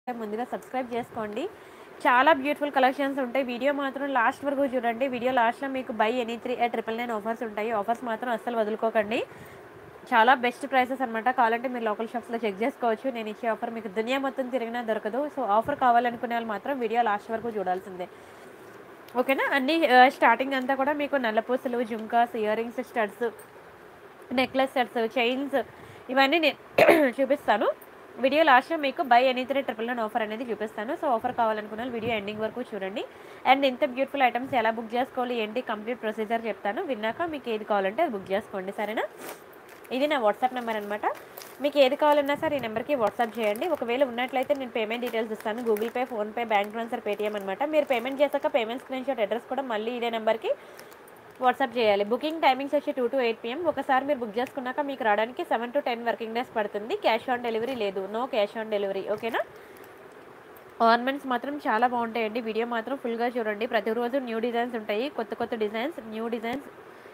ముందుగా సబ్స్క్రైబ్ చేసుకోండి. చాలా బ్యూటిఫుల్ కలెక్షన్స్ ఉంటాయి. వీడియో మాత్రం లాస్ట్ వరకు చూడండి. వీడియో లాస్ట్‌లో మీకు బై ఎనీ 3 ఎట్ 999 ఆఫర్స్ ఉంటాయి. ఆఫర్స్ మాత్రం అస్సలు వదులుకోకండి. చాలా బెస్ట్ ప్రైసెస్ అనమాట. కావాలంటే మీరు లోకల్ షాప్స్‌లో చెక్ చేసుకోవచ్చు. నేను ఇచ్చే ఆఫర్ మీకు దునియా మొత్తం తిరిగినా దొరకదు. సో, ఆఫర్ కావాలనుకునే వాళ్ళు మాత్రం వీడియో లాస్ట్ వరకు చూడాల్సిందే. ఓకేనా? అన్నీ స్టార్టింగ్ అంతా కూడా మీకు నల్లపూసలు, జుంకాస్, earrings, studs, necklace sets, chains ఇవన్నీ నేను చూపిస్తాను. వీడియో లాస్ట్‌లో మీకు బై ఎనీ 3 999 ఆఫర్ అనేది చూపిస్తాను. సో, ఆఫర్ కావాలనుకున్న వాళ్ళు వీడియో ఎండింగ్ వరకు చూడండి. అండ్ ఇంత బ్యూటిఫుల్ ఐటమ్స్ ఎలా బుక్ చేసుకోవాలి, ఏంటి కంప్లీట్ ప్రొసీజర్ చెప్తాను. విన్నాక మీకు ఏది కావాలంటే అది బుక్ చేసుకోండి. సరేనా? ఇది నా వాట్సాప్ నెంబర్ అనమాట. మీకు ఏది కావాలన్నా సరే ఈ నెంబర్కి వాట్సాప్ చేయండి. ఒకవేళ ఉన్నట్లయితే నేను పేమెంట్ డీటెయిల్స్ ఇస్తాను. Google Pay, PhonePe, bank transfer, Paytm అనమాట. మీరు పేమెంట్ చేశాక పేమెంట్ స్క్రీన్‌షాట్ అడ్రస్ కూడా మళ్ళీ ఇదే నెంబర్కి వాట్సాప్ చేయాలి. బుకింగ్ టైమింగ్స్ వచ్చి 2 to 8 PM. ఒకసారి మీరు బుక్ చేసుకున్నాక మీకు రావడానికి 7 to 10 వర్కింగ్ డేస్ పడుతుంది. క్యాష్ ఆన్ డెలివరీ లేదు. No cash on delivery. ఓకేనా? ఆర్నమెంట్స్ మాత్రం చాలా బాగుంటాయండి. వీడియో మాత్రం ఫుల్గా చూడండి. ప్రతిరోజు న్యూ డిజైన్స్ ఉంటాయి. కొత్త కొత్త డిజైన్స్, న్యూ డిజైన్స్.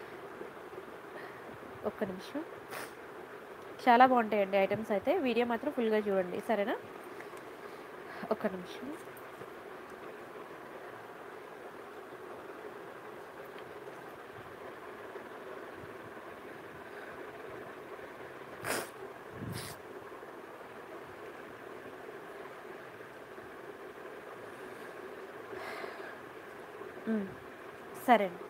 ఒక్క నిమిషం. చాలా బాగుంటాయండి ఐటమ్స్ అయితే. వీడియో మాత్రం ఫుల్గా చూడండి. సరేనా? ఒక్క నిమిషం. సరే అండి.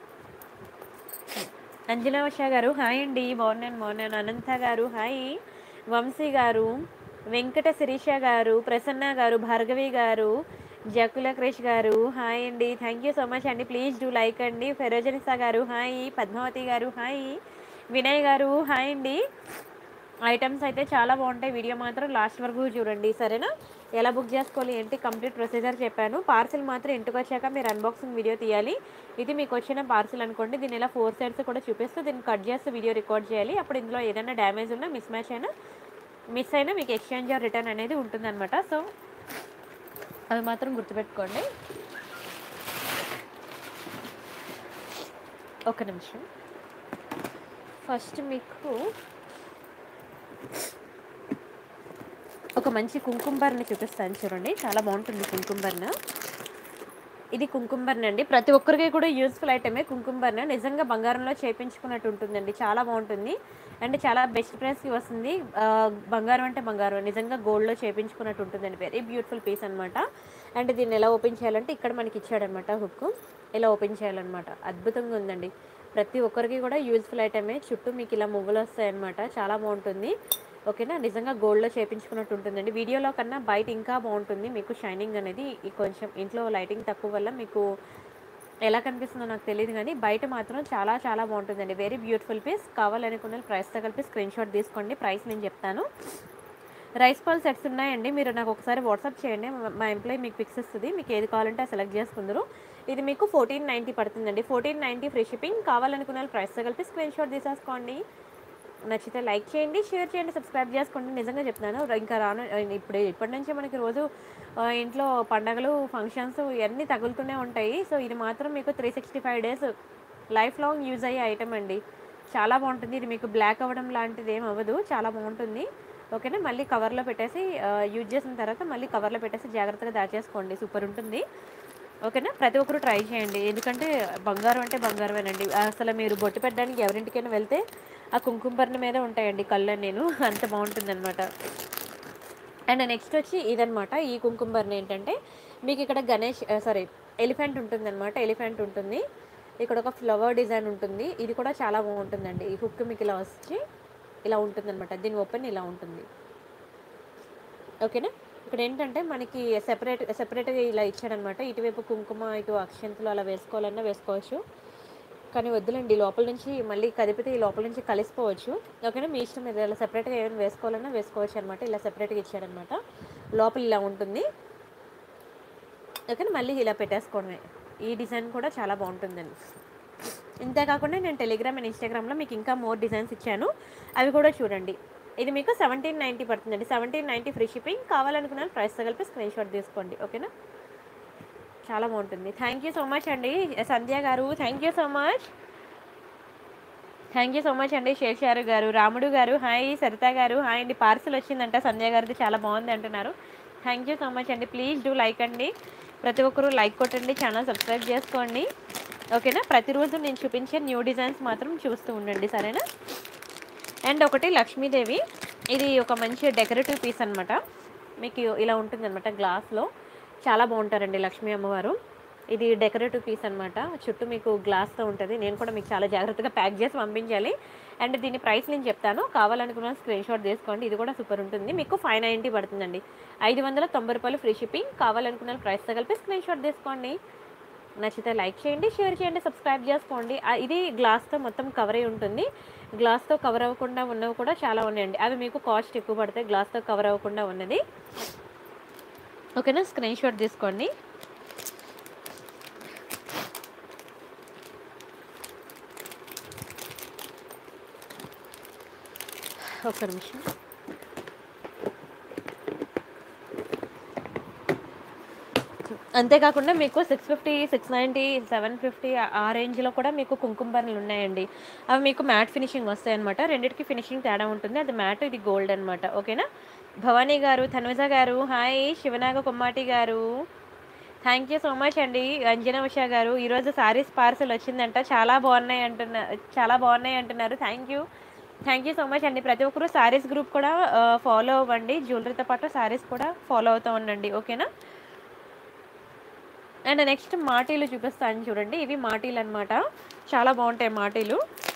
అంజనా ఉషా గారు హాయ్ అండి. బాగున్నాను. అనంత గారు హాయ్. వంశీ గారు, వెంకట శిరీష గారు, ప్రసన్న గారు, భార్గవి గారు, జకుల క్రిష్ గారు హాయ్ అండి. థ్యాంక్ యూ సో మచ్ అండి. ప్లీజ్ డూ లైక్ అండి. ఫెరోజనిసా గారు హాయ్. పద్మావతి గారు హాయ్. వినయ్ గారు హాయ్ అండి. ఐటమ్స్ అయితే చాలా బాగుంటాయి. వీడియో మాత్రం లాస్ట్ వరకు చూడండి. సరేనా? ఎలా బుక్ చేసుకోవాలి ఏంటి కంప్లీట్ ప్రొసీజర్ చెప్పాను. పార్సిల్ మాత్రం ఇంటికి వచ్చాక మీరు అన్బాక్సింగ్ వీడియో తీయాలి. ఇది మీకు వచ్చిన పార్సిల్ అనుకోండి. దీన్ని ఇలా 4 సైడ్స్ కూడా చూపిస్తూ దీన్ని కట్ చేస్తూ వీడియో రికార్డ్ చేయాలి. అప్పుడు ఇందులో ఏదైనా డ్యామేజ్ ఉన్నా, మిస్ అయినా మీకు ఎక్స్చేంజ్ ఆర్ రిటర్న్ అనేది ఉంటుందన్నమాట. సో, అది మాత్రం గుర్తుపెట్టుకోండి. ఒక నిమిషం. ఫస్ట్ మీకు ఒక మంచి కుంకుమ చూపిస్తాను చూడండి. చాలా బాగుంటుంది కుంకుమ. ఇది కుంకుమ అండి. ప్రతి ఒక్కరికి కూడా యూస్ఫుల్ ఐటమే కుంకుమ. నిజంగా బంగారంలో చేయించుకున్నట్టు ఉంటుందండి. చాలా బాగుంటుంది. అండ్ చాలా బెస్ట్ ప్రైస్కి వస్తుంది. బంగారం అంటే బంగారం, నిజంగా గోల్డ్లో చేయించుకున్నట్టు ఉంటుందండి. వెరీ బ్యూటిఫుల్ పీస్ అనమాట. అండ్ దీన్ని ఎలా ఓపెన్ చేయాలంటే ఇక్కడ మనకి ఇచ్చాడనమాట హుక్. ఇలా ఓపెన్ చేయాలన్నమాట. అద్భుతంగా ఉందండి. ప్రతి ఒక్కరికి కూడా యూస్ఫుల్ ఐటమే. చుట్టూ మీకు ఇలా మువ్వలు వస్తాయన్నమాట. చాలా బాగుంటుంది. ఓకేనా? నిజంగా గోల్డ్లో చేయించుకున్నట్టు ఉంటుందండి. వీడియోలో కన్నా బయట ఇంకా బాగుంటుంది మీకు షైనింగ్ అనేది. కొంచెం ఇంట్లో లైటింగ్ తక్కువ వల్ల మీకు ఎలా కనిపిస్తుందో నాకు తెలియదు కానీ బయట మాత్రం చాలా చాలా బాగుంటుందండి. Very beautiful piece. కావాలనుకున్న ప్రైస్తో కలిపి స్క్రీన్ షాట్ తీసుకోండి. ప్రైస్ నేను చెప్తాను. రైస్ పాల్ సెట్స్ ఉన్నాయండి. మీరు నాకు ఒకసారి వాట్సాప్ చేయండి. మా ఎంప్లాయీ మీకు పిక్స్ ఇస్తుంది. మీకు ఏది కావాలంటే సెలెక్ట్ చేసుకుందరు. ఇది మీకు 1490 పడుతుందండి. 1490 ఫ్రీ షిప్పింగ్. కావాలనుకున్న ప్రైస్తో కలిపి స్క్రీన్ షాట్ తీసేసుకోండి. నచ్చితే లైక్ చేయండి, షేర్ చేయండి, సబ్స్క్రైబ్ చేసుకోండి. నిజంగా చెప్తున్నాను. ఇంకా ఇప్పటి నుంచే మనకి రోజు ఇంట్లో పండగలు, ఫంక్షన్స్ ఇవన్నీ తగులుతూనే ఉంటాయి. సో, ఇది మాత్రం మీకు 365 డేస్ లైఫ్ లాంగ్ యూజ్ అయ్యే ఐటమ్ అండి. చాలా బాగుంటుంది. ఇది మీకు బ్లాక్ అవ్వడం లాంటిది ఏం అవ్వదు. చాలా బాగుంటుంది. ఓకేనా? మళ్ళీ కవర్లో పెట్టేసి యూజ్ చేసిన తర్వాత మళ్ళీ కవర్లో పెట్టేసి జాగ్రత్తగా దాచేసుకోండి. సూపర్ ఉంటుంది. ఓకేనా? ప్రతి ఒక్కరు ట్రై చేయండి. ఎందుకంటే బంగారం అంటే బంగారమేనండి. అసలు మీరు బొట్టు పెట్టడానికి ఎవరింటికైనా వెళ్తే ఆ కుంకుమ మీదే ఉంటాయండి కళ్ళు. నేను అంత బాగుంటుందన్నమాట. అండ్ నెక్స్ట్ వచ్చి ఇదనమాట. ఈ కుంకుమ ఏంటంటే మీకు ఇక్కడ ఎలిఫెంట్ ఉంటుందన్నమాట. ఎలిఫెంట్ ఉంటుంది. ఇక్కడ ఒక ఫ్లవర్ డిజైన్ ఉంటుంది. ఇది కూడా చాలా బాగుంటుందండి. ఈ హుక్ మీకు ఇలా వచ్చి ఇలా ఉంటుందన్నమాట. దీని ఓపెన్ ఇలా ఉంటుంది. ఓకేనా? ఇక్కడ ఏంటంటే మనకి సెపరేట్గా ఇలా ఇచ్చాడనమాట. ఇటువైపు కుంకుమ, ఇటు అక్షంతలు అలా వేసుకోవాలన్నా వేసుకోవచ్చు. కానీ వద్దులండి, లోపల నుంచి మళ్ళీ కదిపితే ఈ లోపల నుంచి కలిసిపోవచ్చు. ఓకేనా? మీ ఇష్టం. మీరు ఇలా సెపరేట్గా ఏమైనా వేసుకోవాలన్నా వేసుకోవచ్చు అనమాట. ఇలా సెపరేట్గా ఇచ్చాడనమాట. లోపల ఇలా ఉంటుంది. ఓకేనా? మళ్ళీ ఇలా పెట్టేసుకోవడమే. ఈ డిజైన్ కూడా చాలా బాగుంటుందండి. ఇంతేకాకుండా నేను టెలిగ్రామ్ అండ్ ఇన్స్టాగ్రామ్లో మీకు ఇంకా మోర్ డిజైన్స్ ఇచ్చాను. అవి కూడా చూడండి. ఇది మీకు 1790 పడుతుందండి. 1790 ఫ్రీ షిప్పింగ్. కావాలనుకున్నాను ప్రైస్తో కలిపి స్క్రీన్ షాట్ తీసుకోండి. ఓకేనా? చాలా బాగుంటుంది. థ్యాంక్ యూ సో మచ్ అండి సంధ్య గారు. థ్యాంక్ యూ సో మచ్ అండి శేషారు గారు. రాముడు గారు హాయ్. సరిత గారు హాయ్ అండి. పార్సిల్ వచ్చిందంట సంధ్య గారిది. చాలా బాగుంది అంటున్నారు. థ్యాంక్ యూ సో మచ్ అండి. ప్లీజ్ డూ లైక్ అండి. ప్రతి ఒక్కరు లైక్ కొట్టండి, ఛానల్ సబ్స్క్రైబ్ చేసుకోండి. ఓకేనా? ప్రతిరోజు నేను చూపించే న్యూ డిజైన్స్ మాత్రం చూస్తూ ఉండండి, సరేనా? అండ్ ఒకటి లక్ష్మీదేవి, ఇది ఒక మంచి డెకరేటివ్ పీస్ అనమాట. మీకు ఇలా ఉంటుందన్నమాట గ్లాస్లో. చాలా బాగుంటారండి లక్ష్మీ అమ్మవారు. ఇది డెకరేటివ్ పీస్ అనమాట. చుట్టూ మీకు గ్లాస్తో ఉంటుంది. నేను కూడా మీకు చాలా జాగ్రత్తగా ప్యాక్ చేసి పంపించాలి. అండ్ దీని ప్రైస్ నేను చెప్తాను, కావాలనుకున్న స్క్రీన్ షాట్ తీసుకోండి. ఇది కూడా సూపర్ ఉంటుంది. మీకు 590 పడుతుందండి. 590 రూపాయలు ఫ్రీ షిప్పింగ్. కావాలనుకున్న ప్రైస్తో కలిపి స్క్రీన్ షాట్ తీసుకోండి. నచ్చితే లైక్ చేయండి, షేర్ చేయండి, సబ్స్క్రైబ్ చేసుకోండి. ఇది గ్లాస్తో మొత్తం కవర్ అయి ఉంటుంది. గ్లాస్తో కవర్ అవ్వకుండా ఉన్నవి కూడా చాలా ఉన్నాయండి. అవి మీకు కాస్ట్ ఎక్కువ పడతాయి గ్లాస్తో కవర్ అవ్వకుండా ఉన్నది. ఓకేనా? స్క్రీన్ షాట్ తీసుకోండి. ఒక్క నిమిషం. అంతేకాకుండా మీకు 650, 690, 750 ఆ రేంజ్లో కూడా మీకు కుంకుమ బర్రెలు ఉన్నాయండి. అవి మీకు మ్యాట్ ఫినిషింగ్ వస్తాయన్నమాట. రెండింటికి ఫినిషింగ్ తేడా ఉంటుంది. అది మ్యాట్, ఇది గోల్డ్ అనమాట. ఓకేనా? భవానీ గారు, తనుజ గారు హాయ్. శివనాగ కొమ్మాటి గారు థ్యాంక్ యూ సో మచ్ అండి. అంజనా ఉషా గారు ఈరోజు శారీస్ పార్సల్ వచ్చిందంట, చాలా బాగున్నాయి అంటున్నారు. థ్యాంక్ యూ సో మచ్ అండి. ప్రతి ఒక్కరు శారీస్ గ్రూప్ కూడా ఫాలో అవ్వండి. జ్యువెలరీతో పాటు శారీస్ కూడా ఫాలో అవుతూ ఉండండి. ఓకేనా? అండ్ నెక్స్ట్ మాటీలు చూపిస్తాను చూడండి. ఇవి మాటీలు అనమాట. చాలా బాగుంటాయి మాటీలు.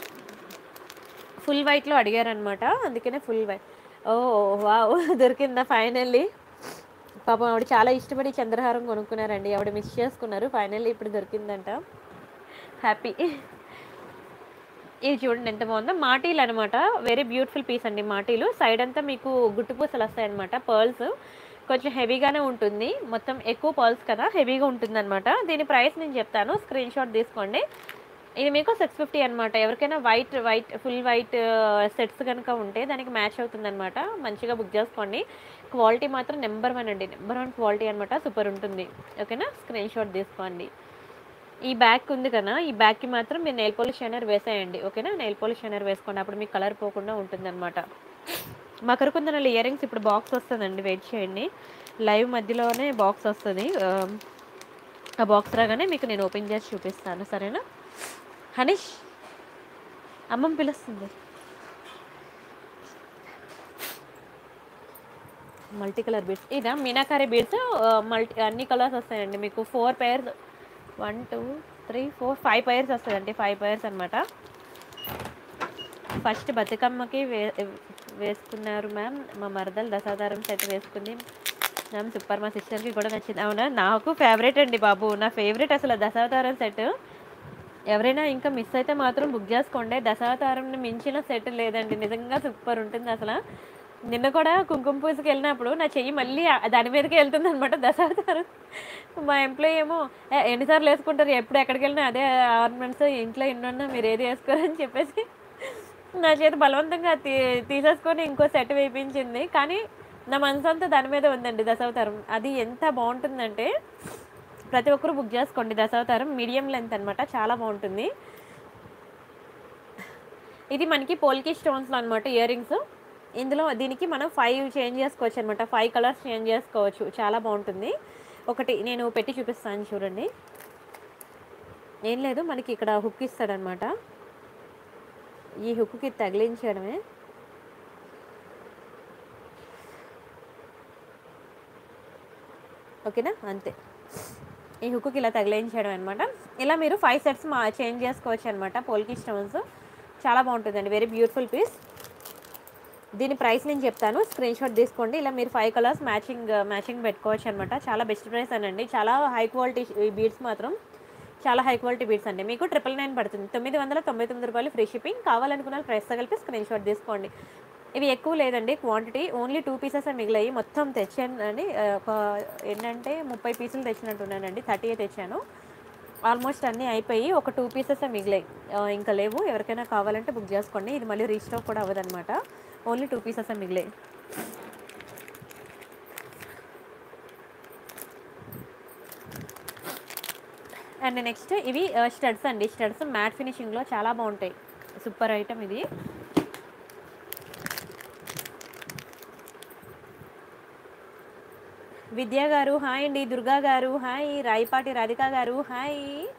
ఫుల్ వైట్లో అడిగారనమాట, అందుకనే ఫుల్ వైట్. ఓ వావ్, దొరికిందా ఫైనల్లీ? పాపం ఆవిడ చాలా ఇష్టపడి చంద్రహారం కొనుక్కున్నారండి. ఆవిడ మిస్ చేసుకున్నారు. ఫైనల్లీ ఇప్పుడు దొరికిందంట. హ్యాపీ. ఇది చూడండి ఎంత బాగుందో. మాటీలు అనమాట. వెరీ బ్యూటిఫుల్ పీస్ అండి మాటీలు. సైడ్ అంతా మీకు గుట్టు పూసలు వస్తాయన్నమాట. పర్ల్స్ కొంచెం హెవీగానే ఉంటుంది. మొత్తం ఎక్కువ పర్ల్స్ కదా, హెవీగా ఉంటుంది అనమాట. దీని ప్రైస్ నేను చెప్తాను, స్క్రీన్ షాట్ తీసుకోండి. ఇది మీకు 650 అనమాట. ఎవరికైనా ఫుల్ వైట్ సెట్స్ కనుక ఉంటే దానికి మ్యాచ్ అవుతుంది అనమాట. మంచిగా బుక్ చేసుకోండి. క్వాలిటీ మాత్రం నెంబర్ 1 అండి. నెంబర్ 1 క్వాలిటీ అనమాట. సూపర్ ఉంటుంది. ఓకేనా? స్క్రీన్ షాట్ తీసుకోండి. ఈ బ్యాగ్ ఉంది కదా, ఈ బ్యాగ్కి మాత్రం మీరు నెయిల్ పాలిష్ షైనర్ వేసేయండి. ఓకేనా? నెయిల్ పాలిష్ షైనర్ వేసుకోండి, అప్పుడు మీకు కలర్ పోకుండా ఉంటుంది అనమాట. మకరకుందనలు ఇయర్ రింగ్స్ ఇప్పుడు బాక్స్ వస్తుందండి, వెయిట్ చేయండి. లైవ్ మధ్యలోనే బాక్స్ వస్తుంది. ఆ బాక్స్ రాగానే మీకు నేను ఓపెన్ చేసి చూపిస్తాను, సరేనా? హనీష్ అమ్మమ్మ పిలుస్తుంది. మల్టీ కలర్ బీడ్స్, ఇదా మీనాకారి బీడ్స్. అన్ని కలర్స్ వస్తాయండి మీకు. 4 pairs, 1 2 3 4 5 pairs వస్తాయండి. 5 pairs అనమాట. ఫస్ట్ బతుకమ్మకి వేసుకున్నారు మ్యామ్. మా మరదలు దశావతారం సెట్ వేసుకుంది మ్యామ్. సూపర్. మా సిస్టర్కి కూడా నచ్చింది. అవునా? నాకు ఫేవరెట్ అండి బాబు, నా ఫేవరెట్ అసలు దశావతారం సెట్. ఎవరైనా ఇంకా మిస్ అయితే మాత్రం బుక్ చేసుకోండి. దశావతారంని మించిన సెట్ లేదండి. నిజంగా సూపర్ ఉంటుంది అసలు. నిన్న కూడా కుంకుమ పూజకి వెళ్ళినప్పుడు నా చెయ్యి మళ్ళీ దాని మీదకి వెళ్తుంది అనమాట. దశావతారం. మా ఎంప్లాయీ ఏమో ఎన్నిసార్లు వేసుకుంటారు, ఎప్పుడు ఎక్కడికి వెళ్ళినా అదే ఆర్నమెంట్స్, ఇంట్లో ఎన్నున్నా మీరు ఏది వేసుకోరని చెప్పేసి నా చేతి బలవంతంగా తీసేసుకొని ఇంకో సెట్ వేయించింది. కానీ నా మనసు అంతా దాని మీద ఉందండి దశావతారం. అది ఎంత బాగుంటుందంటే ప్రతి ఒక్కరు బుక్ చేసుకోండి. దశావతారం మీడియం లెంత్ అనమాట, చాలా బాగుంటుంది. ఇది మనకి పోల్కి స్టోన్స్లో అనమాట ఇయర్ రింగ్స్. ఇందులో దీనికి మనం 5 చేంజ్ చేసుకోవచ్చు అనమాట. 5 కలర్స్ చేంజ్ చేసుకోవచ్చు. చాలా బాగుంటుంది. ఒకటి నేను పెట్టి చూపిస్తాను చూడండి. ఏం లేదు, మనకి ఇక్కడ హుక్ ఇస్తాడనమాట. ఈ హుక్కి తగిలించడమే. ఓకేనా? అంతే. ఈ హుక్కి ఇలా తగిలించడం అనమాట. ఇలా మీరు 5 సెట్స్ చేంజ్ చేసుకోవచ్చు అనమాట. పోల్కి స్టోన్స్ చాలా బాగుంటుందండి. Very beautiful piece. దీని ప్రైస్ నేను చెప్తాను, స్క్రీన్ షాట్ తీసుకోండి. ఇలా మీరు 5 కలర్స్ మ్యాచింగ్ పెట్టుకోవచ్చు అనమాట. చాలా బెస్ట్ ప్రైస్ అనండి. చాలా హై క్వాలిటీ బీడ్స్ మాత్రం చాలా హై క్వాలిటీ బీడ్స్ అండి. మీకు 999 పడుతుంది. 999 రూపాయలు ఫ్రీ షిప్పింగ్. కావాలనుకున్న ప్రైస్తో కలిపి స్క్రీన్ షాట్ తీసుకోండి. ఇవి ఎక్కువ లేదండి క్వాంటిటీ, ఓన్లీ 2 పీసెస్ మిగిలాయి. మొత్తం తెచ్చానండి. ఒక ఏంటంటే 30 పీసులు తెచ్చినట్టున్నానండి. 30 తెచ్చాను. ఆల్మోస్ట్ అన్నీ అయిపోయి ఒక 2 పీసెస్ మిగిలాయి. ఇంకా లేవు. ఎవరికైనా కావాలంటే బుక్ చేసుకోండి. ఇది మళ్ళీ రీస్టాక్ కూడా అవ్వదన్నమాట. ఓన్లీ 2 పీసెస్ మిగిలాయి. అండ్ నెక్స్ట్ ఇవి స్టడ్స్ అండి. స్టడ్స్ మ్యాట్ ఫినిషింగ్లో చాలా బాగుంటాయి. సూపర్ ఐటమ్ ఇది. విద్యా గారు హాయ్ అండి, దుర్గా గారు hi, Rayapati Radhika garu hi,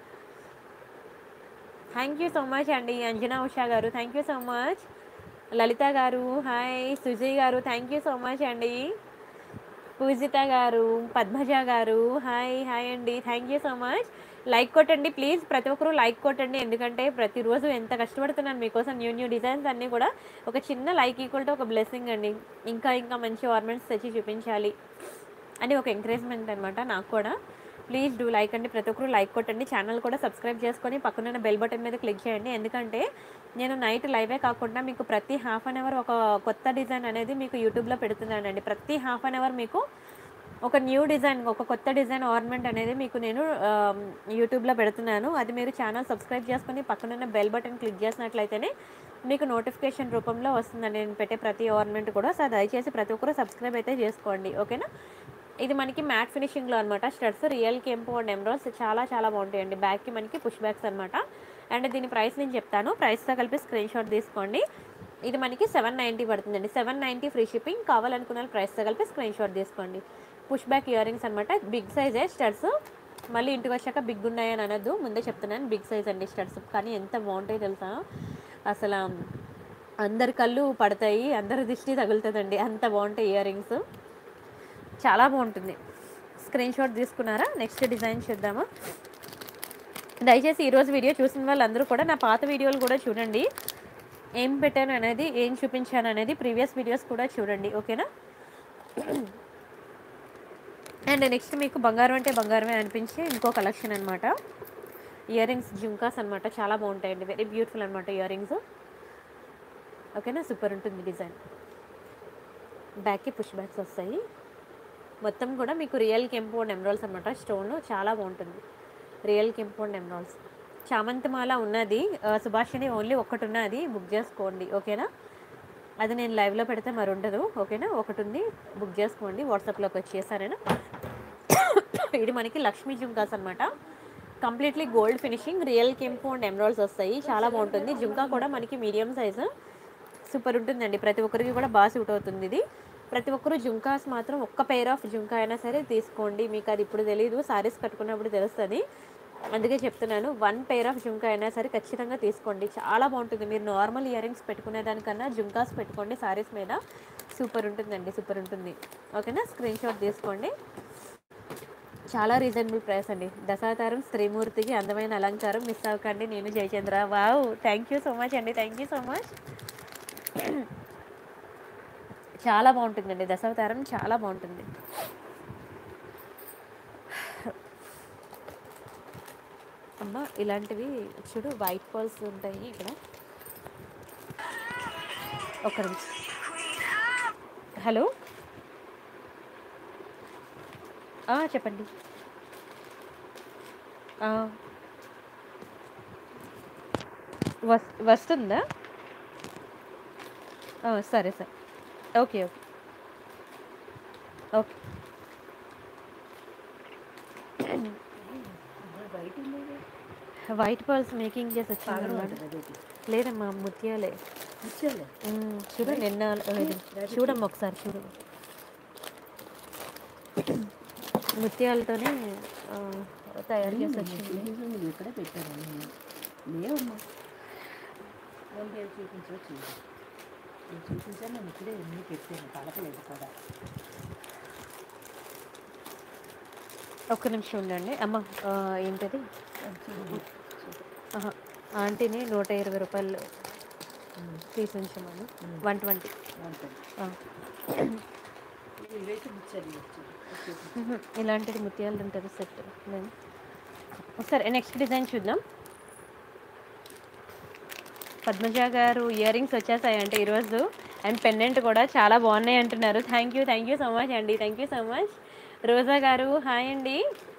thank you so much అండి. Anjana Usha garu thank you so much, Lalitha garu hi, Sujay గారు థ్యాంక్ యూ సో మచ్ అండి, పూజిత గారు, పద్మజ గారు హాయ్ హాయ్ అండి, thank you so much. Like కొట్టండి ప్లీజ్, ప్రతి ఒక్కరూ లైక్ కొట్టండి, ఎందుకంటే ప్రతిరోజు ఎంత కష్టపడుతున్నాను మీకోసం న్యూ న్యూ డిజైన్స్ అన్నీ కూడా. ఒక చిన్న లైక్ ఈక్వల్ టు ఒక బ్లెస్సింగ్ అండి. ఇంకా ఇంకా మంచి ఆర్నమెంట్స్ తెచ్చి చూపించాలి అని ఒక ఎంకరేజ్మెంట్ అనమాట నాకు కూడా. ప్లీజ్ డూ లైక్ అండి, ప్రతి ఒక్కరు లైక్ కొట్టండి, ఛానల్ కూడా సబ్స్క్రైబ్ చేసుకొని పక్కన బెల్ బటన్ మీద క్లిక్ చేయండి. ఎందుకంటే నేను నైట్ లైవే కాకుండా మీకు ప్రతి హాఫ్ అన్ అవర్ ఒక కొత్త డిజైన్ అనేది మీకు యూట్యూబ్లో పెడుతున్నానండి. ప్రతి హాఫ్ అన్ అవర్ మీకు ఒక న్యూ డిజైన్, ఒక కొత్త డిజైన్ ఆర్నమెంట్ అనేది మీకు నేను యూట్యూబ్లో పెడుతున్నాను. అది మీరు ఛానల్ సబ్స్క్రైబ్ చేసుకొని పక్కనున్న బెల్ బటన్ క్లిక్ చేసినట్లయితేనే మీకు నోటిఫికేషన్ రూపంలో వస్తుందండి నేను పెట్టే ప్రతి ఆర్నమెంట్ కూడా. సో దయచేసి ప్రతి ఒక్కరు సబ్స్క్రైబ్ అయితే చేసుకోండి, ఓకేనా. ఇది మనకి మ్యాట్ ఫినిషింగ్లో అనమాట స్టడ్స్, రియల్ కెంపు అండ్ ఎమ్రాల్స్ చాలా చాలా బాగుంటాయండి. బ్యాక్కి మనకి పుష్ బ్యాక్స్ అనమాట. అండ్ దీని ప్రైస్ నేను చెప్తాను, ప్రైస్తో కలిపి స్క్రీన్ షాట్ తీసుకోండి. ఇది మనకి 790 పడుతుందండి, 790 ఫ్రీ షిప్పింగ్. కావాలనుకున్న ప్రైస్తో కలిపి స్క్రీన్ షాట్ తీసుకోండి. పుష్ బ్యాక్ ఇయర్ రింగ్స్ అనమాట, బిగ్ సైజే స్టడ్స్. మళ్ళీ ఇంటికి వచ్చాక బిగ్ ఉన్నాయని అనొద్దు, ముందే చెప్తున్నాను బిగ్ సైజ్ అండి స్టడ్స్. కానీ ఎంత బాగుంటాయి తెలుసా, అసలు అందరి కళ్ళు పడతాయి, అందరి దృష్టి తగులుతుందండి, అంత బాగుంటాయి ఇయర్ రింగ్స్, చాలా బాగుంటుంది. స్క్రీన్ షాట్ తీసుకున్నారా? నెక్స్ట్ డిజైన్ చూద్దామా. దయచేసి ఈరోజు వీడియో చూసిన వాళ్ళందరూ కూడా నా పాత వీడియోలు కూడా చూడండి, ఏం పెట్టాను అనేది, ఏం చూపించాను అనేది ప్రీవియస్ వీడియోస్ కూడా చూడండి, ఓకేనా. అండ్ నెక్స్ట్ మీకు బంగారం అంటే బంగారమే అనిపించే ఇంకో కలెక్షన్ అనమాట. ఇయర్ రింగ్స్ జుంకాస్ అనమాట, చాలా బాగుంటాయండి, వెరీ బ్యూటిఫుల్ అనమాట ఇయర్ రింగ్స్, ఓకేనా. సూపర్ ఉంటుంది డిజైన్. బ్యాక్కి పుష్ బ్యాక్స్ వస్తాయి, మొత్తం కూడా మీకు రియల్ కెంపు అండ్ ఎమరాల్డ్స్ అనమాట. స్టోన్ చాలా బాగుంటుంది, రియల్ కెంపు అండ్ ఎమరాల్డ్స్. చామంతిమాల ఉన్నది, సుభాషిణి ఓన్లీ ఒక్కటి ఉన్నది, బుక్ చేసుకోండి, ఓకేనా. అది నేను లైవ్లో పెడితే మరి ఉండదు, ఓకేనా. ఒకటి ఉంది, బుక్ చేసుకోండి, వాట్సాప్లోకి వచ్చేసారేనా. ఇది మనకి లక్ష్మీ జుంకాస్ అనమాట, కంప్లీట్లీ గోల్డ్ ఫినిషింగ్, రియల్ కెంపు అండ్ ఎమరాల్డ్స్ వస్తాయి, చాలా బాగుంటుంది. జుంకా కూడా మనకి మీడియం సైజు, సూపర్ ఉంటుందండి, ప్రతి ఒక్కరికి కూడా బాగా సూట్ అవుతుంది ఇది. ప్రతి ఒక్కరు జుంకాస్ మాత్రం ఒక్క పెయిర్ ఆఫ్ జుంకా అయినా సరే తీసుకోండి, మీకు అది ఇప్పుడు తెలీదు, సారీస్ కట్టుకున్నప్పుడు తెలుస్తుంది, అందుకే చెప్తున్నాను. 1 పెయిర్ ఆఫ్ జుంకా అయినా సరే ఖచ్చితంగా తీసుకోండి, చాలా బాగుంటుంది. మీరు నార్మల్ ఇయర్ రింగ్స్ పెట్టుకునే దానికన్నా జుంకాస్ పెట్టుకోండి సారీస్ మీద, సూపర్ ఉంటుందండి, సూపర్ ఉంటుంది, ఓకేనా. స్క్రీన్ షాట్ తీసుకోండి, చాలా రీజనబుల్ ప్రైస్ అండి. దశావతారం శ్రీమూర్తికి అందమైన అలంకారం, మిస్ అవ్వకండి. నేను Jayachandra. Wow, thank you so much అండి, థ్యాంక్ యూ సో మచ్. చాలా బాగుంటుందండి దశావతారం, చాలా బాగుంటుంది. అమ్మ ఇలాంటివి చూడు, వైట్ పర్ల్స్ ఉంటాయి ఇక్కడ. ఒక్క నిమిషం. హలో, చెప్పండి. వస్తుందా? సరే సరే, okay okay okay. White pearls making చేసి వచ్చింది అనమాట. లేదమ్మా, ముత్యాలే. చూడు నిన్న, చూడమ్మా ఒకసారి చూడు, ముత్యాలతోనే తయారు చేసి వచ్చింది. ఎక్కడ పెట్టాను లేవమ్మా, చూపించాను నేను ఇక్కడే ఎన్ని పెట్టాను, పలకలేదు కూడా. ఒక్క నిమిషం ఉండండి అమ్మ. ఏంటది, ఆంటీని 120 రూపాయలు తీసి ఉంచమని, 120. ఇలాంటిది ముత్యాలు ఉంటుంది సెట్. సరే నెక్స్ట్ డిజైన్ చూద్దాం. పద్మజ గారు ఇయర్ రింగ్స్ వచ్చేసాయంటే ఈరోజు, అండ్ పెండెంట్ కూడా చాలా బాగున్నాయి అంటున్నారు. థ్యాంక్ యూ సో మచ్ అండి, thank you so much. Roja garu hi అండి,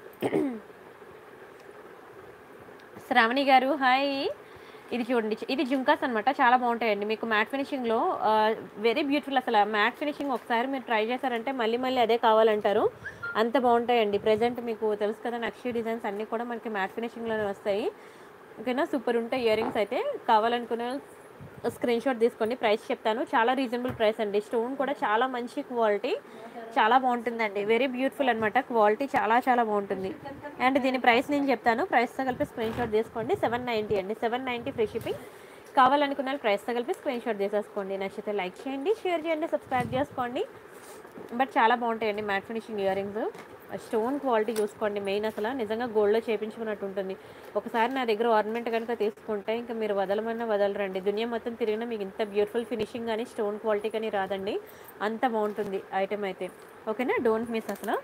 శ్రావణి గారు హాయ్. ఇది చూడండి, ఇది జుంకాస్ అనమాట, చాలా బాగుంటాయండి మీకు మ్యాట్ ఫినిషింగ్లో, వెరీ బ్యూటిఫుల్. అసలు మ్యాట్ ఫినిషింగ్ ఒకసారి మీరు ట్రై చేశారంటే మళ్ళీ మళ్ళీ అదే కావాలంటారు, అంత బాగుంటాయండి. ప్రజెంట్ మీకు తెలుసు కదా, నక్షి డిజైన్స్ అన్నీ కూడా మనకి మ్యాట్ ఫినిషింగ్లోనే వస్తాయి, ఓకేనా. సూపర్ ఉంటాయి ఇయర్ రింగ్స్ అయితే. కావాలనుకునే స్క్రీన్ షాట్ తీసుకోండి, ప్రైస్ చెప్తాను, చాలా రీజనబుల్ ప్రైస్ అండి. స్టోన్ కూడా చాలా మంచి క్వాలిటీ, చాలా బాగుంటుందండి. వెరీ బ్యూటిఫుల్ అనమాట. క్వాలిటీ చాలా చాలా బాగుంటుంది. అండ్ దీని ప్రైస్ నేను చెప్తాను. ప్రైస్తో కలిపి స్క్రీన్ షాట్ తీసుకోండి. 790 అండి. 790 ఫ్రీ షిప్పింగ్. కావాలనుకున్న వాళ్ళు ప్రైస్తో కలిపి స్క్రీన్ షాట్ తీసేసుకోండి. నచ్చితే లైక్ చేయండి, షేర్ చేయండి, సబ్స్క్రైబ్ చేసుకోండి. బట్ చాలా బాగుంటాయండి matte finishing earrings. Stone quality చూసుకోండి. మెయిన్ అసలు నిజంగా గోల్డ్లో చేయించుకున్నట్టు ఉంటుంది. ఒకసారి నా దగ్గర ఆర్నమెంట్ కనుక తీసుకుంటే ఇంకా మీరు వదలమన్నా వదలరండి. దునియా మొత్తం తిరిగినా మీకు ఇంత బ్యూటిఫుల్ ఫినిషింగ్ కానీ స్టోన్ క్వాలిటీ కానీ రాదండి. అంత బాగుంటుంది ఐటమ్ అయితే. ఓకేనా, డోంట్ మిస్ అసలు.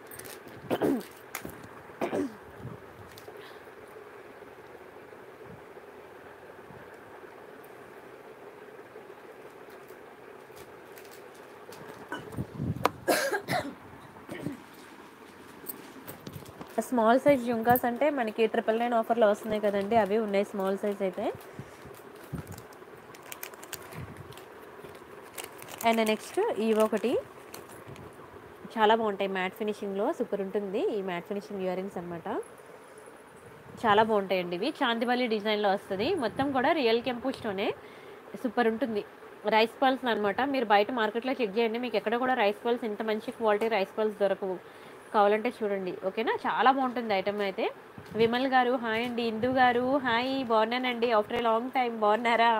స్మాల్ సైజ్ జుంకాస్ అంటే మనకి 999 ఆఫర్లో వస్తున్నాయి కదండి, అవి ఉన్నాయి స్మాల్ సైజ్ అయితే. అండ్ నెక్స్ట్ ఇవి ఒకటి చాలా బాగుంటాయి మ్యాట్ ఫినిషింగ్లో, సూపర్ ఉంటుంది ఈ మ్యాట్ ఫినిషింగ్ ఇయర్ రింగ్స్ అనమాట. చాలా బాగుంటాయండి ఇవి. చాందిమల్లి డిజైన్లో వస్తుంది, మొత్తం కూడా రియల్ కెంపు స్టోనే. సూపర్ ఉంటుంది. రైస్ పల్స్ అనమాట. మీరు బయట మార్కెట్లో చెక్ చేయండి, మీకు ఎక్కడ కూడా రైస్ పల్స్ ఇంత మంచి క్వాలిటీ రైస్ పల్స్ దొరకవు. కావాలంటే చూడండి. ఓకేనా, చాలా బాగుంటుంది ఐటమ్ అయితే. విమల్ గారు హాయ్ అండి. ఇందు గారు హాయ్, బాగున్నానండి ఆఫ్టర్ ఏ లాంగ్ టైం. బాగున్నారా?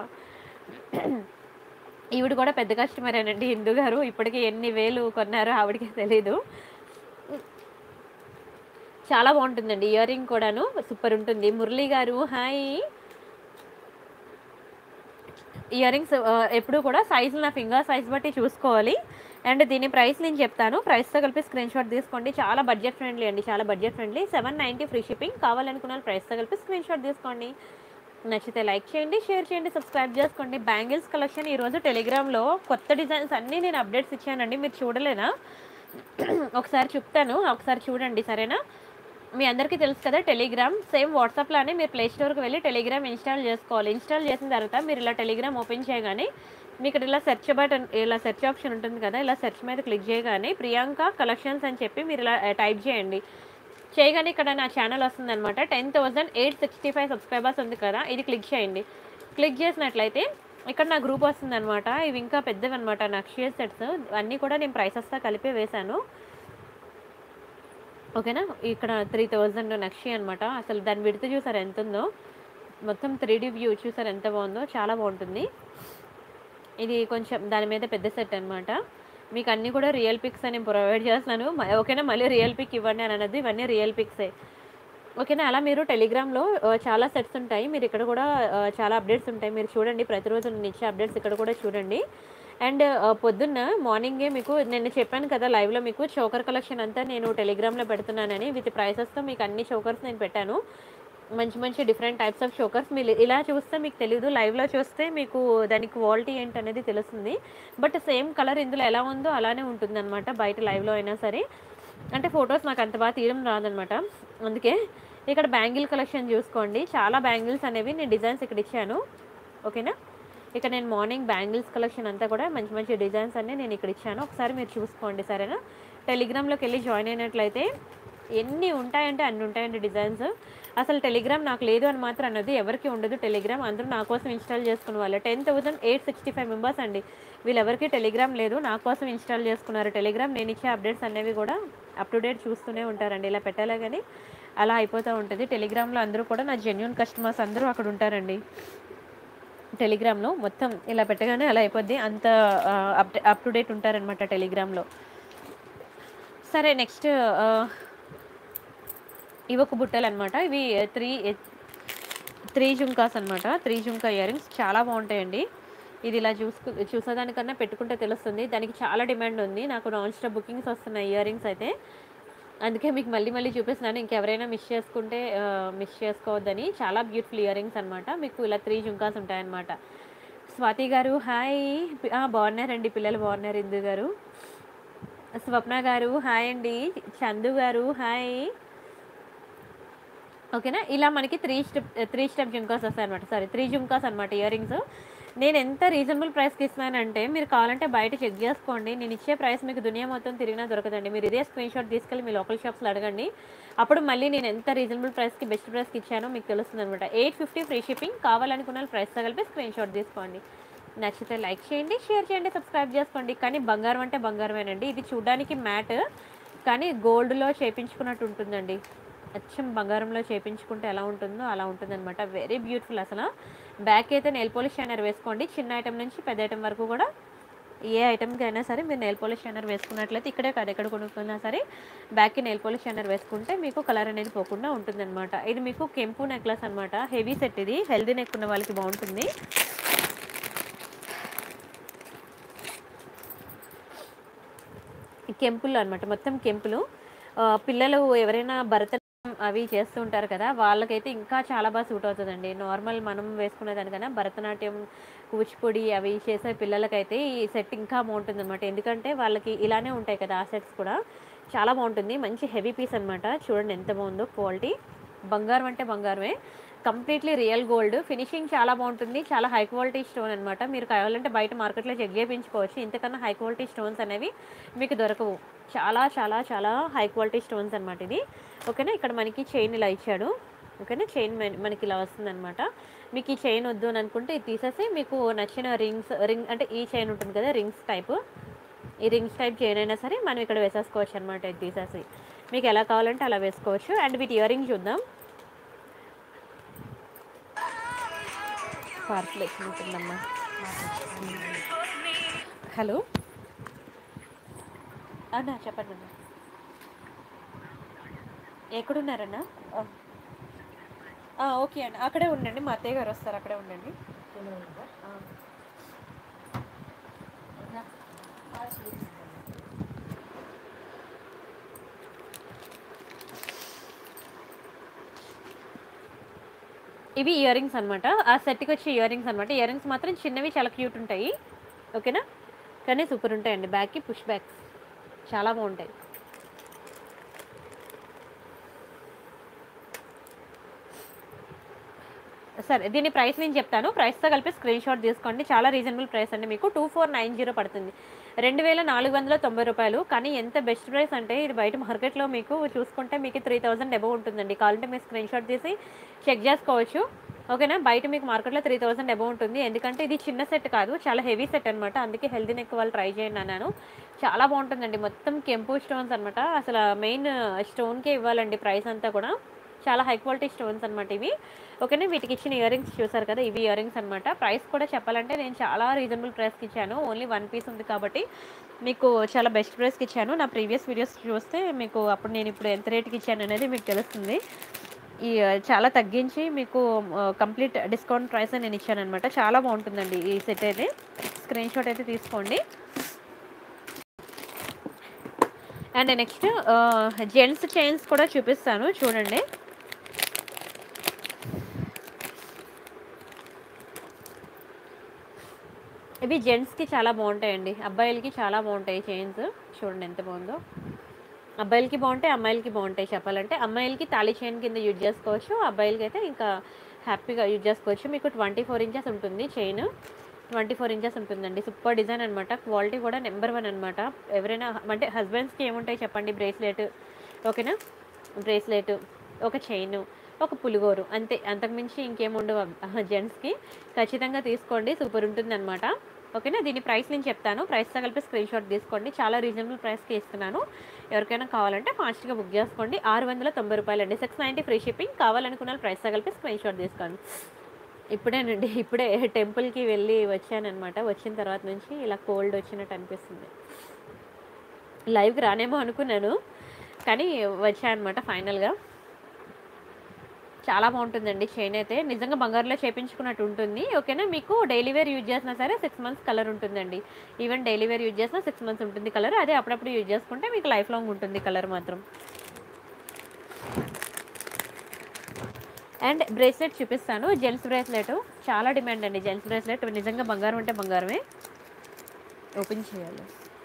ఈవిడ కూడా పెద్ద కస్టమరేనండి ఇందు గారు. ఇప్పటికి ఎన్ని వేలు కొన్నారో ఆవిడకే తెలీదు. చాలా బాగుంటుందండి ఇయర్ రింగ్ కూడాను, సూపర్ ఉంటుంది. మురళి గారు హాయ్. ఇయర్ రింగ్స్ ఎప్పుడు కూడా సైజులు నా ఫింగర్ సైజ్ బట్టి చూసుకోవాలి. అండ్ దీని ప్రైస్ నేను చెప్తాను. ప్రైస్తో కలిపి స్క్రీన్ షాట్ తీసుకోండి. చాలా బడ్జెట్ ఫ్రెండ్లీ అండి, చాలా బడ్జెట్ ఫ్రెండ్లీ. 790 free shipping. కావాలనుకున్న ప్రైస్తో కలిపి స్క్రీన్ షాట్ తీసుకోండి. నచ్చితే లైక్ చేయండి, షేర్ చేయండి, సబ్స్క్రైబ్ చేసుకోండి. బ్యాంగిల్స్ కలెక్షన్ ఈరోజు టెలిగ్రామ్లో కొత్త డిజైన్స్ అన్నీ నేను అప్డేట్స్ ఇచ్చానండి. మీరు చూడలేనా? ఒకసారి చెప్తాను, ఒకసారి చూడండి సరేనా. మీ అందరికీ తెలుసు కదా టెలిగ్రామ్ సేమ్ వాట్సాప్లోనే మీరు ప్లే స్టోర్కి వెళ్ళి టెలిగ్రామ్ ఇన్స్టాల్ చేసుకోవాలి. ఇన్స్టాల్ చేసిన తర్వాత మీరు ఇలా టెలిగ్రామ్ ఓపెన్ చేయగానే మీకు ఇలా సెర్చ్ బటన్, ఇలా సెర్చ్ ఆప్షన్ ఉంటుంది కదా, ఇలా సెర్చ్ మీద క్లిక్ చేయగానే ప్రియాంక కలెక్షన్స్ అని చెప్పి మీరు ఇలా టైప్ చేయండి. చేయగానే ఇక్కడ నా ఛానల్ వస్తుంది అనమాట. 10,865 సబ్స్క్రైబర్స్ ఉంది కదా, ఇది క్లిక్ చేయండి. క్లిక్ చేసినట్లయితే ఇక్కడ నా గ్రూప్ వస్తుంది అనమాట. ఇవి ఇంకా పెద్దవి అనమాట, నక్షియా సెట్స్ అన్నీ కూడా నేను ప్రైసెస్తో కలిపి వేశాను. ఓకేనా, ఇక్కడ 3000 నక్షి అనమాట. అసలు దాని విడత చూసారు ఎంత ఉందో, మొత్తం 3D వ్యూ చూసారు ఎంత బాగుందో, చాలా బాగుంటుంది. ఇది కొంచెం దాని మీద పెద్ద సెట్ అనమాట. మీకు అన్నీ కూడా రియల్ పిక్స్ అని ప్రొవైడ్ చేస్తున్నాను. ఓకేనా, మళ్ళీ రియల్ పిక్ ఇవ్వండి అని అనద్దు, ఇవన్నీ రియల్ పిక్సే. ఓకేనా, అలా మీరు టెలిగ్రామ్లో చాలా సెట్స్ ఉంటాయి. మీరు ఇక్కడ కూడా చాలా అప్డేట్స్ ఉంటాయి, మీరు చూడండి. ప్రతిరోజు నేను ఇచ్చే అప్డేట్స్ ఇక్కడ కూడా చూడండి. అండ్ పొద్దున్న మార్నింగే మీకు నేను చెప్పాను కదా లైవ్లో, మీకు చోకర్ కలెక్షన్ అంతా నేను టెలిగ్రామ్లో పెడుతున్నానని. విత్ ప్రైసెస్తో మీకు అన్ని చోకర్స్ నేను పెట్టాను. మంచి మంచి డిఫరెంట్ టైప్స్ ఆఫ్ చోకర్స్. మీరు ఇలా చూస్తే మీకు తెలీదు, లైవ్లో చూస్తే మీకు దాని క్వాలిటీ ఏంటనేది తెలుస్తుంది. బట్ సేమ్ కలర్ ఇందులో ఎలా ఉందో అలానే ఉంటుందన్నమాట బయట లైవ్లో అయినా సరే. అంటే ఫొటోస్ నాకు అంత బాగా తీయడం రాదనమాట, అందుకే. ఇక్కడ బ్యాంగిల్ కలెక్షన్ చూసుకోండి. చాలా బ్యాంగిల్స్ అనేవి నేను డిజైన్స్ ఇక్కడ ఇచ్చాను. ఓకేనా, ఇక్కడ నేను మార్నింగ్ బ్యాంగిల్స్ కలెక్షన్ అంతా కూడా మంచి మంచి డిజైన్స్ అన్నీ నేను ఇక్కడ ఇచ్చాను. ఒకసారి మీరు చూసుకోండి సరేనా. టెలిగ్రామ్లోకి వెళ్ళి జాయిన్ అయినట్లయితే ఎన్ని ఉంటాయంటే అన్ని ఉంటాయండి డిజైన్స్. అసలు టెలిగ్రామ్ నాకు లేదు అని మాత్రం అన్నది ఎవరికి ఉండదు. టెలిగ్రామ్ అందరూ నా కోసం ఇన్స్టాల్ చేసుకున్న వాళ్ళు 10,865 మెంబర్స్ అండి. వీళ్ళెవరికి టెలిగ్రామ్ లేదు, నా కోసం ఇన్స్టాల్ చేసుకున్నారు టెలిగ్రామ్. నేను ఇచ్చే అప్డేట్స్ అనేవి కూడా అప్ టు డేట్ చూస్తూనే ఉంటారండి. ఇలా పెట్టాలే కానీ అలా అయిపోతూ ఉంటుంది. టెలిగ్రామ్లో అందరూ కూడా నా జెన్యూన్ కస్టమర్స్ అందరూ అక్కడ ఉంటారండి. టెలిగ్రామ్లో మొత్తం ఇలా పెట్టగానే అలా అయిపోద్ది, అంత అప్ టు డేట్ ఉంటారనమాట టెలిగ్రామ్లో. సరే, నెక్స్ట్ ఇవి ఒక బుట్టలు అనమాట. ఇవి త్రీ జుంకాస్ అనమాట. 3 జుంకా ఇయర్ రింగ్స్ చాలా బాగుంటాయండి. ఇది ఇలా చూసేదానికన్నా పెట్టుకుంటే తెలుస్తుంది, దానికి చాలా డిమాండ్ ఉంది. నాకు నాన్ స్టాప్ బుకింగ్స్ వస్తున్నాయి ఇయర్ రింగ్స్ అయితే, అందుకే మీకు మళ్ళీ మళ్ళీ చూపిస్తున్నాను. ఇంకెవరైనా మిస్ చేసుకుంటే మిస్ చేసుకోవద్దని. చాలా బ్యూటిఫుల్ ఇయర్ రింగ్స్ అనమాట. మీకు ఇలా 3 జుంకాస్ ఉంటాయన్నమాట. స్వాతి గారు హాయ్, బాగున్నారండి, పిల్లలు బాగున్నారు. ఇందు గారు, స్వప్న గారు హాయ్ అండి, చందు గారు హాయ్. ఓకేనా, ఇలా మనకి త్రీ స్టెప్ జుంకాస్ వస్తాయి అనమాట. సారీ, 3 జుంకాస్ అనమాట ఇయర్ రింగ్స్. నేను ఎంత రీజనబుల్ ప్రైస్కి ఇస్తున్నానంటే మీరు కావాలంటే బయట చెక్ చేసుకోండి. నేను ఇచ్చే ప్రైస్ మీకు దునియా మొత్తం తిరిగినా దొరకదండి. మీరు ఇదే స్క్రీన్ షాట్ తీసుకెళ్ళి మీ లోకల్ షాప్స్లో అడగండి, అప్పుడు మళ్ళీ నేను ఎంత రీజనబుల్ ప్రైస్కి బెస్ట్ ప్రైస్కి ఇచ్చానో మీకు తెలుస్తుంది అనమాట. 850 ఫ్రీ షిప్పింగ్. కావాలనుకున్న ప్రైస్తో కలిపి స్క్రీన్ షాట్ తీసుకోండి. నచ్చితే లైక్ చేయండి, షేర్ చేయండి, సబ్స్క్రైబ్ చేసుకోండి. కానీ బంగారం అంటే బంగారమేనండి. ఇది చూడడానికి మ్యాట్, కానీ గోల్డ్‌లో చేపించుకున్నట్టు ఉంటుందండి. అచ్చం బంగారంలో చేపించుకుంటే ఎలా ఉంటుందో అలా ఉంటుందనమాట. వెరీ బ్యూటిఫుల్ అసల. బ్యాక్ అయితే నెయిల్ పాలిష్ షైనర్ వేసుకోండి. చిన్న ఐటెం నుంచి పెద్ద ఐటెం వరకు కూడా ఏ ఐటెంకి అయినా సరే మీరు నెయిల్ పాలిష్ షైనర్ వేసుకున్నట్లయితే, ఇక్కడే కాదు ఎక్కడ కొనుక్కున్నా సరే బ్యాక్‌కి నెయిల్ పాలిష్ షైనర్ వేసుకుంటే మీకు కలర్ అనేది పోకుండా ఉంటుందన్నమాట. ఇది మీకు కెంపు నెక్లెస్ అనమాట. హెవీ సెట్ ఇది. హెల్తీ నెక్ ఉన్న వాళ్ళకి బాగుంటుంది. కెంపులు అనమాట, మొత్తం కెంపులు. పిల్లలు ఎవరైనా భరతనాట్యం అవి చేస్తూ ఉంటారు కదా, వాళ్ళకైతే ఇంకా చాలా బాగా సూట్ అవుతుందండి. నార్మల్ మనం వేసుకునే దానికన్నా భరతనాట్యం, కూచిపూడి అవి చేసే పిల్లలకైతే ఈ సెట్ ఇంకా బాగుంటుంది అనమాట. ఎందుకంటే వాళ్ళకి ఇలానే ఉంటాయి కదా, ఆ సెట్స్ కూడా చాలా బాగుంటుంది. మంచి హెవీ పీస్ అనమాట. చూడండి ఎంత బాగుందో క్వాలిటీ. బంగారం అంటే బంగారమే. Completely real gold. ఫినిషింగ్ చాలా బాగుంటుంది. చాలా హై క్వాలిటీ స్టోన్ అనమాట. మీరు కావాలంటే బయట మార్కెట్లో చెక్ చేయించుకోవచ్చు. ఇంతకన్నా హై క్వాలిటీ స్టోన్స్ అనేవి మీకు దొరకవు. చాలా చాలా చాలా హై క్వాలిటీ స్టోన్స్ అనమాట ఇది. ఓకేనా. ఇక్కడ మనకి చైన్ ఇలా ఇచ్చాడు. ఓకేనా. చైన్ మనకి ఇలా వస్తుందన్నమాట. మీకు ఈ చైన్ వద్దు అని అనుకుంటే ఇది తీసేసి మీకు నచ్చిన రింగ్ అంటే ఈ చైన్ ఉంటుంది కదా, రింగ్స్ టైప్, ఈ రింగ్స్ టైప్ చైన్ అయినా సరే మనం ఇక్కడ వేసేసుకోవచ్చు అనమాట. ఇది తీసేసి మీకు ఎలా కావాలంటే అలా వేసుకోవచ్చు. అండ్ వీటి ఇయర్ రింగ్ చూద్దాం. పార్సల్ ఉంటుందమ్మా. హలో అన్నా, చెప్పండి అన్న. ఎక్కడున్నారన్నా? ఓకే అండి, అక్కడే ఉండండి. మా అత్తయ్య గారు వస్తారు, అక్కడే ఉండండి. ఇవి ఇయర్ రింగ్స్ అనమాట. ఆ సెట్కి వచ్చే ఇయర్ రింగ్స్ అనమాట. ఇయర్ రింగ్స్ మాత్రం చిన్నవి, చాలా క్యూట్ ఉంటాయి. ఓకేనా. కానీ సూపర్ ఉంటాయండి. బ్యాక్కి పుష్ బ్యాక్స్ చాలా బాగుంటాయి. సరే, దీని ప్రైస్ నేను చెప్తాను. ప్రైస్తో కలిపి స్క్రీన్ షాట్ తీసుకోండి. చాలా రీజనబుల్ ప్రైస్ అండి. మీకు 2490 పడుతుంది. 2490 రూపాయలు. కానీ ఎంత బెస్ట్ ప్రైస్ అంటే, ఇది బయట మార్కెట్లో మీకు చూసుకుంటే మీకు 3000 అబవ్ ఉంటుందండి. కావాలంటే మీరు స్క్రీన్ షాట్ తీసి చెక్ చేసుకోవచ్చు. ఓకేనా. బయట మీకు మార్కెట్లో 3000 అబవ్ ఉంటుంది. ఎందుకంటే ఇది చిన్న సెట్ కాదు, చాలా హెవీ సెట్ అనమాట. అందుకే హెల్తీ నెక్ వాళ్ళు ట్రై చేయండి అన్నాను. చాలా బాగుంటుందండి. మొత్తం కెంపు స్టోన్స్ అనమాట. అసలు మెయిన్ స్టోన్కే ఇవ్వాలండి ప్రైస్ అంతా కూడా. చాలా హై క్వాలిటీ స్టోన్స్ అనమాట ఇవి. ఓకేనా. వీటికి ఇచ్చిన ఇయర్ రింగ్స్ చూసారు కదా, ఇవి ఇయర్ రింగ్స్ అనమాట. ప్రైస్ కూడా చెప్పాలంటే నేను చాలా రీజనబుల్ ప్రైస్కి ఇచ్చాను. ఓన్లీ 1 పీస్ ఉంది కాబట్టి మీకు చాలా బెస్ట్ ప్రైస్కి ఇచ్చాను. నా ప్రీవియస్ వీడియోస్ చూస్తే మీకు అప్పుడు నేను ఇప్పుడు ఎంత రేట్కి ఇచ్చాను అనేది మీకు తెలుస్తుంది. ఈ చాలా తగ్గించి మీకు కంప్లీట్ డిస్కౌంట్ ప్రైస్ నేను ఇచ్చాను అనమాట. చాలా బాగుంటుందండి ఈ సెట్ అయితే. స్క్రీన్ షాట్ అయితే తీసుకోండి. అండ్ నెక్స్ట్ జెంట్స్ చైన్స్ కూడా చూపిస్తాను, చూడండి. ఇవి జెంట్స్కి చాలా బాగుంటాయండి. అబ్బాయిలకి చాలా బాగుంటాయి చైన్స్. చూడండి ఎంత బాగుందో. అబ్బాయిలకి బాగుంటాయి, అమ్మాయిలకి బాగుంటాయి. చెప్పాలంటే అమ్మాయిలకి తాళి చైన్ కింద యూజ్ చేసుకోవచ్చు, అబ్బాయిలకి అయితే ఇంకా హ్యాపీగా యూజ్ చేసుకోవచ్చు. మీకు 24 ఇంచెస్ ఉంటుంది చైన్. 24 ఇంచెస్ ఉంటుందండి. సూపర్ డిజైన్ అనమాట. క్వాలిటీ కూడా నెంబర్ 1 అనమాట. ఎవరైనా అంటే హస్బెండ్స్కి ఏముంటాయి చెప్పండి, బ్రేస్లెట్. ఓకేనా. బ్రేస్లెట్, ఒక చైన్, ఒక పులిగోరు, అంతే. అంతకుమించి ఇంకేముండవు జెంట్స్కి. ఖచ్చితంగా తీసుకోండి, సూపర్ ఉంటుంది అనమాట. ఓకేనా. దీని ప్రైస్ నేను చెప్తాను. ప్రైస్తో కలిపి స్క్రీన్ షాట్ తీసుకోండి. చాలా రీజనబుల్ ప్రైస్కి ఇస్తున్నాను. ఎవరికైనా కావాలంటే ఫాస్ట్గా బుక్ చేసుకోండి. 690 రూపాయలండి. 690 ఫ్రీ షిప్పింగ్. కావాలనుకున్న ప్రైస్తో కలిపి స్క్రీన్ షాట్ తీసుకోండి. ఇప్పుడే టెంపుల్కి వెళ్ళి వచ్చానమాట. వచ్చిన తర్వాత నుంచి ఇలా కోల్డ్ వచ్చినట్టు అనిపిస్తుంది. లైవ్కి రానేమో అనుకున్నాను, కానీ వచ్చాను అనమాట ఫైనల్గా. చాలా బాగుంటుందండి చైన్ అయితే. నిజంగా బంగారులో చేయించుకున్నట్టు ఉంటుంది. ఓకేనా. మీకు డైలీ వేర్ యూజ్ చేసినా సరే 6 మంత్స్ కలర్ ఉంటుందండి. ఈవెన్ డైలీ వేర్ యూజ్ చేసినా 6 మంత్స్ ఉంటుంది కలర్. అదే అప్పుడప్పుడు యూజ్ చేసుకుంటే మీకు లైఫ్ లాంగ్ ఉంటుంది కలర్ మాత్రం. అండ్ బ్రేస్లెట్ చూపిస్తాను. జెంట్స్ బ్రేస్లెట్ చాలా డిమాండ్ అండి. జెంట్స్ బ్రేస్లెట్ నిజంగా బంగారం అంటే బంగారమే. ఓపెన్ చేయాలి.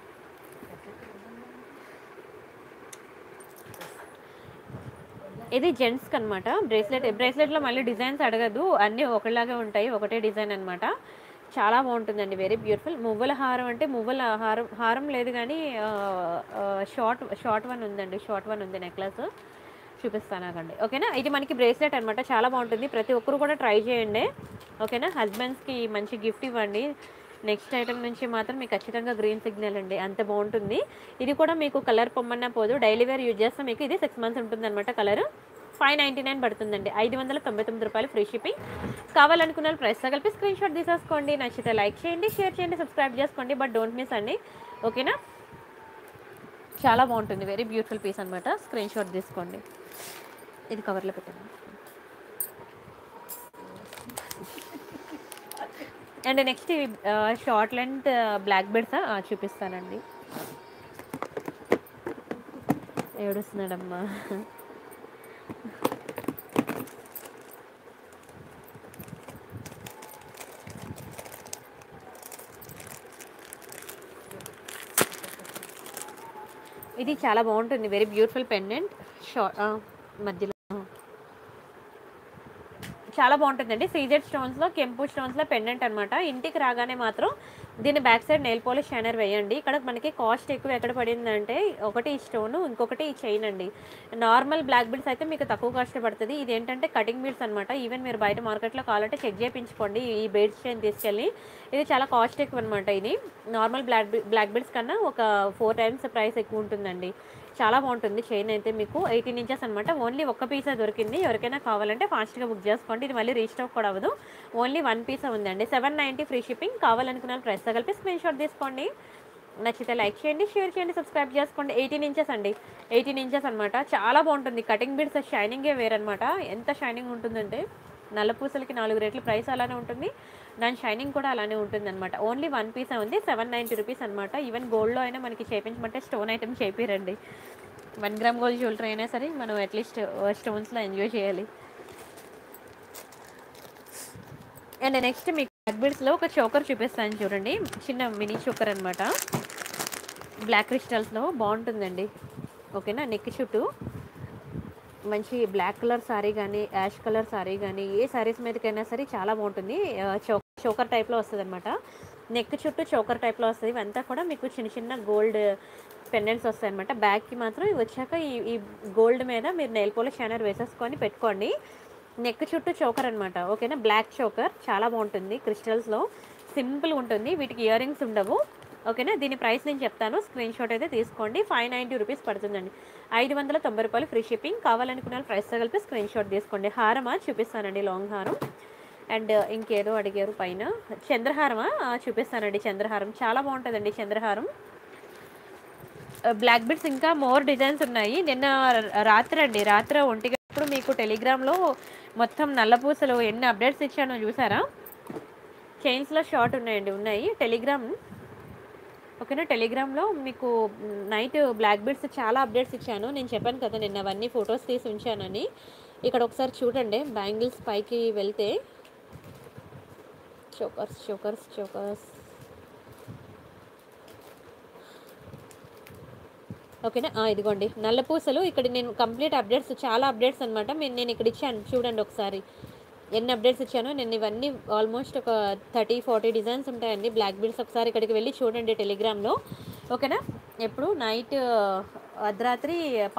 ఇది జెంట్స్కి అనమాట. బ్రేస్లెట్లో మళ్ళీ డిజైన్స్ అడగదు, అన్నీ ఒకలాగే ఉంటాయి, ఒకటే డిజైన్ అనమాట. చాలా బాగుంటుందండి. Very beautiful. మువ్వల హారం అంటే మువ్వల హారం లేదు, కానీ షార్ట్ వన్ ఉందండి. షార్ట్ వన్ ఉంది నెక్లెస్. చూపిస్తాను ఆగండి. ఓకేనా, ఇది మనకి బ్రేస్లెట్ అనమాట. చాలా బాగుంటుంది, ప్రతి ఒక్కరు కూడా ట్రై చేయండి. ఓకేనా, హస్బెండ్స్కి మంచి గిఫ్ట్ ఇవ్వండి. నెక్స్ట్ ఐటమ్ నుంచి మాత్రం మీకు ఖచ్చితంగా గ్రీన్ సిగ్నల్ అండి, అంత బాగుంటుంది. ఇది కూడా మీకు కలర్ పొమ్మన్నా పోదు, డైలీ వేర్ యూజ్ చేస్తే మీకు ఇది 6 మంత్స్ ఉంటుంది అనమాట. కలర్ 599 పడుతుందండి, 599 రూపాయలు ఫ్రీ షిప్పింగ్. కావాలనుకున్న ప్రైస్తో కలిపి స్క్రీన్ షాట్ తీసేసుకోండి. నచ్చితే లైక్ చేయండి, షేర్ చేయండి, సబ్స్క్రైబ్ చేసుకోండి, బట్ డోంట్ మిస్ అండి. ఓకేనా, చాలా బాగుంటుంది, వెరీ బ్యూటిఫుల్ పీస్ అనమాట. స్క్రీన్ షాట్ తీసుకోండి. ఇది కవర్లో పెట్టండి. And next short length black beads చూపిస్తానండి. ఏడుస్తున్నాడమ్మా. ఇది చాలా బాగుంటుంది, వెరీ బ్యూటిఫుల్ పెండెంట్. మధ్యలో చాలా బాగుంటుందండి. సీజెడ్ స్టోన్స్లో, కెంపు స్టోన్స్లో పెండెంట్ అనమాట. ఇంటికి రాగానే మాత్రం దీని back side nail polish shiner వేయండి. ఇక్కడ మనకి కాస్ట్ ఎక్కువ ఎక్కడ పడిందంటే, ఒకటి ఈ స్టోను, ఇంకొకటి ఈ చైన్ అండి. నార్మల్ బ్లాక్ బీడ్స్ అయితే మీకు తక్కువ కాస్ట్ పడుతుంది. ఇది ఏంటంటే కటింగ్ బీడ్స్ అనమాట. ఈవెన్ మీరు బయట మార్కెట్లో కావాలంటే చెక్ చేయించుకోండి ఈ బీడ్స్ చైన్ తీసుకెళ్ళి. ఇది చాలా కాస్ట్ ఎక్కువ అనమాట. ఇది నార్మల్ బ్లాక్ బీడ్స్ కన్నా ఒక 4 times ప్రైస్ ఎక్కువ ఉంటుందండి. చాలా బాగుంటుంది చైన్ అయితే. మీకు 18 inches అనమాట. ఓన్లీ ఒక్క పీసే దొరికింది, ఎవరికైనా కావాలంటే ఫాస్ట్గా బుక్ చేసుకోండి. ఇది మళ్ళీ రీస్టాక్ కూడా అవ్వదు, ఓన్లీ 1 piece ఉందండి. 790 ఫ్రీ షిప్పింగ్. కావాలనుకున్న ప్రైస్తో కలిపి స్క్రీన్ షాట్ తీసుకోండి. నచ్చితే లైక్ చేయండి, షేర్ చేయండి, సబ్స్క్రైబ్ చేసుకోండి. 18 inches అండి, 18 inches అనమాట. చాలా బాగుంటుంది. కటింగ్ బీడ్స్ షైనింగే వేరనమాట. ఎంత షైనింగ్ ఉంటుందంటే, నల్ల పూసలకి 4 రేట్లు ప్రైస్ అలానే ఉంటుంది, దాని షైనింగ్ కూడా అలానే ఉంటుంది అనమాట. ఓన్లీ 1 piece ఉంది, 790 రూపీస్ అనమాట. ఈవెన్ గోల్డ్లో అయినా మనకి చేయించమంటే స్టోన్ ఐటమ్ చేపిరండి. 1 గ్రామ్ గోల్డ్ జ్యువెలరీ అయినా సరే మనం అట్లీస్ట్ స్టోన్స్లో ఎంజాయ్ చేయాలి. అండ్ నెక్స్ట్ మీకు బ్లాక్ బీడ్స్లో ఒక చోకర్ చూపిస్తాను చూడండి, చిన్న మినీ చోకర్ అనమాట. బ్లాక్ క్రిస్టల్స్లో బాగుంటుందండి. ఓకేనా, నెక్ చుట్టూ మంచి బ్లాక్ కలర్ సారీ కానీ, యాష్ కలర్ సారీ కానీ, ఏ సారీస్ మీదకైనా సరే చాలా బాగుంటుంది. చోకర్ టైప్లో వస్తుంది అనమాట. నెక్ చుట్టూ చోకర్ టైప్లో వస్తుంది. ఇవంతా కూడా మీకు చిన్న చిన్న గోల్డ్ పెండెంట్స్ వస్తాయి అనమాట. బ్యాక్కి మాత్రం ఇవి వచ్చాక ఈ గోల్డ్ మీద మీరు నెయిల్ పాలిష్ షైనర్ వేసేసుకొని పెట్టుకోండి. నెక్ చుట్టూ చోకర్ అనమాట. ఓకేనా, బ్లాక్ చోకర్ చాలా బాగుంటుంది. క్రిస్టల్స్లో సింపుల్ ఉంటుంది, వీటికి ఇయర్ రింగ్స్ ఉండవు. ఓకేనా, దీని ప్రైస్ నేను చెప్తాను, స్క్రీన్ షాట్ అయితే తీసుకోండి. 590 రూపీస్ పడుతుందండి, 590 రూపాయలు ఫ్రీ షిప్పింగ్. కావాలనుకున్న ప్రైస్తో కలిపి స్క్రీన్ షాట్ తీసుకోండి. హారమా చూపిస్తానండి, లాంగ్ హారం. అండ్ ఇంకేదో అడిగారు పైన, చంద్రహారమా చూపిస్తానండి. చంద్రహారం చాలా బాగుంటుందండి. చంద్రహారం బ్లాక్ బీడ్స్ ఇంకా మోర్ డిజైన్స్ ఉన్నాయి. నిన్న రాత్రి 1 గంటప్పుడు మీకు టెలిగ్రామ్లో మొత్తం నల్లపూసలు ఎన్ని అప్డేట్స్ ఇచ్చానో చూసారా. చైన్స్లో షార్ట్ ఉన్నాయి టెలిగ్రామ్. ఓకేనా, టెలిగ్రామ్లో మీకు నైట్ బ్లాక్ బీడ్స్ చాలా అప్డేట్స్ ఇచ్చాను. నేను చెప్పాను కదా నిన్న అవన్నీ ఫొటోస్ తీసి ఉంచానని. ఇక్కడ ఒకసారి చూడండి, బ్యాంగిల్స్ పైకి వెళ్తే చోకర్స్ ఓకేనా. ఇదిగోండి నల్లపూసలు. ఇక్కడ నేను కంప్లీట్ అప్డేట్స్, చాలా అప్డేట్స్ అనమాట. నేను ఇక్కడ ఇచ్చాను చూడండి ఒకసారి ఎన్ని అప్డేట్స్ ఇచ్చానో. నేను ఇవన్నీ ఆల్మోస్ట్ ఒక 30-40 డిజైన్స్ ఉంటాయండి బ్లాక్ బీడ్స్. ఒకసారి ఇక్కడికి వెళ్ళి చూడండి టెలిగ్రామ్లో. ఓకేనా, ఎప్పుడు నైట్ అర్ధరాత్రి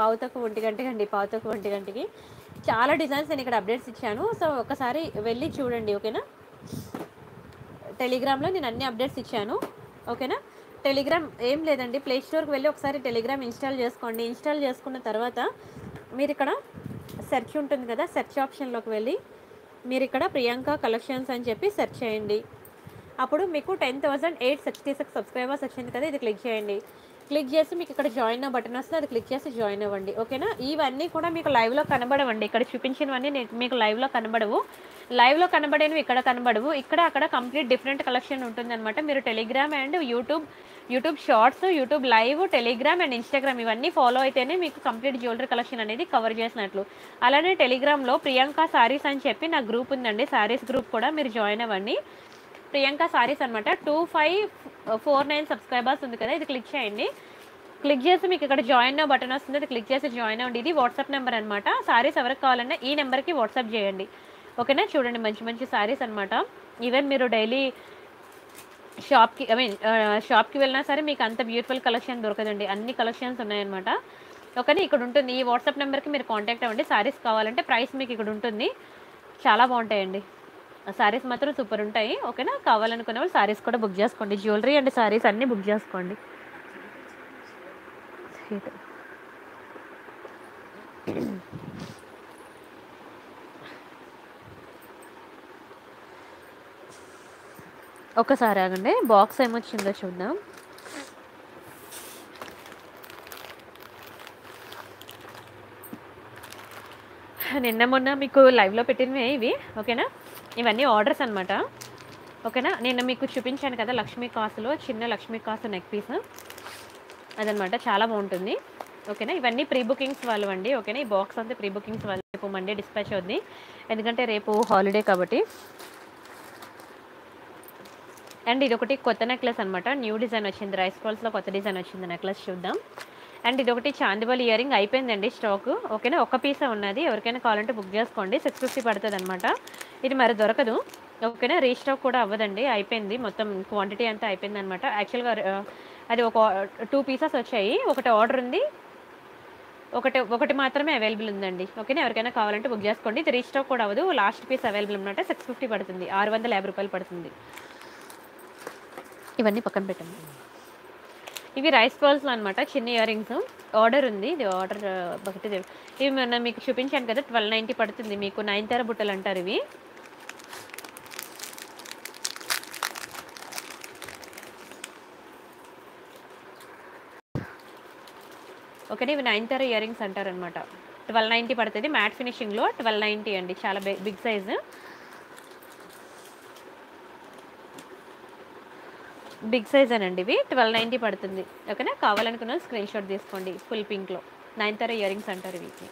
1:15 గంటకి చాలా డిజైన్స్ నేను ఇక్కడ అప్డేట్స్ ఇచ్చాను. సో ఒకసారి వెళ్ళి చూడండి. ఓకేనా, టెలిగ్రామ్లో నేను అన్ని అప్డేట్స్ ఇచ్చాను. ఓకేనా, టెలిగ్రామ్ ఏం లేదండి, ప్లే స్టోర్కి వెళ్ళి ఒకసారి టెలిగ్రామ్ ఇన్స్టాల్ చేసుకోండి. ఇన్స్టాల్ చేసుకున్న తర్వాత మీరు ఇక్కడ సెర్చ్ ఉంటుంది కదా, సెర్చ్ ఆప్షన్లోకి వెళ్ళి మీరు ఇక్కడ ప్రియాంక కలెక్షన్స్ అని చెప్పి సెర్చ్ చేయండి. అప్పుడు మీకు 10,866 సబ్స్క్రైబర్స్ వచ్చింది కదా, ఇది క్లిక్ చేయండి. క్లిక్ చేసి మీకు ఇక్కడ జాయిన్ బటన్ వస్తుంది, అది క్లిక్ చేసి జాయిన్ అవ్వండి. ఓకేనా, ఇవన్నీ కూడా మీకు లైవ్లో కనబడవండి. ఇక్కడ చూపించినవన్నీ మీకు లైవ్లో కనబడవు. లైవ్లో కనబడేవి ఇక్కడ కనబడవు. ఇక్కడ అక్కడ కంప్లీట్ డిఫరెంట్ కలెక్షన్ ఉంటుందన్నమాట. మీరు Telegram and YouTube shorts, YouTube live, Telegram and Instagram ఇవన్నీ ఫాలో అయితేనే మీకు కంప్లీట్ జ్యువెలరీ కలెక్షన్ అనేది కవర్ చేసినట్లు. అలానే టెలిగ్రామ్లో ప్రియాంక సారీస్ అని చెప్పి నా గ్రూప్ ఉందండి, సారీస్ గ్రూప్ కూడా మీరు జాయిన్ అవ్వండి. ప్రియాంక సారీస్ అనమాట. 2549 సబ్స్క్రైబర్స్ ఉంది కదా, ఇది క్లిక్ చేయండి. క్లిక్ చేసి మీకు ఇక్కడ జాయిన్ బటన్ వస్తుంది, అది క్లిక్ చేసి జాయిన్ అవ్వండి. ఇది వాట్సాప్ నెంబర్ అనమాట. సారీస్ ఎవరికి కావాలన్నా ఈ నెంబర్కి వాట్సాప్ చేయండి. ఓకేనా, చూడండి మంచి మంచి సారీస్ అనమాట. ఈవెన్ మీరు డైలీ షాప్కి వెళ్ళినా సరే మీకు అంత బ్యూటిఫుల్ కలెక్షన్ దొరకదండి, అన్ని కలెక్షన్స్ ఉన్నాయన్నమాట. ఓకేనా, ఇక్కడ ఉంటుంది. ఈ వాట్సాప్ నెంబర్కి మీరు కాంటాక్ట్ అవ్వండి. శారీస్ కావాలంటే ప్రైస్ మీకు ఇక్కడ ఉంటుంది. చాలా బాగుంటాయండి. శారీస్ మాత్రం సూపర్ ఉంటాయి. ఓకేనా, కావాలనుకునే వాళ్ళు శారీస్ కూడా బుక్ చేసుకోండి. జ్యువెలరీ అండ్ శారీస్ అన్నీ బుక్ చేసుకోండి. ఒకసారి ఆగండి, బాక్స్ ఏమొచ్చిందో చూద్దాం. నిన్న మొన్న మీకు లైవ్లో పెట్టినవి ఇవి. ఓకేనా, ఇవన్నీ ఆర్డర్స్ అనమాట. ఓకేనా, నిన్న మీకు చూపించాను కదా లక్ష్మీ కాసులో చిన్న లక్ష్మీ కాసు నెక్ పీస్, అదనమాట. చాలా బాగుంటుంది. ఓకేనా, ఇవన్నీ ప్రీ బుకింగ్స్ వాళ్ళు అండి. ఓకేనా, ఈ బాక్స్ అంతా ప్రీ బుకింగ్స్ వాళ్ళు. రేపు మండే డిస్పాచ్ అవుద్ది, ఎందుకంటే రేపు హాలిడే కాబట్టి. అండ్ ఇది ఒకటి కొత్త నెక్లెస్ అనమాట. న్యూ డిజైన్ వచ్చింది, రైస్ బాల్స్లో కొత్త డిజైన్ వచ్చింది. నెక్లెస్ చూద్దాం. అండ్ ఇది ఒకటి చాందివల్ ఇయర్ రింగ్ అయిపోయిందండి స్టాక్. ఓకేనా, ఒక పీసే ఉన్నది. ఎవరికైనా కావాలంటే బుక్ చేసుకోండి. 650 పడుతుంది అనమాట. ఇది మరి దొరకదు. ఓకేనా, రీస్టాక్ కూడా అవ్వదండి, అయిపోయింది మొత్తం. క్వాంటిటీ అంతా అయిపోయింది అనమాట. యాక్చువల్గా అది ఒక 2 పీసెస్ వచ్చాయి. ఒకటి ఆర్డర్ ఉంది, ఒకటి మాత్రమే అవైలబుల్ ఉందండి. ఓకేనా, ఎవరికైనా కావాలంటే బుక్ చేసుకోండి. ఇది రీస్టాక్ కూడా అవ్వదు. లాస్ట్ పీస్ అవైలబుల్ అనమాట. 650 పడుతుంది, 650 రూపాయలు పడుతుంది. ఇవన్నీ పక్కన పెట్టండి. ఇవి రైస్ బాల్స్లో అనమాట, చిన్న ఇయర్ రింగ్స్. ఆర్డర్ ఉంది, ఇది ఆర్డర్ ఒకటి. ఇవి మొన్న మీకు చూపించాను కదా, 1290 పడుతుంది మీకు. 9 తర బుట్టలు అంటారు ఇవి. ఓకే, ఇవి 9 తర ఇయర్ రింగ్స్ అంటారు అనమాట. 1290 పడుతుంది మ్యాట్ ఫినిషింగ్లో. 1290 అండి, చాలా బిగ్ సైజు. బిగ్ సైజ్ అనండి ఇవి. 1290 పడుతుంది. ఓకేనా, కావాలనుకున్న స్క్రీన్ షాట్ తీసుకోండి. ఫుల్ పింక్లో 9 తర ఇయర్ రింగ్స్ అంటారు వీటిని.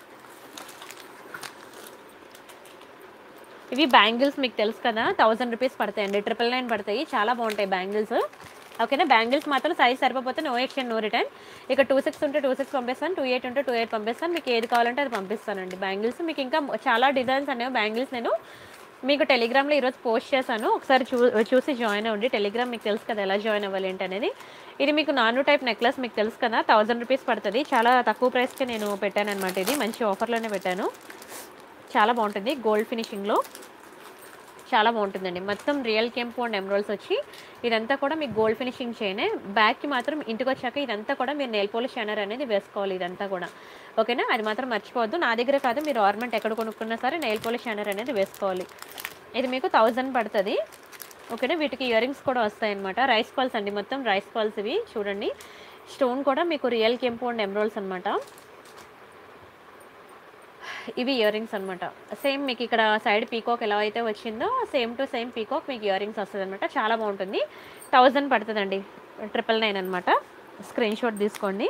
ఇవి బ్యాంగిల్స్ మీకు తెలుసు కదా, 1000 రూపీస్ పడతాయండి. 999 పడతాయి. చాలా బాగుంటాయి బ్యాంగిల్స్. ఓకేనా, బ్యాంగిల్స్ మాత్రం సైజ్ సరిపోతే నో ఎక్స్చేంజ్ నో రిటర్న్. ఇక 26 ఉంటే 26 పంపిస్తాను, 28 ఉంటే 28 పంపిస్తాను. మీకు ఏది కావాలంటే అది పంపిస్తానండి. బ్యాంగిల్స్ మీకు ఇంకా చాలా డిజైన్స్ అనేవి బ్యాంగిల్స్ నేను మీకు టెలిగ్రామ్లో ఈరోజు పోస్ట్ చేశాను. ఒకసారి చూసి జాయిన్ అవ్వండి. టెలిగ్రామ్ మీకు తెలుసు కదా ఎలా జాయిన్ అవ్వాలి ఏంటి అనేది. ఇది మీకు నాను టైప్ నెక్లెస్ మీకు తెలుసు కదా, 1000 రూపీస్ పడుతుంది. చాలా తక్కువ ప్రైస్కి నేను పెట్టాను అనమాట. ఇది మంచి ఆఫర్లోనే పెట్టాను. చాలా బాగుంటుంది, గోల్డ్ ఫినిషింగ్లో చాలా బాగుంటుందండి. మొత్తం రియల్ కెంపు అండ్ ఎమరాల్డ్స్ వచ్చి ఇదంతా కూడా మీకు గోల్డ్ ఫినిషింగ్ చేయనే. బ్యాక్కి మాత్రం ఇంటికి వచ్చాక ఇదంతా కూడా మీరు నెయిల్ పాలిష్ షైనర్ అనేది వేసుకోవాలి ఇదంతా కూడా. ఓకేనా, అది మాత్రం మర్చిపోవద్దు. నా దగ్గర కాదు, మీరు ఆర్నమెంట్ ఎక్కడ కొనుక్కున్నా సరే నెయిల్ పాలిష్ షైనర్ అనేది వేసుకోవాలి. ఇది మీకు 1000 పడుతుంది. ఓకేనా, వీటికి ఇయర్ రింగ్స్ కూడా వస్తాయన్నమాట. రైస్ పాల్స్ అండి, మొత్తం రైస్ పాల్స్ ఇవి. చూడండి, స్టోన్ కూడా మీకు రియల్ కెంపు అండ్ ఎమరాల్డ్స్ అనమాట. ఇవి ఇయర్ రింగ్స్ అనమాట. సేమ్ మీకు ఇక్కడ సైడ్ పీకాక్ ఎలా అయితే వచ్చిందో సేమ్ టు సేమ్ పీకాక్ మీకు ఇయర్ రింగ్స్ వస్తుంది అనమాట. చాలా బాగుంటుంది. 1000 పడుతుందండి, 999 అనమాట. స్క్రీన్ షాట్ తీసుకోండి.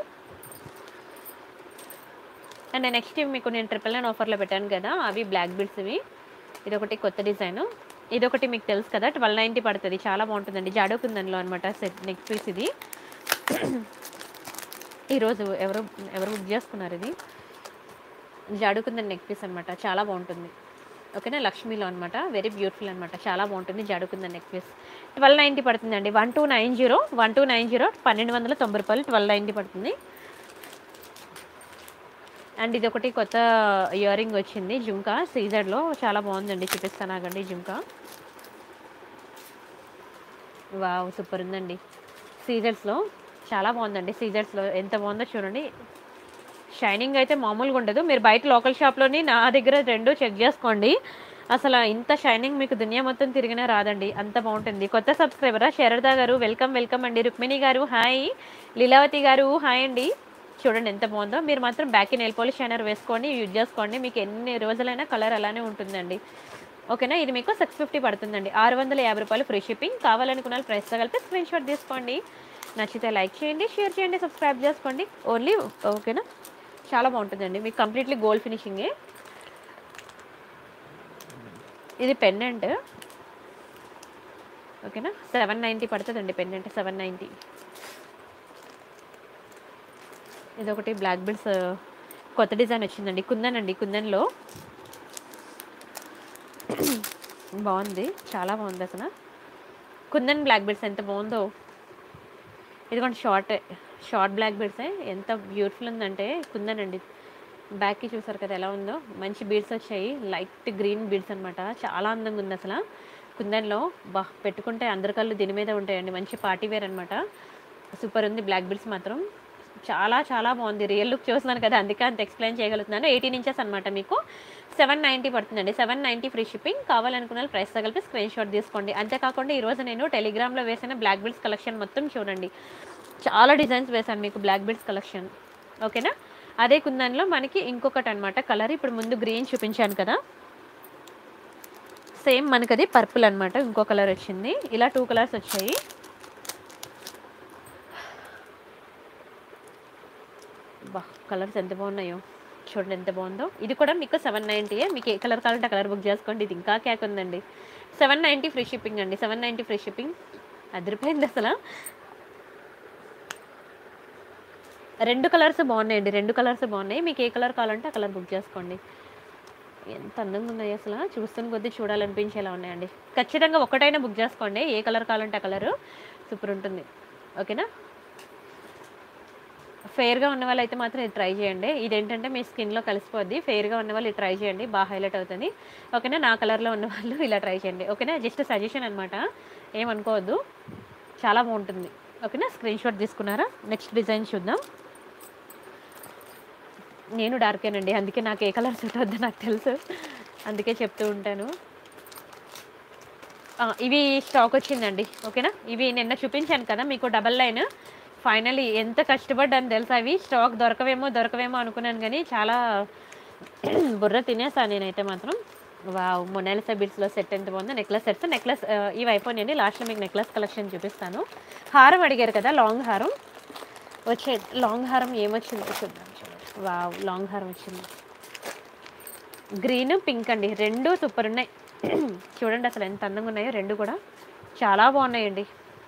అండ్ నెక్స్ట్ మీకు నేను 999 ఆఫర్లో పెట్టాను కదా, అవి బ్లాక్ బీడ్స్ ఇవి. ఇదొకటి కొత్త డిజైన్. ఇదొకటి మీకు తెలుసు కదా, 1290 పడుతుంది. చాలా బాగుంటుందండి, జాడోకుందన్లో అనమాట సెట్ నెక్ పీస్ ఇది. ఈరోజు ఎవరు బుక్ చేసుకున్నారు ఇది. జాడుకుందని నెక్ పీస్ అనమాట, చాలా బాగుంటుంది. ఓకేనా, లక్ష్మీలో అనమాట, వెరీ బ్యూటిఫుల్ అనమాట. చాలా బాగుంటుంది జాడుకుందని నెక్ పీస్. 1290 పడుతుందండి. 1290 1290 రూపాయలు 1290 పడుతుంది. అండ్ ఇది ఒకటి కొత్త ఇయర్ రింగ్ వచ్చింది, జుంకా సీజర్లో. చాలా బాగుందండి, చూపిస్తాను ఆగండి. జుంకా వావ్, సూపర్ ఉందండి. సీజర్స్లో చాలా బాగుందండి. సీజర్స్లో ఎంత బాగుందో చూడండి. షైనింగ్ అయితే మామూలుగా ఉండదు. మీరు బయట లోకల్ షాప్లోని నా దగ్గర 2 చెక్ చేసుకోండి. అసలు ఇంత షైనింగ్ మీకు దునియా మొత్తం తిరిగినా రాదండి, అంత బాగుంటుంది. కొత్త సబ్స్క్రైబరా శారదా గారు, వెల్కమ్ అండి. రుక్మిణి గారు హాయ్, లీలావతి గారు హాయ్ అండి. చూడండి ఎంత బాగుందో. మీరు మాత్రం బ్యాక్ నెయిల్ పాలిష్ షైనర్ వేసుకొని యూజ్ చేసుకోండి. మీకు ఎన్ని రోజులైనా కలర్ అలానే ఉంటుందండి. ఓకేనా, ఇది మీకు 650 పడుతుందండి. 650 రూపాయలు ఫ్రీ షిప్పింగ్. కావాలనుకున్న ప్రైస్తో కలిపి స్క్రీన్ షాట్ తీసుకోండి. నచ్చితే లైక్ చేయండి, షేర్ చేయండి, సబ్స్క్రైబ్ చేసుకోండి. ఓన్లీ ఓకేనా, చాలా బాగుంటుందండి. మీకు కంప్లీట్లీ గోల్డ్ ఫినిషింగే. ఇది పెండెంట్. ఓకేనా, 790 పడుతుందండి పెండెంట్, 790. ఇది ఒకటి బ్లాక్ బీడ్స్ కొత్త డిజైన్ వచ్చిందండి, కుందన్ అండి. కుందన్లో బాగుంది, చాలా బాగుంది అసలు. కుందన్ బ్లాక్ బీడ్స్ ఎంత బాగుందో. ఇదిగోండి షార్ట్ బ్లాక్ బీడ్సే ఎంత బ్యూటిఫుల్ ఉందంటే కుందనండి. బ్యాక్‌కి చూసారు కదా ఎలా ఉందో. మంచి బీడ్స్ వచ్చాయి. లైట్ గ్రీన్ బీడ్స్ అనమాట. చాలా అందంగా ఉంది అసల. కుందన్‌లో పెట్టుకుంటే అందరి కళ్ళు దీని మీదే ఉంటాయండి. మంచి పార్టీ వేర్ అనమాట. సూపర్ ఉంది బ్లాక్ బీడ్స్ మాత్రం. చాలా చాలా బాగుంది. రియల్ లుక్ చూస్తున్నాను కదా అందుకే అంత ఎక్స్‌ప్లెయిన్ చేయగలుగుతున్నాను. 18 ఇంచెస్ అనమాట మీకు. 790 పడుతుందండి. 790 ఫ్రీ షిప్పింగ్. కావాలనుకున్న వాళ్ళు ప్రైస్‌తో కలిపి స్క్రీన్‌షాట్ తీసుకోండి. అంతేకాకుండా ఈరోజు నేను టెలిగ్రామ్‌లో వేసిన బ్లాక్ బీడ్స్ కలెక్షన్ మొత్తం చూడండి. చాలా డిజైన్స్ వేశాను మీకు బ్లాక్ బీడ్స్ కలెక్షన్. ఓకేనా? అదే కుందన్‌లో మనకి ఇంకొకటనమాట కలర్. ఇప్పుడు ముందు గ్రీన్ చూపించాను కదా! సేమ్ మనకది పర్పుల్ అనమాట. ఇంకో కలర్ వచ్చింది. ఇలా 2 కలర్స్ వచ్చాయి. కలర్స్ ఎంత బాగున్నాయో చూడండి ఎంత బాగుందో. ఇది కూడా మీకు 790. మీకు ఏ కలర్ కావాలంటే ఆ కలర్ బుక్ చేసుకోండి. ఇది ఇంకా క్యాక్ ఉందండి. 790 ఫ్రీ షిప్పింగ్ అండి. 790 ఫ్రీ షిప్పింగ్. అదిరిపోయింది అసలు. 2 కలర్స్ బాగున్నాయండి. 2 కలర్స్ బాగున్నాయి. మీకు ఏ కలర్ కావాలంటే ఆ కలర్ బుక్ చేసుకోండి. ఎంత అందంగా ఉన్నాయి అసలు. చూస్తున్న కొద్దీ చూడాలనిపించేలా ఉన్నాయండి. ఖచ్చితంగా ఒక్కటైనా బుక్ చేసుకోండి. ఏ కలర్ కావాలంటే ఆ కలరు సూపర్ ఉంటుంది. ఓకేనా? ఫెయిర్‌గా ఉన్న వాళ్ళైతే మాత్రం ఇది ట్రై చేయండి. ఇదేంటంటే మీ స్కిన్‌లో కలిసిపోద్ది. ఫెయిర్‌గా ఉన్న వాళ్ళు ఇది ట్రై చేయండి. హైలైట్ అవుతుంది. ఓకేనా? నా కలర్‌లో ఉన్న వాళ్ళు ఇలా ట్రై చేయండి. ఓకేనా? జస్ట్ సజెషన్ అనమాట. ఏమనుకోవద్దు. చాలా బాగుంటుంది. ఓకేనా? స్క్రీన్‌షాట్ తీసుకున్నారా? నెక్స్ట్ డిజైన్ చూద్దాం. నేను డార్కేనండి. అందుకే నాకు ఏ కలర్ సూట్ అవుద్దో నాకు తెలుసు. అందుకే చెప్తూ ఉంటాను. ఇవి స్టాక్ వచ్చిందండి. ఓకేనా? ఇవి నిన్న చూపించాను కదా మీకు డబల్ లైన్. ఫైనల్లీ ఎంత కష్టపడ్డాను తెలుసా ఇవి. స్టాక్ దొరకవేమో అనుకున్నాను గానీ చాలా బుర్ర తినేసాను నేనైతే మాత్రం. వావ్! మొనాలిసా బీడ్స్‌లో సెట్ ఎంత బాగుందో. Necklace sets. ఇవి అయిపోయినాయండి. లాస్ట్‌లో మీకు నెక్లెస్ కలెక్షన్ చూపిస్తాను. హారం అడిగారు కదా! లాంగ్ హారం. లాంగ్ హారం ఏమొచ్చిందో చూద్దాం. వావ్! లాంగ్ హారం వచ్చింది. గ్రీన్, పింక్ అండి. 2 సూపర్ ఉన్నాయి. చూడండి అసలు ఎంత అందంగా ఉన్నాయో 2 కూడా. చాలా బాగున్నాయండి.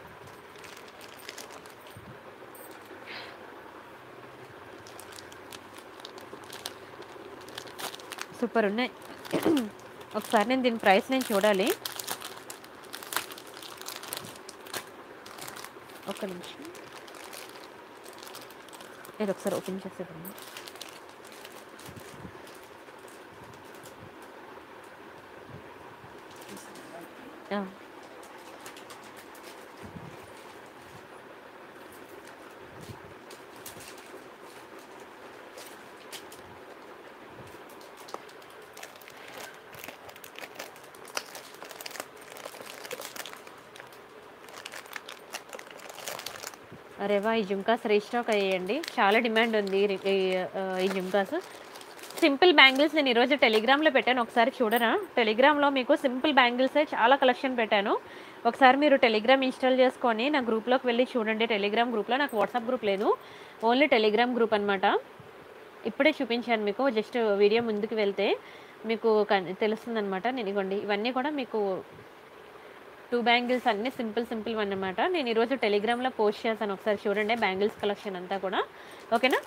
సూపర్ ఉన్నాయి. ఒకసారి దీని ప్రైస్ చూడాలి. ఒక్క నిమిషం. ఇది ఒకసారి ఓపెన్ చేసేదండి. అరే వా! ఈ జుంకాస్ రీస్టాక్ అయ్యాయండి. చాలా డిమాండ్ ఉంది ఈ జుంకాస్. సింపుల్ బ్యాంగిల్స్ నేను ఈరోజు టెలిగ్రామ్‌లో పెట్టాను. ఒకసారి చూడరా? టెలిగ్రామ్‌లో మీకు సింపుల్ బ్యాంగిల్సే చాలా కలెక్షన్ పెట్టాను. ఒకసారి మీరు టెలిగ్రామ్ ఇన్‌స్టాల్ చేసుకొని నా గ్రూప్‌లోకి వెళ్ళి చూడండి. టెలిగ్రామ్ గ్రూప్‌లో నాకు వాట్సాప్ గ్రూప్ లేదు. ఓన్లీ టెలిగ్రామ్ గ్రూప్ అనమాట. ఇప్పుడే చూపించాను మీకు. జస్ట్ వీడియో ముందుకు వెళ్తే మీకు తెలుస్తుందనమాట. ఇదిగోండి ఇవన్నీ కూడా మీకు 2 బ్యాంగిల్స్ అన్నీ సింపుల్ అన్నమాట. నేను ఈరోజు టెలిగ్రామ్‌లో పోస్ట్ చేశాను. ఒకసారి చూడండి బ్యాంగిల్స్ కలెక్షన్ అంతా కూడా. ఓకేనా?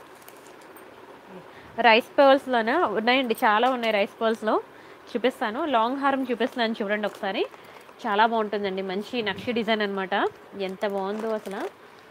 రైస్ పర్ల్స్‌లోనా ఉన్నాయండి. చాలా ఉన్నాయి రైస్ పర్ల్స్‌లో. చూపిస్తాను. లాంగ్ హారం చూపిస్తున్నాను చూడండి ఒకసారి. చాలా బాగుంటుందండి. మంచి నక్షి డిజైన్ అనమాట. ఎంత బాగుందో అసలు.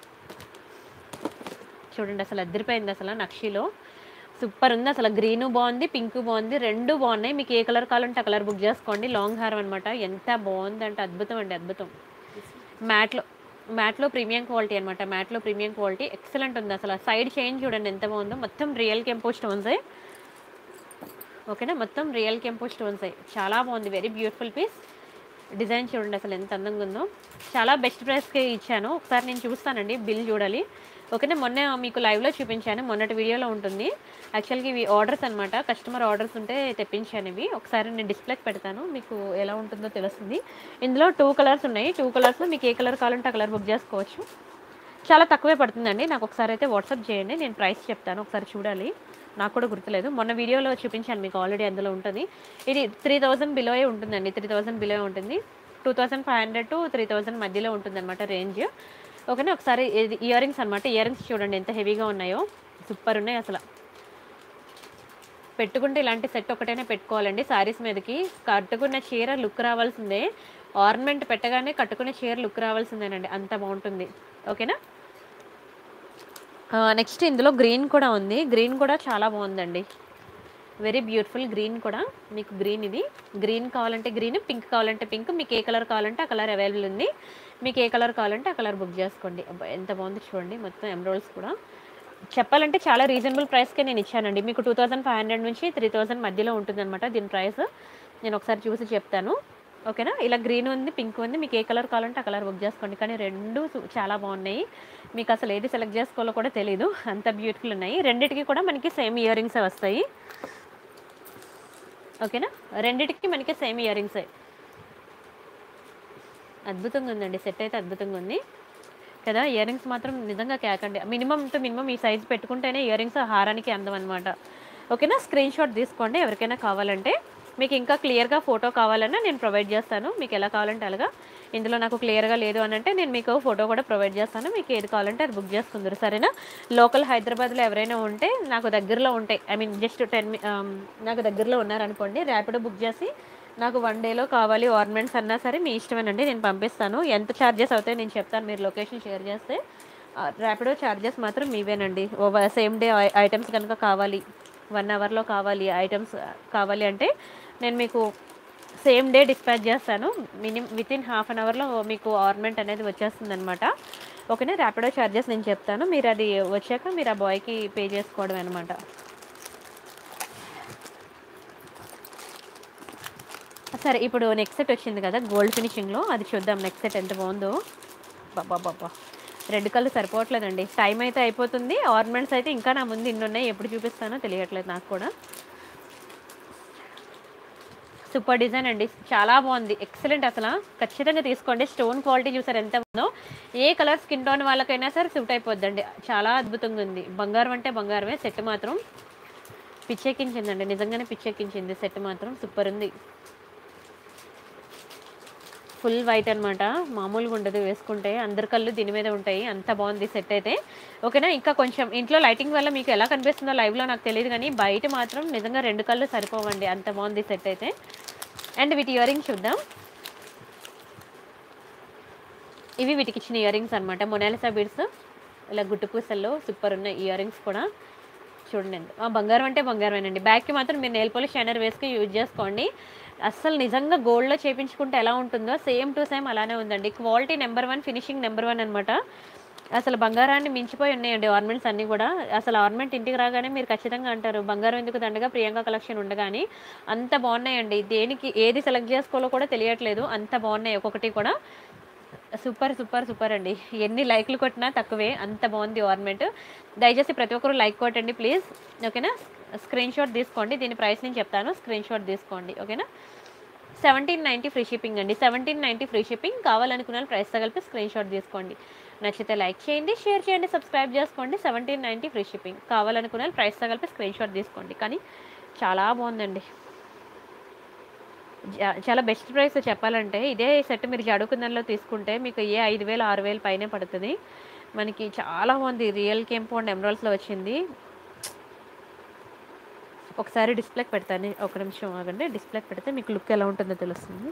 చూడండి అసలు అదిరిపోయింది అసలు నక్షిలో. సూపర్ ఉంది అసలు. గ్రీను బాగుంది, పింక్ బాగుంది. 2 బాగున్నాయి. మీకు ఏ కలర్ కావాలంటే ఆ కలర్ బుక్ చేసుకోండి. లాంగ్ హారం అనమాట. ఎంత బాగుందంటే అద్భుతం అండి అద్భుతం. మ్యాట్లో ప్రీమియం క్వాలిటీ అనమాట. మ్యాట్లో ప్రీమియం క్వాలిటీ ఎక్సలెంట్ ఉంది అసలు. సైడ్ చైన్ చూడండి ఎంత బాగుందో. మొత్తం రియల్ కెంపో స్టోన్సే. ఓకేనా? మొత్తం రియల్ కెంపో స్టోన్సే. చాలా బాగుంది. Very beautiful piece. డిజైన్ చూడండి అసలు ఎంత అందంగా ఉందో. చాలా బెస్ట్ ప్రైస్‌కే ఇచ్చాను. ఒకసారి నేను చూస్తానండి. బిల్ చూడాలి. ఓకేనా? మొన్న మీకు లైవ్‌లో చూపించాను. మొన్నటి వీడియోలో ఉంటుంది. యాక్చువల్‌గా ఇవి ఆర్డర్స్ అనమాట. కస్టమర్ ఆర్డర్స్ ఉంటే తెప్పించాను ఇవి. ఒకసారి నేను డిస్ప్లేకి పెడతాను. మీకు ఎలా ఉంటుందో తెలుస్తుంది. ఇందులో 2 కలర్స్ ఉన్నాయి. 2 కలర్స్‌లో మీకు ఏ కలర్ కావాలంటే ఆ కలర్ బుక్ చేసుకోవచ్చు. చాలా తక్కువే పడుతుందండి. నాకు ఒకసారి అయితే వాట్సాప్ చేయండి. నేను ప్రైస్ చెప్తాను. ఒకసారి చూడాలి. నాకు కూడా గుర్తులేదు. మొన్న వీడియోలో చూపించాను మీకు ఆల్రెడీ అందులో ఉంటుంది. ఇది 3000 బిలోయే ఉంటుందండి. 3000 బిలో ఉంటుంది. 2500-3000 మధ్యలో ఉంటుందన్నమాట రేంజ్. ఓకేనా? ఒకసారి ఇది ఇయర్ రింగ్స్ అనమాట. ఇయర్ రింగ్స్ చూడండి ఎంత హెవీగా ఉన్నాయో. సూపర్ ఉన్నాయి అసలు. పెట్టుకుంటే ఇలాంటి సెట్ ఒకటైనా పెట్టుకోవాలండి శారీస్ మీదకి. కట్టుకున్న చీర లుక్ రావాల్సిందే. ఆర్నమెంట్ పెట్టగానే కట్టుకునే చీర లుక్ రావాల్సిందేనండి. అంత బాగుంటుంది. ఓకేనా? నెక్స్ట్ ఇందులో గ్రీన్ కూడా ఉంది. గ్రీన్ కూడా చాలా బాగుందండి. వెరీ బ్యూటిఫుల్ గ్రీన్ కూడా. మీకు గ్రీన్ ఇది. గ్రీన్ కావాలంటే గ్రీన్, పింక్ కావాలంటే పింక్. మీకు ఏ కలర్ కావాలంటే ఆ కలర్ అవైలబుల్ ఉంది. మీకు ఏ కలర్ కావాలంటే ఆ కలర్ బుక్ చేసుకోండి. అబ్బా! ఎంత బాగుంది చూడండి. మొత్తం ఎమరాల్డ్స్ కూడా. చెప్పాలంటే చాలా రీజనబుల్ ప్రైస్‌కే నేను ఇచ్చానండి. మీకు 2500 నుంచి 3000 మధ్యలో ఉంటుందన్నమాట దీని ప్రైస్. నేను ఒకసారి చూసి చెప్తాను. ఓకేనా? ఇలా గ్రీన్ ఉంది, పింక్ ఉంది. మీకు ఏ కలర్ కావాలంటే ఆ కలర్ బుక్ చేసుకోండి. కానీ 2 చాలా బాగున్నాయి. మీకు అసలు ఏది సెలెక్ట్ చేసుకోవాలో కూడా తెలీదు. అంత బ్యూటిఫుల్ ఉన్నాయి. రెండిటికి కూడా మనకి సేమ్ ఇయర్ రింగ్సే వస్తాయి. ఓకేనా? రెండిటికి మనకి సేమ్ ఇయర్ రింగ్సే. అద్భుతంగా ఉందండి. సెట్ అయితే అద్భుతంగా ఉంది. కదా! ఇయర్ రింగ్స్ మాత్రం నిజంగా కేకండి. మినిమమ్ టు మినిమమ్ ఈ సైజ్ పెట్టుకుంటేనే ఇయర్ రింగ్స్ హారానికి అందం అనమాట. ఓకేనా? స్క్రీన్ షాట్ తీసుకోండి ఎవరికైనా కావాలంటే. మీకు ఇంకా క్లియర్‌గా ఫోటో కావాలన్నా నేను ప్రొవైడ్ చేస్తాను. మీకు ఎలా కావాలంటే అలాగా. ఇందులో నాకు క్లియర్‌గా లేదు అనంటే నేను మీకు ఫోటో కూడా ప్రొవైడ్ చేస్తాను. మీకు ఏది కావాలంటే అది బుక్ చేసుకుందురు. సరేనా? లోకల్ హైదరాబాద్‌లో ఎవరైనా ఉంటే నాకు దగ్గరలో ఉంటాయి. ఐ మీన్ జస్ట్ నాకు దగ్గరలో ఉన్నారనుకోండి. ర్యాపిడో బుక్ చేసి నాకు 1 డేలో కావాలి ఆర్నమెంట్స్ అన్నా సరే మీ ఇష్టమేనండి. నేను పంపిస్తాను. ఎంత చార్జెస్ అవుతాయో నేను చెప్తాను. మీరు లొకేషన్ షేర్ చేస్తే. ర్యాపిడో చార్జెస్ మాత్రం మీవేనండి. సేమ్ డే ఐటెమ్స్ కనుక కావాలి, 1 అవర్‌లో కావాలి ఐటెమ్స్ కావాలి అంటే నేను మీకు సేమ్ డే డిస్పాచ్ చేస్తాను. వితిన్ హాఫ్ అన్ అవర్‌లో మీకు ఆర్నమెంట్ అనేది వచ్చేస్తుందనమాట. ఓకేనా? ర్యాపిడో చార్జెస్ నేను చెప్తాను. మీరు అది వచ్చాక మీరు ఆ బాయ్‌కి పే చేసుకోవడమే అనమాట. సరే ఇప్పుడు నెక్స్ట్ సెట్ వచ్చింది కదా గోల్డ్ ఫినిషింగ్‌లో. అది చూద్దాం నెక్స్ట్ సెట్ ఎంత బాగుందో. అబ్బబ్బబ్బబ్బా! Red colour సరిపోవట్లేదండి. టైం అయితే అయిపోతుంది. ఆర్నమెంట్స్ అయితే ఇంకా నా ముందు ఇన్నున్నాయి. ఎప్పుడు చూపిస్తానో తెలియట్లేదు నాకు కూడా. సూపర్ డిజైన్ అండి. చాలా బాగుంది. ఎక్సలెంట్ అసల. ఖచ్చితంగా తీసుకోండి. స్టోన్ క్వాలిటీ చూసారు ఎంత ఉందో. ఏ కలర్ స్కిన్ టోన్ వాళ్ళకైనా సరే సూట్ అయిపోద్దండి. చాలా అద్భుతంగా ఉంది. బంగారం అంటే బంగారమే. సెట్ మాత్రం పిచ్చెక్కించిందండి. నిజంగానే పిచ్చెక్కించింది సెట్ మాత్రం. సూపర్ ఉంది. ఫుల్ వైట్ అనమాట. మామూలుగా ఉండదు వేసుకుంటే. అందరి కళ్ళు దీని మీద ఉంటాయి. అంత బాగుంది సెట్ అయితే. ఓకేనా? ఇంకా కొంచెం ఇంట్లో లైటింగ్ వల్ల మీకు ఎలా కనిపిస్తుందో లైవ్‌లో నాకు తెలీదు గానీ బయట మాత్రం నిజంగా 2 కళ్ళు సరిపోవండి. అంత బాగుంది సెట్ అయితే. అండ్ వీటి ఇయర్ రింగ్స్ చూద్దాం. ఇవి వీటికి ఇచ్చిన ఇయర్ రింగ్స్ అనమాట. మొనాలిసా బీడ్స్ ఇలా గుట్టు పూసల్లో సూపర్ ఉన్నాయి ఇయర్ రింగ్స్ కూడా. చూడండి బంగారం అంటే బంగారమేనండి. బ్యాగ్‌కి మాత్రం మీరు నెయిల్ పాలిష్ షైనర్ వేసుకొని యూజ్ చేసుకోండి. అస్సలు నిజంగా గోల్డ్‌లో చేపించుకుంటే ఎలా ఉంటుందో సేమ్ టు సేమ్ అలానే ఉందండి. క్వాలిటీ నంబర్ 1, ఫినిషింగ్ నంబర్ 1 అనమాట. అసలు బంగారాన్ని మించిపోయి ఉన్నాయండి ఆర్నమెంట్స్ అన్నీ కూడా. అసలు ఆర్నమెంట్ ఇంటికి రాగానే మీరు ఖచ్చితంగా అంటారు బంగారం ఎందుకు దండగా ప్రియాంక కలెక్షన్ ఉండగాని. అంత బాగున్నాయండి. దేనికి ఏది సెలెక్ట్ చేసుకోవాలో కూడా తెలియట్లేదు. అంత బాగున్నాయి ఒక్కొక్కటి కూడా. సూపర్, సూపర్, సూపర్ అండి. ఎన్ని లైక్‌లు కొట్టినా తక్కువే. అంత బాగుంది ఆర్నమెంట్. దయచేసి ప్రతి ఒక్కరు లైక్ కొట్టండి ప్లీజ్. ఓకేనా? స్క్రీన్ షాట్ తీసుకోండి. దీని ప్రైస్ నేను చెప్తాను. స్క్రీన్ షాట్ తీసుకోండి. ఓకేనా? 1790 ఫ్రీ షిప్పింగ్ అండి. 1790 ఫ్రీ షిప్పింగ్. కావాలనుకున్న వాళ్ళు ప్రైస్‌తో కలిపి స్క్రీన్ షాట్ తీసుకోండి. నచ్చితే లైక్ చేయండి, షేర్ చేయండి, సబ్స్క్రైబ్ చేసుకోండి. 1790 ఫ్రీ షిప్పింగ్. కావాలనుకున్న వాళ్ళు ప్రైస్‌తో కలిపి స్క్రీన్ షాట్ తీసుకోండి. కానీ చాలా బాగుందండి. చాలా బెస్ట్ ప్రైస్ చెప్పాలంటే ఇదే సెట్ మీరు జడుకుందన్‌లో తీసుకుంటే మీకు 5000, 6000 పైనే పడుతది. మనకి చాలా బాగుంది. రియల్ కెంపౌండ్ ఎమరాల్డ్స్‌లో వచ్చింది. ఒకసారి డిస్‌ప్లేకి పెడతాను. ఒక నిమిషం ఆగండి. డిస్‌ప్లేకి పెడితే మీకు లుక్ ఎలా ఉంటుందో తెలుస్తుంది.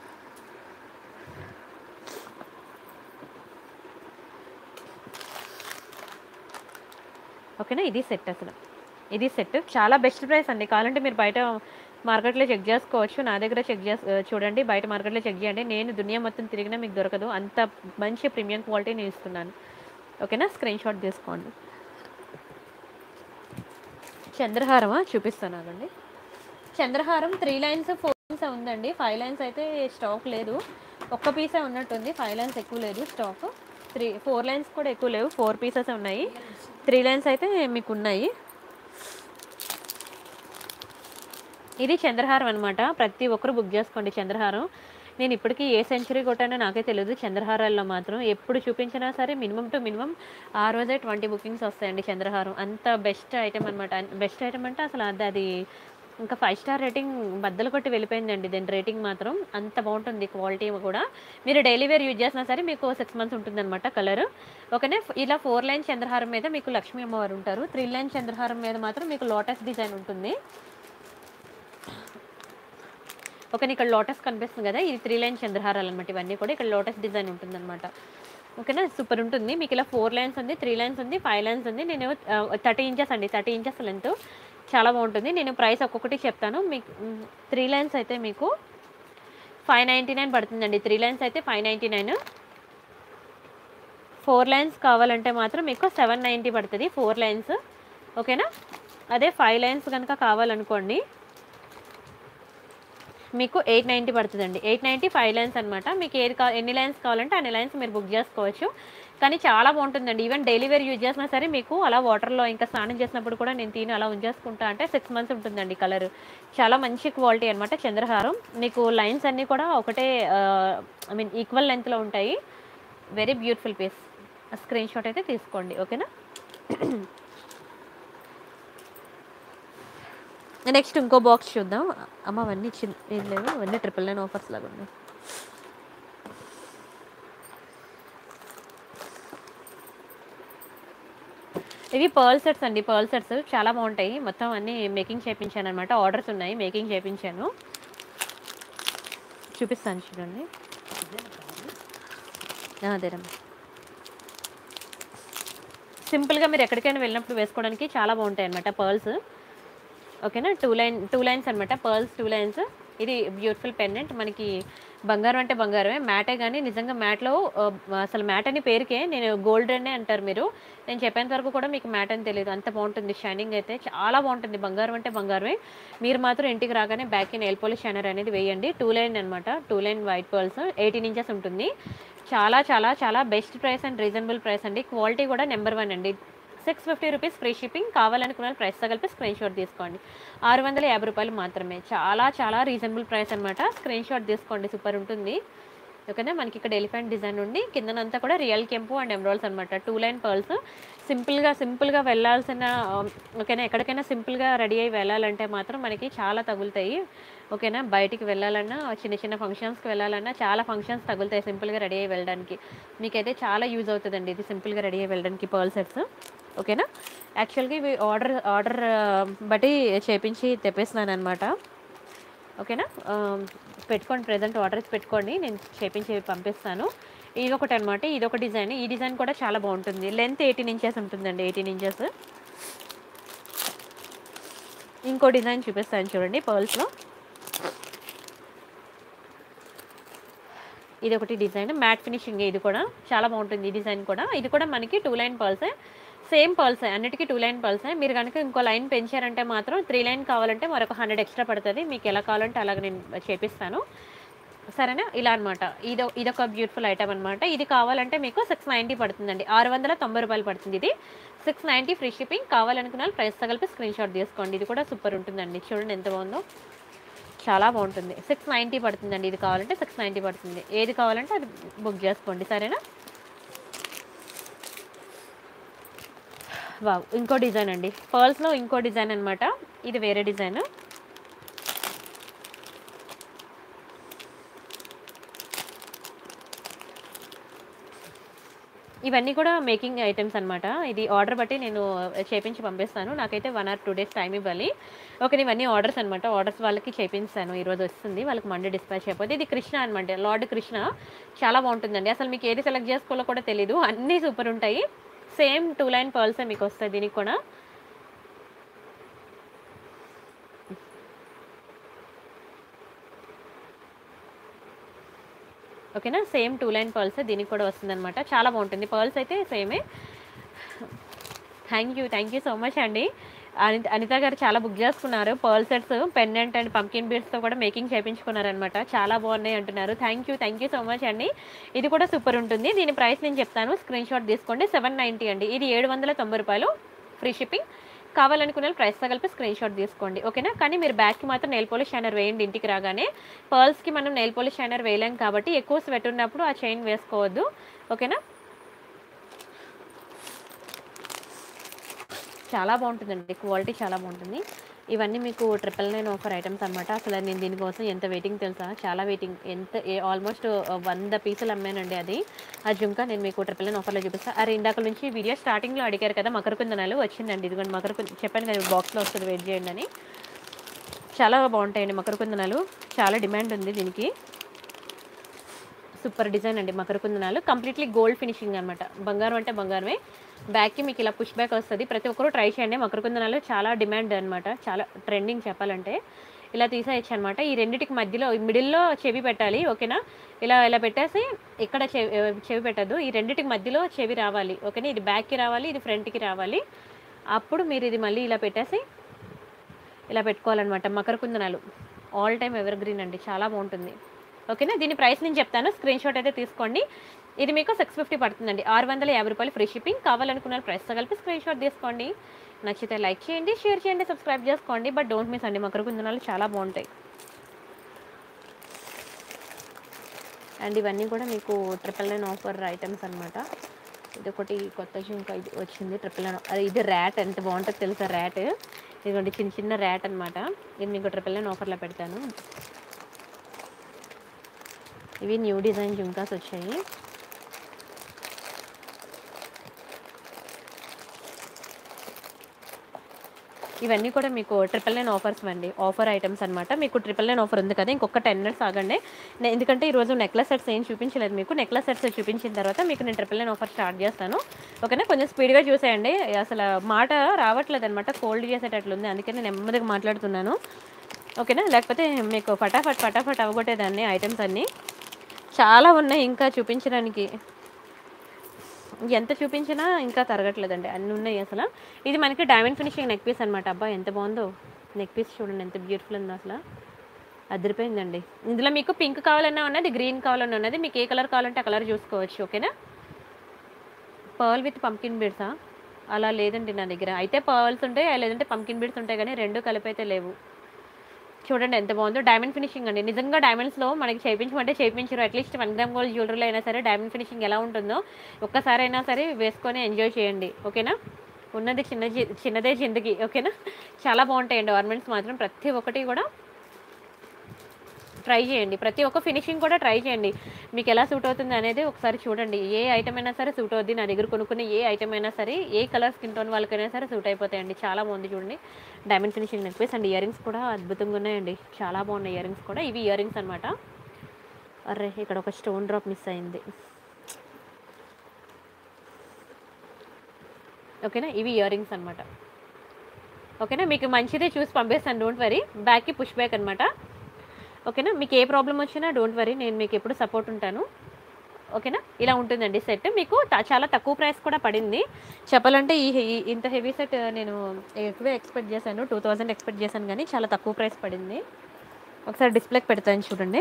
ఓకేనా? ఇది సెట్ అసలు. ఇది సెట్. చాలా బెస్ట్ ప్రైస్ అండి. కావాలంటే మీరు బయట మార్కెట్‌లో చెక్ చేసుకోవచ్చు. నా దగ్గర చూడండి. బయట మార్కెట్‌లో చెక్ చేయండి. నేను దునియా మొత్తం తిరిగినా మీకు దొరకదు. అంత మంచి ప్రీమియం క్వాలిటీ నేను ఇస్తున్నాను. ఓకేనా? స్క్రీన్ షాట్ తీసుకోండి. చంద్రహారమా? చూపిస్తాను ఆగండి. చంద్రహారం 3 లైన్స్, 4 లైన్స్ ఉందండి. 5 లైన్స్ అయితే స్టాక్ లేదు. ఒక్క పీసే ఉన్నట్టుంది. 5 లైన్స్ ఎక్కువ లేదు స్టాక్. 4 లైన్స్ కూడా ఎక్కువ లేవు. 4 పీసెస్ ఉన్నాయి. 3 లైన్స్ అయితే మీకు ఉన్నాయి. ఇది చంద్రహారం అనమాట. ప్రతి ఒక్కరు బుక్ చేసుకోండి చంద్రహారం. నేను ఇప్పటికీ ఏ సెంచరీ కొట్టానో నాకే తెలియదు. చంద్రహారాల్లో మాత్రం ఎప్పుడు చూపించినా సరే మినిమమ్ టు మినిమమ్ ఆ రోజే 20 బుకింగ్స్ వస్తాయండి చంద్రహారం. అంత బెస్ట్ ఐటెం అనమాట. బెస్ట్ ఐటెం అంటే అసలు అది ఇంకా 5 స్టార్ రేటింగ్ బద్దలు కొట్టి వెళ్ళిపోయిందండి. దీని రేటింగ్ మాత్రం అంత బాగుంటుంది. క్వాలిటీ కూడా మీరు డైలీ వేర్ యూజ్ చేసినా సరే మీకు 6 మంత్స్ ఉంటుందన్నమాట కలర్. ఓకేనే? ఇలా 4 లైన్ చంద్రహారం మీద మీకు లక్ష్మీ అమ్మవారు ఉంటారు. 3 లైన్ చంద్రహారం మీద మాత్రం మీకు లోటస్ డిజైన్ ఉంటుంది. ఓకే. ఇక్కడ లోటస్ కనిపిస్తుంది కదా! ఇది 3 లైన్ చంద్రహారాలు అనమాట. ఇవన్నీ కూడా ఇక్కడ లోటస్ డిజైన్ ఉంటుందన్నమాట. ఓకేనా, సూపర్ ఉంటుంది. మీకు ఇలా 4 లైన్స్ ఉంది, 3 లైన్స్ ఉంది, 5 లైన్స్ ఉంది. నేను 30 ఇంచెస్ అండి, 30 ఇంచెస్ లెంత్. చాలా బాగుంటుంది. నేను ప్రైస్ ఒక్కొక్కటి చెప్తాను మీకు. 3 లైన్స్ అయితే మీకు 599 పడుతుందండి. 3 లైన్స్ అయితే 599. 4 లైన్స్ కావాలంటే మాత్రం మీకు 790 పడుతుంది 4 లైన్స్. ఓకేనా, అదే 5 లైన్స్ కనుక కావాలనుకోండి మీకు 890 పడుతుందండి. 890 5 లైన్స్ అనమాట. మీకు ఎన్ని లైన్స్ కావాలంటే అన్ని లైన్స్ మీరు బుక్ చేసుకోవచ్చు. కానీ చాలా బాగుంటుందండి. ఈవెన్ డైలీ వేర్ యూజ్ చేసినా సరే మీకు అలా వాటర్లో ఇంకా స్నానం చేసినప్పుడు కూడా నేను తిని అలా ఉంచేసుకుంటా అంటే 6 మంత్స్ ఉంటుందండి కలర్. చాలా మంచి క్వాలిటీ అనమాట చంద్రహారం. మీకు లైన్స్ అన్నీ కూడా ఒకటే ఐ మీన్ ఈక్వల్ లెంత్లో ఉంటాయి. Very beautiful piece. Screen shot అయితే తీసుకోండి. ఓకేనా, నెక్స్ట్ ఇంకో బాక్స్ చూద్దాం. అమ్మ అవన్నీ ఏం లేవు, అవన్నీ 999 ఆఫర్స్ లాగా ఉన్నాయి. ఇవి పర్ల్ సెట్స్ అండి. పర్ల్ సెట్స్ చాలా బాగుంటాయి. మొత్తం అన్నీ మేకింగ్ చేయించాను అనమాట. ఆర్డర్స్ ఉన్నాయి, మేకింగ్ చేయించాను. చూపిస్తాను చూడండి. అదేనమ్మా, సింపుల్గా మీరు ఎక్కడికైనా వెళ్ళినప్పుడు వేసుకోవడానికి చాలా బాగుంటాయి అనమాట పర్ల్స్. ఓకేనా, 2 లైన్స్ అనమాట పర్ల్స్, 2 లైన్స్. ఇది బ్యూటిఫుల్ పెండెంట్. మనకి బంగారం అంటే బంగారమే, మ్యాటే. కానీ నిజంగా మ్యాట్లో అసలు మ్యాట్ అని పేరుకే, నేను గోల్డ్ అనే అంటారు మీరు. నేను చెప్పేంత వరకు కూడా మీకు మ్యాట్ అని తెలియదు, అంత బాగుంటుంది. షైనింగ్ అయితే చాలా బాగుంటుంది. బంగారం అంటే బంగారమే. మీరు మాత్రం ఇంటికి రాగానే బ్యాక్కి నెయిల్ పాలిష్ షైనర్ అనేది వేయండి. 2 లైన్ అనమాట, 2 లైన్ వైట్ పర్ల్స్, 18 ఇంచెస్ ఉంటుంది. చాలా చాలా చాలా best price and reasonable price అండి. క్వాలిటీ కూడా నెంబర్ 1 అండి. 650 రూపీస్ ఫ్రీ షిప్పింగ్. కావాలనుకున్న ప్రైస్తో కలిపి స్క్రీన్ షాట్ తీసుకోండి. 650 రూపాయలు మాత్రమే. చాలా చాలా రీజనబుల్ ప్రైస్ అనమాట. స్క్రీన్ షాట్ తీసుకోండి, సూపర్ ఉంటుంది. ఓకేనా, మనకి ఇక్కడ ఎలిఫెంట్ డిజైన్ ఉండి కిందనంతా కూడా రియల్ కెంపు అండ్ ఎమరాల్డ్స్ అనమాట. 2 లైన్ పర్ల్స్. సింపుల్గా వెళ్ళాల్సిన, ఓకేనా, ఎక్కడికైనా సింపుల్గా రెడీ అయ్యి వెళ్ళాలంటే మాత్రం మనకి చాలా తగులుతాయి. ఓకేనా, బయటికి వెళ్ళాలన్నా, చిన్న చిన్న ఫంక్షన్స్కి వెళ్ళాలన్నా చాలా ఫంక్షన్స్ తగులుతాయి సింపుల్గా రెడీ అయ్యి వెళ్ళడానికి. మీకైతే చాలా యూజ్ అవుతుందండి ఇది సింపుల్గా రెడీ అయ్యి వెళ్ళడానికి పర్ల్ సెట్స్. ఓకేనా, యాక్చువల్గా ఇవి ఆర్డర్ బట్టి చేపించి తెప్పిస్తున్నాను అనమాట. ఓకేనా, పెట్టుకోండి, ప్రెజెంట్ ఆర్డర్స్ పెట్టుకోండి, నేను చేపించి పంపిస్తాను. ఇది ఒకటి అనమాట, ఇది ఒక డిజైన్. ఈ డిజైన్ కూడా చాలా బాగుంటుంది. లెంత్ 18 ఇంచెస్ ఉంటుందండి, 18 ఇంచెస్. ఇంకో డిజైన్ చూపిస్తాను చూడండి పర్ల్స్లో. ఇది ఒకటి డిజైన్, మ్యాట్ ఫినిషింగ్. ఇది కూడా చాలా బాగుంటుంది. ఈ డిజైన్ కూడా, ఇది కూడా మనకి 2 లైన్ పర్ల్సే, సేమ్ పర్ల్సే, అన్నిటికీ 2 లైన్ పర్ల్సే. మీరు కనుక ఇంకో లైన్ పెంచారంటే మాత్రం 3 లైన్ కావాలంటే మరొక 100 ఎక్స్ట్రా పడుతుంది. మీకు ఎలా కావాలంటే అలాగ నేను చేపిస్తాను. సరేనా, ఇలా అనమాట. ఇదొక బ్యూటిఫుల్ ఐటమ్ అనమాట. ఇది కావాలంటే మీకు 690 పడుతుందండి. 690 రూపాయలు పడుతుంది. ఇది 690 ఫ్రీ షిప్పింగ్. కావాలనుకున్న ప్రైస్ తగిలిపి స్క్రీన్ షాట్ తీసుకోండి. ఇది కూడా సూపర్ ఉంటుందండి. చూడండి ఎంత బాగుందో, చాలా బాగుంటుంది. 690 పడుతుందండి. ఇది కావాలంటే 690 పడుతుంది. ఏది కావాలంటే అది బుక్ చేసుకోండి. సరేనా, వావ్, ఇంకో డిజైన్ అండి పర్ల్స్లో, ఇంకో డిజైన్ అనమాట. ఇది వేరే డిజైన్. ఇవన్నీ కూడా మేకింగ్ ఐటమ్స్ అనమాట. ఇది ఆర్డర్ బట్టి నేను చేపించి పంపిస్తాను. నాకైతే 1 or 2 డేస్ టైం ఇవ్వాలి. ఓకే, ఇవన్నీ ఆర్డర్స్ అనమాట. ఆర్డర్స్ వాళ్ళకి చేపించాను. ఈరోజు వస్తుంది, వాళ్ళకి మండే డిస్పాచ్ అయిపోతే. ఇది కృష్ణ అనమాట, లార్డ్ కృష్ణ. చాలా బాగుంటుందండి. అసలు మీకు ఏది సెలెక్ట్ చేసుకోవాలో కూడా తెలీదు, అన్నీ సూపర్ ఉంటాయి. సేమ్ 2 లైన్ పర్ల్సే మీకు వస్తాయి దీనికి కూడా. ఓకేనా, సేమ్ 2 లైన్ పర్ల్సే దీనికి కూడా వస్తుందన్నమాట. చాలా బాగుంటుంది. పర్ల్స్ అయితే సేమే. థ్యాంక్ యూ సో మచ్ అండి. అనిత గారు చాలా బుక్ చేసుకున్నారు. Pearl sets, pendant and pumpkin బీడ్స్తో కూడా మేకింగ్ చేయించుకున్నారనమాట. చాలా బాగున్నాయి అంటున్నారు. థ్యాంక్ యూ సో మచ్ అండి. ఇది కూడా సూపర్ ఉంటుంది. దీని ప్రైస్ నేను చెప్తాను, స్క్రీన్ షాట్ తీసుకోండి. 790 అండి. ఇది 790 రూపాయలు ఫ్రీ షిప్పింగ్. కావాలనుకునే ప్రైస్తో కలిపి స్క్రీన్ షాట్ తీసుకోండి. ఓకేనా, కానీ మీరు బ్యాక్కి మాత్రం నెయిల్ పాలిష్ షైనర్ వేయండి ఇంటికి రాగానే. పర్ల్స్కి మనం నెయిల్ పాలిష్ షైనర్ వేయలేం కాబట్టి ఎక్కువ స్వెట్ ఉన్నప్పుడు ఆ చైన్ వేసుకోవద్దు. ఓకేనా, చాలా బాగుంటుందండి, క్వాలిటీ చాలా బాగుంటుంది. ఇవన్నీ మీకు 999 ఆఫర్ ఐటమ్స్ అనమాట. అసలు నేను దీనికోసం ఎంత వెయిటింగ్ తెలుసా, చాలా వెయిటింగ్. ఆల్మోస్ట్ 100 పీసులు అమ్మానండి. అది ఆ జుంకా నేను మీకు 999 ఆఫర్లో చూపిస్తాను. అరే, ఇందాక నుంచి వీడియో స్టార్టింగ్లో అడిగారు కదా, మకర కుందనాలు వచ్చిందండి. ఇదిగోండి మకర చెప్పాను కదా, బాక్స్లో వస్తుంది, వెయిట్ చేయండి అని. చాలా బాగుంటాయండి మకర కుందనాలు, చాలా డిమాండ్ ఉంది దీనికి. సూపర్ డిజైన్ అండి మకర కుందనాలు. కంప్లీట్లీ గోల్డ్ ఫినిషింగ్ అనమాట. బంగారం అంటే బంగారమే. బ్యాక్కి మీకు ఇలా పుష్ బ్యాక్ వస్తుంది. ప్రతి ఒక్కరు ట్రై చేయండి. మకర కుందనాలు చాలా డిమాండ్ అనమాట, చాలా ట్రెండింగ్ చెప్పాలంటే. ఇలా తీసేయచ్చు అనమాట. ఈ రెండిటికి మధ్యలో మిడిల్లో చెవి పెట్టాలి, ఓకేనా. ఇలా ఇలా పెట్టేసి ఇక్కడ చెవి పెట్టద్దు, ఈ రెండిటికి మధ్యలో చెవి రావాలి, ఓకేనా. ఇది బ్యాక్కి రావాలి, ఇది ఫ్రంట్కి రావాలి. అప్పుడు మీరు ఇది మళ్ళీ ఇలా పెట్టేసి ఇలా పెట్టుకోవాలన్నమాట. మకర కుందనాలు ఆల్ టైమ్ ఎవర్ గ్రీన్ అండి, చాలా బాగుంటుంది, ఓకేనా. దీని ప్రైస్ నేను చెప్తాను, స్క్రీన్ షాట్ అయితే తీసుకోండి. ఇది మీకు 650 పడుతుందండి, 650 రూపాయలు ఫ్రీ షిప్పింగ్. కావాలనుకున్న ప్రైస్తో కలిపి స్క్రీన్ షాట్ తీసుకోండి. నచ్చితే లైక్ చేయండి, షేర్ చేయండి, సబ్స్క్రైబ్ చేసుకోండి. బట్ డోంట్ మిస్ అండి, మకర కుందనాలు చాలా బాగుంటాయి. అండ్ ఇవన్నీ కూడా మీకు 999 ఆఫర్ ఐటమ్స్ అనమాట. ఇది ఒకటి కొత్త జింక ఇది వచ్చింది 999. అది ఇది ర్యాట్ ఎంత బాగుంటుంది తెలుసా, ర్యాట్. ఇదిగోండి చిన్న చిన్న ర్యాట్ అనమాట. ఇది మీకు 999 ఆఫర్లో పెడతాను. ఇవి న్యూ డిజైన్ జుంకాస్ వచ్చాయి. ఇవన్నీ కూడా మీకు 999 ఆఫర్స్ అండి, ఆఫర్ ఐటమ్స్ అనమాట. మీకు 999 ఆఫర్ ఉంది కదా, ఇంకొక 10 మినిట్స్ ఆగండి. ఎందుకంటే ఈరోజు నెక్లెస్ సెట్స్ ఏం చూపించలేదు మీకు. నెక్లెస్ సెట్స్ చూపించిన తర్వాత మీకు నేను 999 ఆఫర్ స్టార్ట్ చేస్తాను, ఓకేనా. కొంచెం స్పీడ్గా చూసేయండి, అసలు మాట రావట్లేదు అనమాట, కోల్డ్ చేసేటట్లుంది, అందుకే నేను నెమ్మదిగా మాట్లాడుతున్నాను, ఓకేనా. లేకపోతే మీకు ఫటాఫట్ అవ్వగొట్టేదాన్ని. ఐటమ్స్ అన్నీ చాలా ఉన్నాయి ఇంకా చూపించడానికి, ఎంత చూపించినా ఇంకా తరగట్లేదండి, అన్నీ ఉన్నాయి అసలు. ఇది మనకి డైమండ్ ఫినిషింగ్ నెక్ పీస్ అనమాట. అబ్బా ఎంత బాగుందో నెక్ పీస్, చూడండి ఎంత బ్యూటిఫుల్ ఉందో, అసలు అదిరిపోయిందండి. ఇందులో మీకు పింక్ కావాలన్నా ఉన్నది, గ్రీన్ కావాలన్నా ఉన్నది, మీకు ఏ కలర్ కావాలంటే ఆ కలర్ చూసుకోవచ్చు, ఓకేనా. పర్ల్ విత్ పంకిన్ బీడ్సా? అలా లేదండి నా దగ్గర. అయితే పర్ల్స్ ఉంటాయి, లేదంటే పంకిన్ బీడ్స్ ఉంటాయి, కానీ రెండు కలిపి అయితే లేవు. చూడండి ఎంత బాగుందో, డైమండ్ ఫినిషింగ్ అండి. నిజంగా డైమండ్స్లో మనకి చేయించమంటే చేయించరు. అట్లీస్ట్ 1 గ్రామ్ గోల్డ్ జ్యువెలరీలో అయినా సరే డైమండ్ ఫినిషింగ్ ఎలా ఉంటుందో ఒక్కసారి అయినా సరే వేసుకొని ఎంజాయ్ చేయండి, ఓకేనా. ఉన్నది చిన్నదే జిందగీ, ఓకేనా. చాలా బాగుంటాయండి ఆర్నమెంట్స్ మాత్రం, ప్రతి ఒక్కటి కూడా ట్రై చేయండి, ప్రతి ఒక్క ఫినిషింగ్ కూడా ట్రై చేయండి. మీకు ఎలా సూట్ అవుతుంది అనేది ఒకసారి చూడండి. ఏ ఐటమ్ అయినా సరే సూట్ అవుద్ది. నా దగ్గర కొనుక్కున్న ఏ ఐటమ్ అయినా సరే, ఏ కలర్ స్కిన్ టోన్ వాళ్ళకైనా సరే సూట్ అయిపోతాయండి. చాలా బాగుంది చూడండి, diamond finishing neck piece. And ear rings కూడా అద్భుతంగా ఉన్నాయండి, చాలా బాగున్నాయి ఇయర్ రింగ్స్ కూడా. ఇవి ఇయర్ రింగ్స్ అనమాట. అరే ఇక్కడ ఒక స్టోన్ డ్రాప్ మిస్ అయింది, ఓకేనా. ఇవి ఇయర్ రింగ్స్ అనమాట, ఓకేనా. మీకు మంచిదే చూసి పంపిస్తాను, డోంట్ వరీ. బ్యాక్కి పుష్ బ్యాక్ అనమాట, ఓకేనా. మీకు ఏ ప్రాబ్లం వచ్చినా డోంట్ వరీ, నేను మీకు ఎప్పుడు సపోర్ట్ ఉంటాను, ఓకేనా. ఇలా ఉంటుందండి సెట్. మీకు చాలా తక్కువ ప్రైస్ కూడా పడింది చెప్పాలంటే. ఇంత హెవీ సెట్ నేను ఎక్కువే ఎక్స్పెక్ట్ చేశాను, 2000 ఎక్స్పెక్ట్ చేశాను, కానీ చాలా తక్కువ ప్రైస్ పడింది. ఒకసారి డిస్ప్లేకి పెడతాను చూడండి,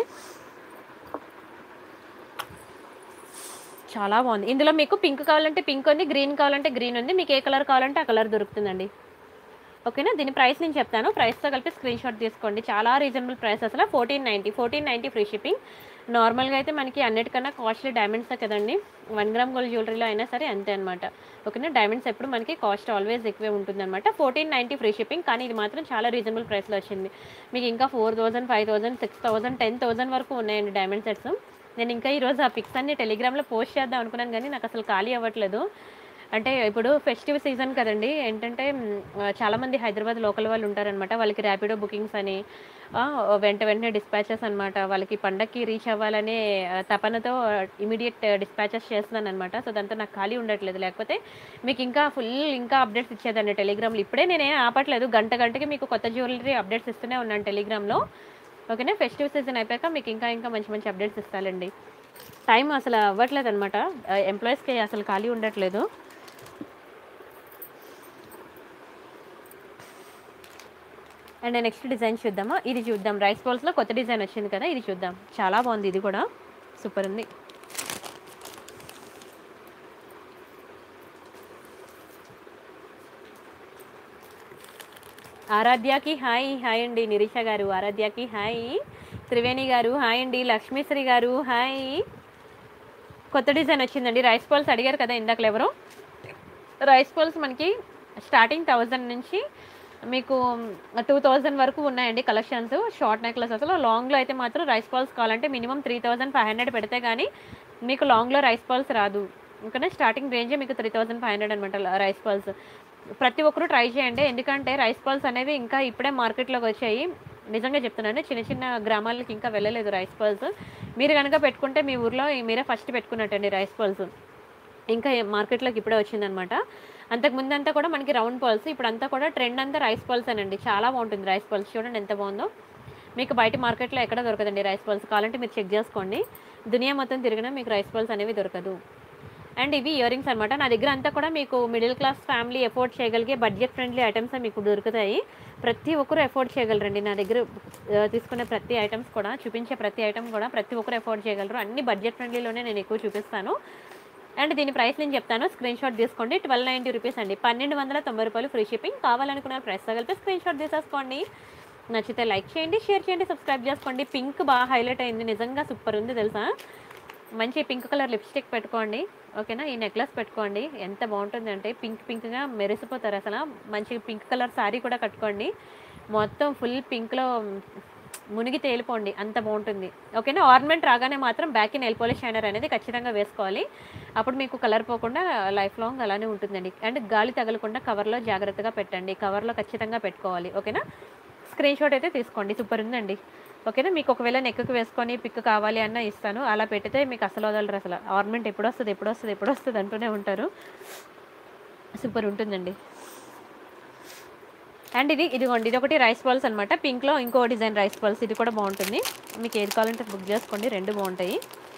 చాలా బాగుంది. ఇందులో మీకు పింక్ కావాలంటే పింక్ ఉంది, గ్రీన్ కావాలంటే గ్రీన్ ఉంది, మీకు ఏ కలర్ కావాలంటే ఆ కలర్ దొరుకుతుందండి, ఓకేనా. దీని ప్రైస్ నేను చెప్తాను, ప్రైస్తో కలిపి స్క్రీన్ షాట్ తీసుకోండి. చాలా రీజనబుల్ ప్రైస్ అసలు. 1490 ఫ్రీ షిప్పింగ్. నార్మల్గా అయితే మనకి అన్నిటికన్నా కాస్ట్లీ డైమండ్సే కదండి, 1 గ్రామ్ గోల్డ్ జ్యువెలరీలో అయినా సరే అంతే అనమాట, ఓకేనా. డైమండ్స్ ఎప్పుడు మనకి కాస్ట్ ఆల్వేస్ ఎక్కువే ఉంటుందన్నమాట. 1490 ఫ్రీ షిప్పింగ్, కానీ ఇది మాత్రం చాలా రీజనబుల్ ప్రైస్లో వచ్చింది. మీకు ఇంకా 4000, 5000, 6000, 10,000 వరకు ఉన్నాయండి డైమండ్ సెట్స్. నేను ఇంకా ఈరోజు ఆ పిక్స్ అన్ని టెలిగ్రామ్లో పోస్ట్ చేద్దాం అనుకున్నాను, కానీ నాకు అసలు ఖాళీ అవ్వట్లేదు. అంటే ఇప్పుడు ఫెస్టివ్ సీజన్ కదండి, ఏంటంటే చాలామంది హైదరాబాద్ లోకల్ వాళ్ళు ఉంటారనమాట. వాళ్ళకి ర్యాపిడో బుకింగ్స్ అని వెంటనే డిస్పాచెస్ అనమాట. వాళ్ళకి పండగకి రీచ్ అవ్వాలనే తపనతో ఇమీడియట్ డిస్పాచెస్ చేస్తున్నాను అనమాట. సో దాంతో నాకు ఖాళీ ఉండట్లేదు, లేకపోతే మీకు ఇంకా అప్డేట్స్ ఇచ్చేదండి టెలిగ్రామ్లో. ఇప్పుడే నేనే ఆపట్లేదు, గంటకి మీకు కొత్త జ్యువెలరీ అప్డేట్స్ ఇస్తూనే ఉన్నాను టెలిగ్రామ్లో, ఓకేనా. ఫెస్టివ్ సీజన్ అయిపోయాక మీకు ఇంకా మంచి అప్డేట్స్ ఇస్తానండి. టైం అసలు అవ్వట్లేదు అనమాట, ఎంప్లాయీస్కి అసలు ఖాళీ ఉండట్లేదు. అండ్ నెక్స్ట్ డిజైన్ చూద్దామా. ఇది చూద్దాం, రైస్ బాల్స్లో కొత్త డిజైన్ వచ్చింది కదా, ఇది చూద్దాం. చాలా బాగుంది, ఇది కూడా సూపర్ ఉంది. ఆరాధ్యకి హాయ్ అండి, నిరీష గారు ఆరాధ్యకి హాయ్, త్రివేణి గారు హాయ్ అండి, లక్ష్మీశ్రీ గారు హాయ్. కొత్త డిజైన్ వచ్చిందండి, రైస్ బాల్స్ అడిగారు కదా ఇందాక ఎవరో. రైస్ బాల్స్ మనకి స్టార్టింగ్ 1000 నుంచి మీకు 2000 వరకు ఉన్నాయండి కలెక్షన్స్. షార్ట్ నెక్లెస్ అసలు లాంగ్లో అయితే మాత్రం రైస్ బాల్స్ కావాలంటే మినిమం 3500 పెడితే కానీ మీకు లాంగ్లో రైస్ బాల్స్ రాదు, ఇంకా స్టార్టింగ్ రేంజే మీకు 3500 అనమాట రైస్ బాల్స్. ప్రతి ఒక్కరు ట్రై చేయండి, ఎందుకంటే రైస్ బాల్స్ అనేవి ఇంకా ఇప్పుడే మార్కెట్లోకి వచ్చాయి. నిజంగా చెప్తున్నాను. చిన్న చిన్న గ్రామాలకి ఇంకా వెళ్ళలేదు రైస్ పర్ల్స్. మీరు గనక పెట్టుకుంటే మీ ఊర్లో మీరే ఫస్ట్ పెట్టుకున్నట్టండి రైస్ పర్ల్స్. ఇంకా మార్కెట్‌లోకి ఇప్పుడే వచ్చిందనమాట. అంతకు ముందంతా కూడా మనకి రౌండ్ పర్ల్స్. ఇప్పుడంతా కూడా ట్రెండ్ అంతా రైస్ పర్ల్సేనండి. చాలా బాగుంటుంది రైస్ పర్ల్స్. చూడండి ఎంత బాగుందో. మీకు బయట మార్కెట్‌లో ఎక్కడ దొరకదండి రైస్ పర్ల్స్. కావాలంటే మీరు చెక్ చేసుకోండి. దునియా మొత్తం తిరిగినా మీకు రైస్ పర్ల్స్ అనేవి దొరకదు. అండ్ ఇవి ఇయర్ రింగ్స్ అనమాట. నా దగ్గర అంతా కూడా మీకు మిడిల్ క్లాస్ ఫ్యామిలీ ఎఫోర్డ్ చేయగలిగే బడ్జెట్ ఫ్రెండ్లీ ఐటమ్సే మీకు దొరుకుతాయి. ప్రతి ఒక్కరు ఎఫోర్డ్ చేయగలరండి. నా దగ్గర తీసుకునే ప్రతి ఐటమ్స్ కూడా, చూపించే ప్రతి ఐటమ్ కూడా ప్రతి ఒక్కరు ఎఫోర్డ్ చేయగలరు. అన్ని బడ్జెట్ ఫ్రెండ్లీలోనే నేను ఎక్కువ చూపిస్తాను. అండ్ దీని ప్రైస్ నేను చెప్తాను. స్క్రీన్ షాట్ తీసుకోండి. 1290 రూపీస్ అండి. 1290 రూపాయలు ఫ్రీ షిప్పింగ్. కావాలనుకున్న ప్రైస్ తగిలితే స్క్రీన్ షాట్ తీసేసుకోండి. నచ్చితే లైక్ చేయండి, షేర్ చేయండి, సబ్స్క్రైబ్ చేసుకోండి. పింక్ బాగా హైలైట్ అయింది. నిజంగా సూపర్ ఉంది తెలుసా. మంచి పింక్ కలర్ లిప్స్టిక్ పెట్టుకోండి. ఓకేనా. ఈ నెక్లెస్ పెట్టుకోండి. ఎంత బాగుంటుందంటే పింక్గా మెరిసిపోతారు అసలు. మంచి పింక్ కలర్ శారీ కూడా కట్టుకోండి. మొత్తం ఫుల్ పింక్లో మునిగి తేలిపోండి. అంత బాగుంటుంది. ఓకేనా. ఆర్నమెంట్ రాగానే మాత్రం బ్యాక్ నెయిల్ పాలిష్ షైనర్ అనేది ఖచ్చితంగా వేసుకోవాలి. అప్పుడు మీకు కలర్ పోకుండా లైఫ్ లాంగ్ అలానే ఉంటుందండి. అండ్ గాలి తగలకుండా కవర్లో జాగ్రత్తగా పెట్టండి. కవర్లో ఖచ్చితంగా పెట్టుకోవాలి. ఓకేనా. స్క్రీన్ షాట్ అయితే తీసుకోండి. సూపర్ ఉందండి. ఓకేనా. మీకు ఒకవేళ నెక్కి వేసుకొని పిక్ కావాలి అన్న ఇస్తాను. అలా పెడితే మీకు అసలు వదలరు. అసలు ఆర్నమెంట్ ఎప్పుడు వస్తుంది అంటూనే ఉంటారు. సూపర్ ఉంటుందండి. అండ్ ఇదిగోండి, ఇది ఒకటి రైస్ బాల్స్ అనమాట. పింక్లో ఇంకో డిజైన్ రైస్ బాల్స్. ఇది కూడా బాగుంటుంది. మీకు ఏది కావాలంటే బుక్ చేసుకోండి. రెండు బాగుంటాయి.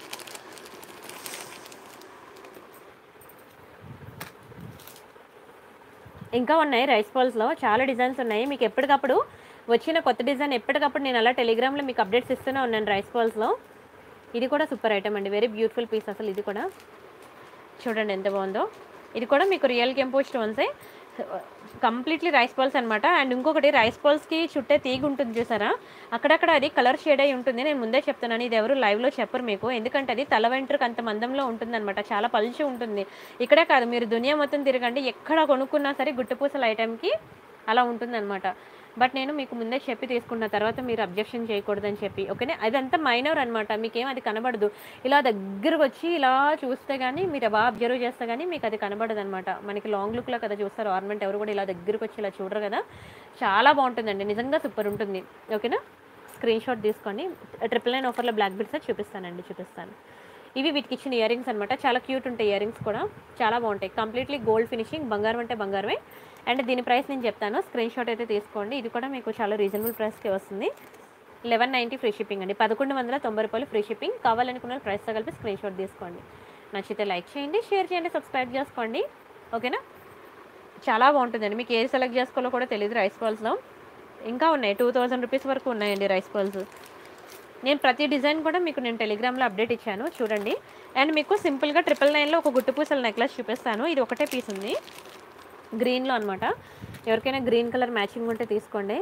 ఇంకా ఉన్నాయి రైస్ బాల్స్లో చాలా డిజైన్స్ ఉన్నాయి. మీకు ఎప్పటికప్పుడు వచ్చిన కొత్త డిజైన్ ఎప్పటికప్పుడు నేను అలా టెలిగ్రామ్లో మీకు అప్డేట్స్ ఇస్తూనే ఉన్నాను రైస్ బాల్స్లో. ఇది కూడా సూపర్ ఐటమ్ అండి. వెరీ బ్యూటిఫుల్ పీస్ అసలు. ఇది కూడా చూడండి ఎంత బాగుందో. ఇది కూడా మీకు రియల్ కెంపో స్టోన్సే. కంప్లీట్లీ రైస్ బాల్స్ అనమాట. అండ్ ఇంకొకటి రైస్ బాల్స్కి చుట్టే తీగ ఉంటుంది చూసారా, అక్కడక్కడ అది కలర్ షేడ్ అయి ఉంటుంది. నేను ముందే చెప్తున్నాను, ఇది ఎవరు లైవ్లో చెప్పరు మీకు. ఎందుకంటే అది తల వెంట్రుకు అంత మందంలో ఉంటుంది అనమాట. చాలా పల్చి ఉంటుంది. ఇక్కడే కాదు, మీరు దునియా మొత్తం తిరగండి, ఎక్కడ కొనుక్కున్నా సరే గుట్టుపూసల ఐటెంకి అలా ఉంటుందన్నమాట. బట్ నేను మీకు ముందే చెప్పి తీసుకున్న తర్వాత మీరు అబ్జెక్షన్ చేయకూడదని చెప్పి. ఓకేనా. అదంతా మైనర్ అనమాట. మీకేం అది కనబడదు. ఇలా దగ్గరకు వచ్చి ఇలా చూస్తే కానీ, మీరు బాగా అబ్జర్వ్ చేస్తే కానీ మీకు అది కనబడదు అనమాట. మనకి లాంగ్ లుక్లో కదా చూస్తారు ఆర్నమెంట్. ఎవరు కూడా ఇలా దగ్గరకు వచ్చి ఇలా చూడరు కదా. చాలా బాగుంటుందండి. నిజంగా సూపర్ ఉంటుంది. ఓకేనా. స్క్రీన్ షాట్ తీసుకొని 999 ఆఫర్లో బ్లాక్ బిడ్స్ చూపిస్తాను. ఇవి వీటికి ఇచ్చిన ఇయర్ రింగ్స్ అనమాట. చాలా క్యూట్ ఉంటాయి ఇయర్ రింగ్స్ కూడా. చాలా బాగుంటాయి. Completely gold finishing. బంగారం అంటే బంగారమే. అండ్ దీని ప్రైస్ నేను చెప్తాను. స్క్రీన్ షాట్ అయితే తీసుకోండి. ఇది కూడా మీకు చాలా రీజనబుల్ ప్రైస్కి వస్తుంది. 1190 ఫ్రీ షిప్పింగ్ అండి. 1190 రూపాయలు ఫ్రీ షిప్పింగ్. కావాలనుకున్న ప్రైస్తో కలిపి స్క్రీన్ షాట్ తీసుకోండి. నచ్చితే లైక్ చేయండి, షేర్ చేయండి, సబ్స్క్రైబ్ చేసుకోండి. ఓకేనా. చాలా బాగుంటుందండి. మీకు ఏది సెలెక్ట్ చేసుకోవాలో కూడా తెలియదు రైస్ బాల్స్లో. ఇంకా ఉన్నాయి. 2000 రూపీస్ వరకు ఉన్నాయండి రైస్ బాల్స్. నేను ప్రతి డిజైన్ కూడా మీకు నేను టెలిగ్రామ్లో అప్డేట్ ఇచ్చాను చూడండి. అండ్ మీకు సింపుల్గా 999లో ఒక గుట్టుపూసల నెక్లెస్ చూపిస్తాను. ఇది ఒకటే పీస్ ఉంది గ్రీన్లో అనమాట. ఎవరికైనా గ్రీన్ కలర్ మ్యాచింగ్ ఉంటే తీసుకోండి.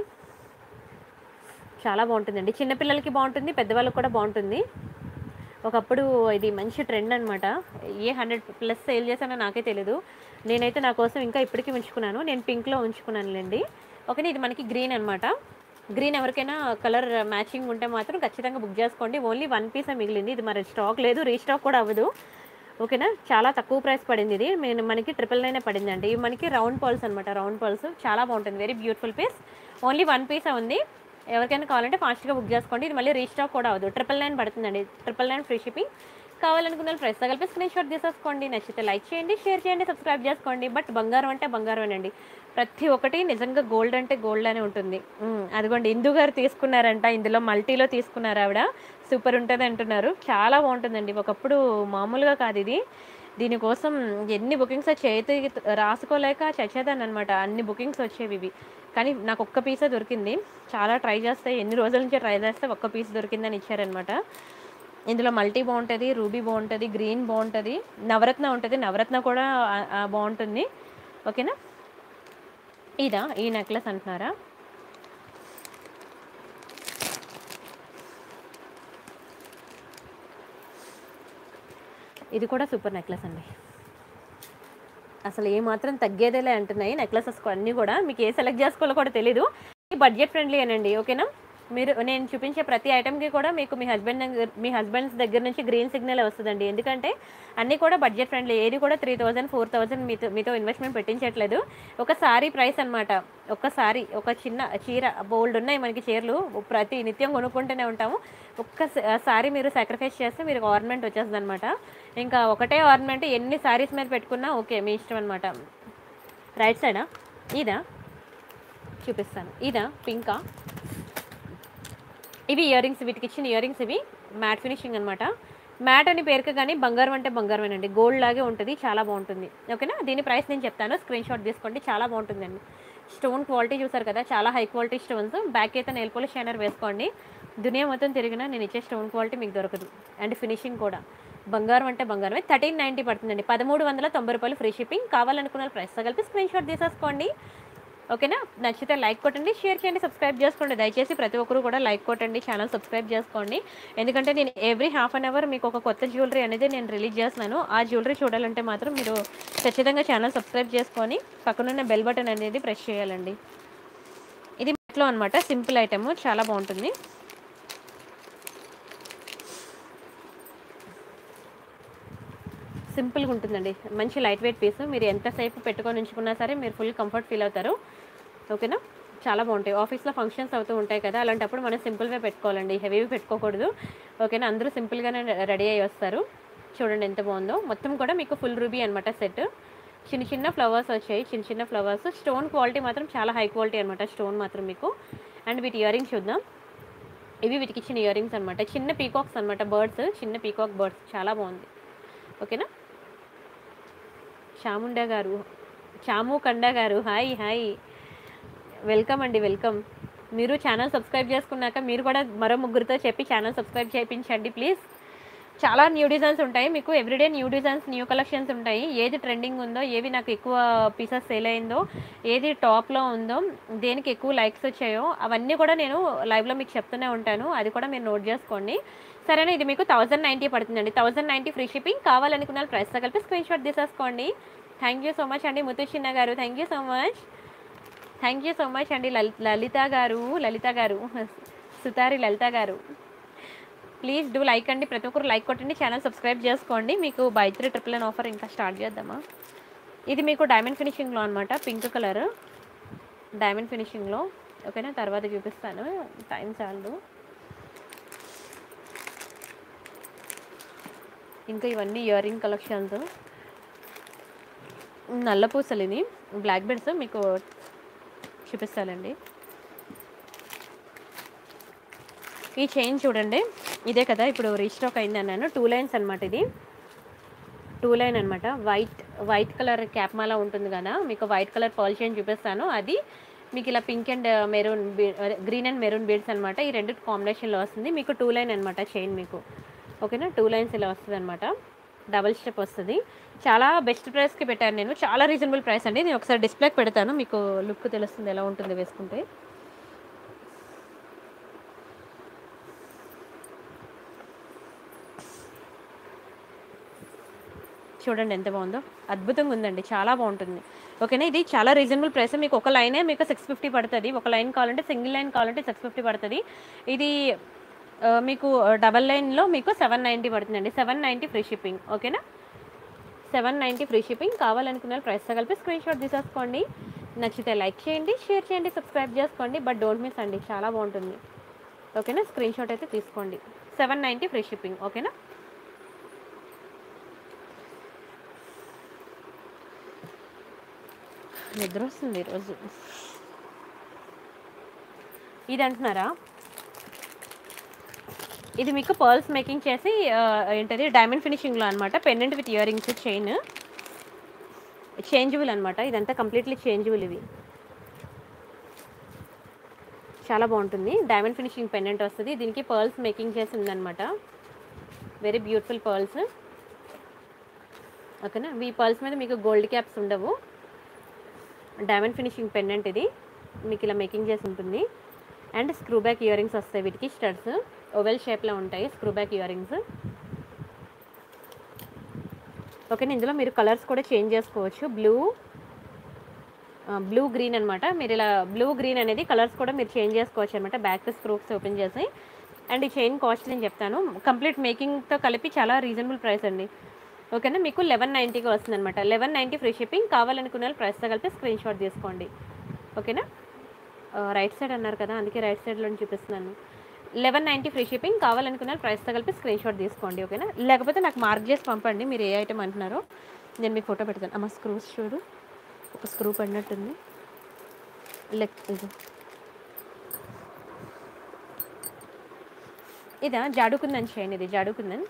చాలా బాగుంటుందండి. చిన్నపిల్లలకి బాగుంటుంది, పెద్దవాళ్ళకి కూడా బాగుంటుంది. ఒకప్పుడు ఇది మంచి ట్రెండ్ అనమాట. 100+ సేల్ చేశానో నాకే తెలీదు. నేనైతే నా కోసం ఇంకా ఇప్పటికీ ఉంచుకున్నాను. నేను పింక్లో ఉంచుకున్నానులేండి. ఓకే. ఇది మనకి గ్రీన్ అనమాట. గ్రీన్ ఎవరికైనా కలర్ మ్యాచింగ్ ఉంటే మాత్రం ఖచ్చితంగా బుక్ చేసుకోండి. ఓన్లీ 1 పీసే మిగిలింది. ఇది మరి స్టాక్ లేదు, రీస్టాక్ కూడా అవ్వదు. ఓకేనా. చాలా తక్కువ ప్రైస్ పడింది. ఇది మనకి 999 పడిందండి. ఇవి మనకి రౌండ్ పర్ల్స్ అనమాట. రౌండ్ పర్ల్స్ చాలా బాగుంటుంది. Very beautiful piece. ఓన్లీ 1 పీసే ఉంది. ఎవరికైనా కావాలంటే ఫాస్ట్గా బుక్ చేసుకోండి. ఇది మళ్ళీ రీస్టాక్ కూడా అవ్వదు. 999 పడుతుందండి. 999 ఫ్రీ షిప్పింగ్. కావాలనుకున్న ప్రైస్ కలిపి స్క్రీన్ షాట్ తీసేసుకోండి. నచ్చితే లైక్ చేయండి, షేర్ చేయండి, సబ్స్క్రైబ్ చేసుకోండి. బట్ బంగారం అంటే బంగారమేనండి. ప్రతి ఒక్కటి నిజంగా గోల్డ్ అంటే గోల్డ్ అనే ఉంటుంది. అదిగోండి ఇందు గారు తీసుకున్నారంట. ఇందులో మల్టీలో తీసుకున్నారు ఆవిడ. సూపర్ ఉంటుంది అంటున్నారు. చాలా బాగుంటుందండి. ఒకప్పుడు మామూలుగా కాదు ఇది. దీనికోసం ఎన్ని బుకింగ్స్ చేతి రాసుకోలేక చచ్చేదాన్ని అనమాట. అన్ని బుకింగ్స్ వచ్చేవి ఇవి. కానీ నాకు ఒక్క పీసే దొరికింది. చాలా ట్రై చేస్తే, ఎన్ని రోజుల నుంచి ట్రై చేస్తే ఒక్క పీస్ దొరికిందని ఇచ్చారనమాట. ఇందులో మల్టీ బాగుంటుంది, రూబీ బాగుంటుంది, గ్రీన్ బాగుంటుంది, నవరత్న ఉంటుంది. నవరత్న కూడా బాగుంటుంది. ఓకేనా. ఈ నెక్లెస్ అంటున్నారా. ఇది కూడా సూపర్ నెక్లెస్ అండి. అసలు ఏమాత్రం తగ్గేదేలే అంటున్నాయి నెక్లెసెస్ అన్నీ కూడా. మీకు ఏ సెలెక్ట్ చేసుకోవాలో కూడా తెలీదు. బడ్జెట్ ఫ్రెండ్లీ అనండి. ఓకేనా. నేను చూపించే ప్రతి ఐటెంకి కూడా మీకు మీ హస్బెండ్స్ దగ్గర నుంచి గ్రీన్ సిగ్నల్ వస్తుందండి. ఎందుకంటే అన్నీ కూడా బడ్జెట్ ఫ్రెండ్లీ. ఏది కూడా 3000, 4000 మీతో ఇన్వెస్ట్మెంట్ పెట్టించట్లేదు. ఒక సారీ ప్రైస్ అనమాట. ఒక్కసారి ఒక చిన్న చీర బోల్డ్ ఉన్నాయి మనకి చీరలు, ప్రతి నిత్యం కొనుక్కుంటూనే ఉంటాము. సారీ మీరు సాక్రిఫైస్ చేస్తే మీరు ఆర్నమెంట్ వచ్చేస్తుంది అనమాట. ఇంకా ఒకటే ఆర్నమెంట్ ఎన్ని సారీస్ మీద పెట్టుకున్నా ఓకే, మీ ఇష్టం అనమాట. రైట్ సైడా ఇదా చూపిస్తాను. ఇదా పింకా. ఇవి ఇయర్ రింగ్స్, వీటికి ఇచ్చిన ఇయర్ రింగ్స్. ఇవి మ్యాట్ ఫినిషింగ్ అనమాట. మ్యాట్ అని పేరుకి కానీ బంగారం అంటే బంగారమేనండి. గోల్డ్ లాగే ఉంటుంది, చాలా బాగుంటుంది. ఓకేనా, దీని ప్రైస్ నేను చెప్తాను, స్క్రీన్ షాట్ తీసుకోండి. చాలా బాగుంటుందండి. స్టోన్ క్వాలిటీ చూసారు కదా, చాలా హై క్వాలిటీ స్టోన్స్. బ్యాక్ అయితే నెయిల్ పాలిష్ షైనర్ వేసుకోండి. దునియా మొత్తం తిరిగినా నేను ఇచ్చే స్టోన్ క్వాలిటీ మీకు దొరకదు. అండ్ ఫినిషింగ్ కూడా బంగారం అంటే బంగారమే. 1390 పడుతుందండి. 1390 రూపాయలు ఫ్రీ షిప్పింగ్. కావాలనుకున్న ప్రైస్ కలిపి స్క్రీన్ షాట్ తీసేసుకోండి. ఓకేనా, నచ్చితే లైక్ కొట్టండి, షేర్ చేయండి, సబ్స్క్రైబ్ చేసుకోండి. దయచేసి ప్రతి ఒక్కరు కూడా లైక్ కొట్టండి, ఛానల్ సబ్స్క్రైబ్ చేసుకోండి. ఎందుకంటే నేను ఎవ్రీ హాఫ్ అన్ అవర్ మీకు ఒక కొత్త జ్యువెలరీ అనేది నేను రిలీజ్ చేస్తున్నాను. ఆ జ్యువెలరీ చూడాలంటే మాత్రం మీరు ఖచ్చితంగా ఛానల్ సబ్స్క్రైబ్ చేసుకొని పక్కనున్న బెల్ బటన్ అనేది ప్రెస్ చేయాలండి. ఇది మెట్లో అనమాట, సింపుల్ ఐటమ్, చాలా బాగుంటుంది. సింపుల్గా ఉంటుందండి, మంచి లైట్ వెయిట్ పీస్. మీరు ఎంతసేపు పెట్టుకొని ఉంచుకున్నా సరే మీరు ఫుల్ కంఫర్ట్ ఫీల్ అవుతారు. ఓకేనా, చాలా బాగుంటాయి. ఆఫీస్లో ఫంక్షన్స్ అవుతూ ఉంటాయి కదా, అలాంటప్పుడు మనం సింపుల్గా పెట్టుకోవాలండి, హెవీగా పెట్టుకోకూడదు. ఓకేనా, అందరూ సింపుల్గానే రెడీ అయ్యి వస్తారు. చూడండి ఎంత బాగుందో. మొత్తం కూడా మీకు ఫుల్ రూబీ అనమాట సెట్. చిన్న చిన్న ఫ్లవర్స్ వచ్చాయి, చిన్న చిన్న ఫ్లవర్స్. స్టోన్ క్వాలిటీ మాత్రం చాలా హై క్వాలిటీ అనమాట, స్టోన్ మాత్రం మీకు. అండ్ వీటి ఇయర్ రింగ్స్ చూద్దాం. ఇవి వీటికి ఇచ్చిన ఇయర్ రింగ్స్ అనమాట. చిన్న పీకాక్స్ అనమాట, బర్డ్స్, చిన్న పీకాక్ బర్డ్స్, చాలా బాగుంది. ఓకేనా, చాము కండా గారు హాయ్ హాయ్, వెల్కమ్ అండి, వెల్కమ్. మీరు ఛానల్ సబ్స్క్రైబ్ చేసుకున్నాక మీరు కూడా మరో ముగ్గురితో చెప్పి ఛానల్ సబ్స్క్రైబ్ చేయించండి ప్లీజ్. చాలా న్యూ డిజైన్స్ ఉంటాయి మీకు, everyday new designs, new collections ఉంటాయి. ఏది ట్రెండింగ్ ఉందో, ఏవి నాకు ఎక్కువ పీసెస్ సేల్ అయిందో, ఏది టాప్లో ఉందో, దేనికి ఎక్కువ లైక్స్ వచ్చాయో అవన్నీ కూడా నేను లైవ్లో మీకు చెప్తూనే ఉంటాను. అది కూడా మీరు నోట్ చేసుకోండి, సరేనా. ఇది మీకు 1090 పడుతుందండి. 1090 ఫ్రీ షిప్పింగ్. కావాలనుకున్న ప్రైస్తో కలిపి స్క్రీన్ షాట్ తీసేసుకోండి. థ్యాంక్ యూ సో మచ్ అండి ముత్తు చిన్న గారు, thank you so much. Thank you so much అండి లలిత గారు, సుతారి లలిత గారు. ప్లీజ్ డూ లైక్ అండి, ప్రతి ఒక్కరు లైక్ కొట్టండి, ఛానల్ సబ్స్క్రైబ్ చేసుకోండి. మీకు బై 3 999 ఆఫర్ ఇంకా స్టార్ట్ చేద్దామా. ఇది మీకు డైమండ్ ఫినిషింగ్లో అనమాట, పింక్ కలర్ డైమండ్ ఫినిషింగ్లో. ఓకేనా, తర్వాత చూపిస్తాను, టైం చాలు. ఇంకా ఇవన్నీ ఇయర్ రింగ్ కలెక్షన్స్. నల్ల పూసలు, ఇది బ్లాక్ బెడ్స్ మీకు చూపిస్తానండి. ఈ చైన్ చూడండి, ఇదే కదా ఇప్పుడు రీస్టాక్ అయింది అన్నాను. 2 లైన్స్ అనమాట, ఇది 2 లైన్ అనమాట. వైట్ కలర్ క్యాప్ మాల ఉంటుంది కదా, మీకు వైట్ కలర్ పర్ల్ చైన్ చూపిస్తాను. అది మీకు ఇలా pink and maroon, green and maroon beads అనమాట. ఈ రెండు కాంబినేషన్లో వస్తుంది మీకు. 2 లైన్ అనమాట చైన్ మీకు. ఓకేనా, 2 లైన్స్ ఇలా వస్తుంది అనమాట, డబల్ స్టెప్ వస్తుంది. చాలా బెస్ట్ ప్రైస్కి పెట్టాను నేను, చాలా రీజనబుల్ ప్రైస్ అండి. నేను ఒకసారి డిస్ప్లేకి పెడతాను, మీకు లుక్ తెలుస్తుంది ఎలా ఉంటుంది వేసుకుంటే. చూడండి ఎంత బాగుందో, అద్భుతంగా ఉందండి, చాలా బాగుంటుంది. ఓకేనా, ఇది చాలా రీజనబుల్ ప్రైస్. మీకు ఒక లైనే మీకు 650 పడుతుంది. ఒక లైన్ కావాలంటే, సింగిల్ లైన్ కావాలంటే 650 పడుతుంది. ఇది మీకు డబల్ లైన్లో మీకు 790 పడుతుందండి. 790 ఫ్రీ షిప్పింగ్. ఓకేనా, 790 ఫ్రీ షిప్పింగ్. కావాలనుకున్న ప్రైస్తో కలిపి స్క్రీన్ షాట్ తీసేసుకోండి. నచ్చితే లైక్ చేయండి, షేర్ చేయండి, సబ్స్క్రైబ్ చేసుకోండి. బట్ డోంట్ మిస్ అండి, చాలా బాగుంటుంది. ఓకేనా, స్క్రీన్ షాట్ అయితే తీసుకోండి. 790 ఫ్రీ షిప్పింగ్. ఓకేనా, నిద్ర వస్తుంది ఈరోజు. ఇది అంటున్నారా, ఇది మీకు పర్ల్స్ మేకింగ్ చేసి ఏంటది డైమండ్ ఫినిషింగ్లో అనమాట. Pendant with ear rings, chain changeable అనమాట. ఇదంతా కంప్లీట్లీ చేంజబుల్. ఇవి చాలా బాగుంటుంది. డైమండ్ ఫినిషింగ్ పెండెంట్ వస్తుంది. దీనికి పర్ల్స్ మేకింగ్ చేసి ఉందన్నమాట. Very beautiful pearls. ఓకేనా, ఈ పర్ల్స్ మీద మీకు గోల్డ్ క్యాప్స్ ఉండవు. డైమండ్ ఫినిషింగ్ పెండెంట్ ఇది మీకు ఇలా మేకింగ్ చేసి ఉంటుంది. And screw back year rings వస్తాయి. వీటికి స్టడ్స్ ఓవెల్ షేప్లో ఉంటాయి, స్క్రూ బ్యాక్ ఇయర్ రింగ్స్. ఓకేనా, ఇందులో మీరు కలర్స్ కూడా చేంజ్ చేసుకోవచ్చు. బ్లూ, బ్లూ గ్రీన్ అనమాట. మీరు ఇలా బ్లూ గ్రీన్ అనేది కలర్స్ కూడా మీరు చేంజ్ చేసుకోవచ్చు అనమాట. బ్యాక్ స్క్రూస్ ఓపెన్ చేసి. అండ్ ఈ చైన్ కాస్ట్ నేను చెప్తాను. కంప్లీట్ మేకింగ్తో కలిపి చాలా రీజనబుల్ ప్రైస్ అండి. ఓకేనా, మీకు 1190కి వస్తుంది అనమాట. 1190 ఫ్రీ షిప్పింగ్. కావాలనుకున్న వాళ్ళు ప్రైస్తో కలిపి స్క్రీన్ షాట్ తీసుకోండి. ఓకేనా, రైట్ సైడ్ అన్నారు కదా, అందుకే రైట్ సైడ్లో చూపిస్తున్నాను. 1190 ఫ్రీ షిప్పింగ్. కావాలనుకున్న వాళ్ళు ప్రైస్తో కలిపి స్క్రీన్ షాట్ తీసుకోండి. ఓకేనా, లేకపోతే నాకు మార్క్ చేసి పంపండి మీరు ఏ ఐటమ్ అంటున్నారో, నేను మీకు ఫోటో పెడతాను. అమ్మ స్క్రూస్ చూడు, ఒక స్క్రూ పడినట్టుంది. ఇది ఇదా జాడుకుందని చేయండి. ఇది జాడుకుందని.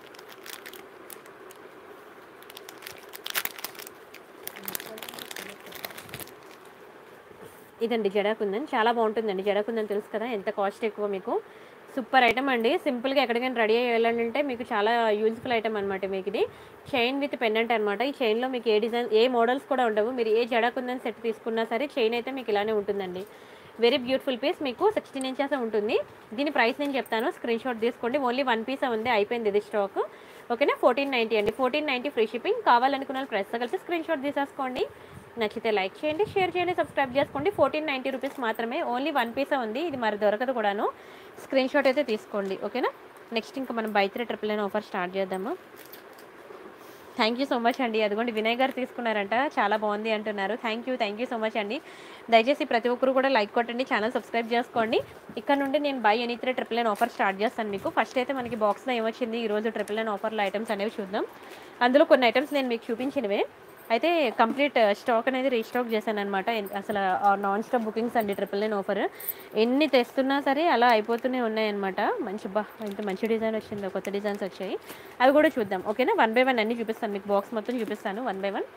ఇదండి జడాకుందని, చాలా బాగుంటుందండి. జడాకుందని తెలుసు కదా, ఎంత కాస్ట్ ఎక్కువ. మీకు సూపర్ ఐటమ్ అండి. సింపుల్గా ఎక్కడికైనా రెడీ అయ్యాలంటే మీకు చాలా యూజ్ఫుల్ ఐటమ్ అనమాట. మీకు ఇది చైన్ విత్ పెండెంట్ అనమాట. ఈ చైన్లో మీకు ఏ డిజైన్ ఏ మోడల్స్ కూడా ఉండవు. మీరు ఏ జడాకుందని సెట్ తీసుకున్నా సరే చైన్ అయితే మీకు ఇలానే ఉంటుందండి. Very beautiful piece. మీకు 16 ఇంచెస్ ఉంటుంది. దీని ప్రైస్ నేను చెప్తాను, స్క్రీన్ షాట్ తీసుకోండి. ఓన్లీ 1 పీస్ ఉంది, అయిపోయింది ఇది స్టాక్. ఓకేనా, 1490 అండి. 1490 ఫ్రీ షిప్పింగ్. కావాలనుకున్న వాళ్ళు ప్రైస్తో కలిపి స్క్రీన్ షాట్ తీసేసుకోండి. నచ్చితే లైక్ చేయండి, షేర్ చేయండి, సబ్స్క్రైబ్ చేసుకోండి. 1490 రూపీస్ మాత్రమే. ఓన్లీ 1 పీసే ఉంది, ఇది మరి దొరకదు కూడాను. స్క్రీన్ షాట్ అయితే తీసుకోండి. ఓకేనా, నెక్స్ట్ ఇంకా మనం బై 3 ట్రిపుల్ 9 ఆఫర్ స్టార్ట్ చేద్దాము. థ్యాంక్ యూ సో మచ్ అండి. అదిగోండి వినయ్ గారు తీసుకున్నారంట, చాలా బాగుంది అంటున్నారు. థ్యాంక్ యూ సో మచ్ అండి. దయచేసి ప్రతి ఒక్కరు కూడా లైక్ కొట్టండి, ఛానల్ సబ్స్క్రైబ్ చేసుకోండి. ఇక్కడ నుండి నేను by any 3 triple 9 offer start చేస్తాను మీకు. ఫస్ట్ అయితే మనకి బాక్స్లో ఏమొచ్చింది ఈరోజు ట్రిపుల్ 9 ఆఫర్లో ఐటమ్స్ అనేవి చూద్దాం. అందులో కొన్ని ఐటమ్స్ నేను మీకు చూపించినవే, అయితే కంప్లీట్ స్టాక్ అనేది రీస్టాక్ చేశాను అనమాట. అసలు నాన్ స్టాప్ బుకింగ్స్ అండి. 999 ఆఫర్ ఎన్ని తెస్తున్నా సరే అలా అయిపోతూనే ఉన్నాయన్నమాట. ఇంత మంచి డిజైన్ వచ్చిందో, కొత్త డిజైన్స్ వచ్చాయి, అవి కూడా చూద్దాం. ఓకేనా, 1 by 1 అన్నీ చూపిస్తాను మీకు. బాక్స్ మొత్తం చూపిస్తాను 1 by 1.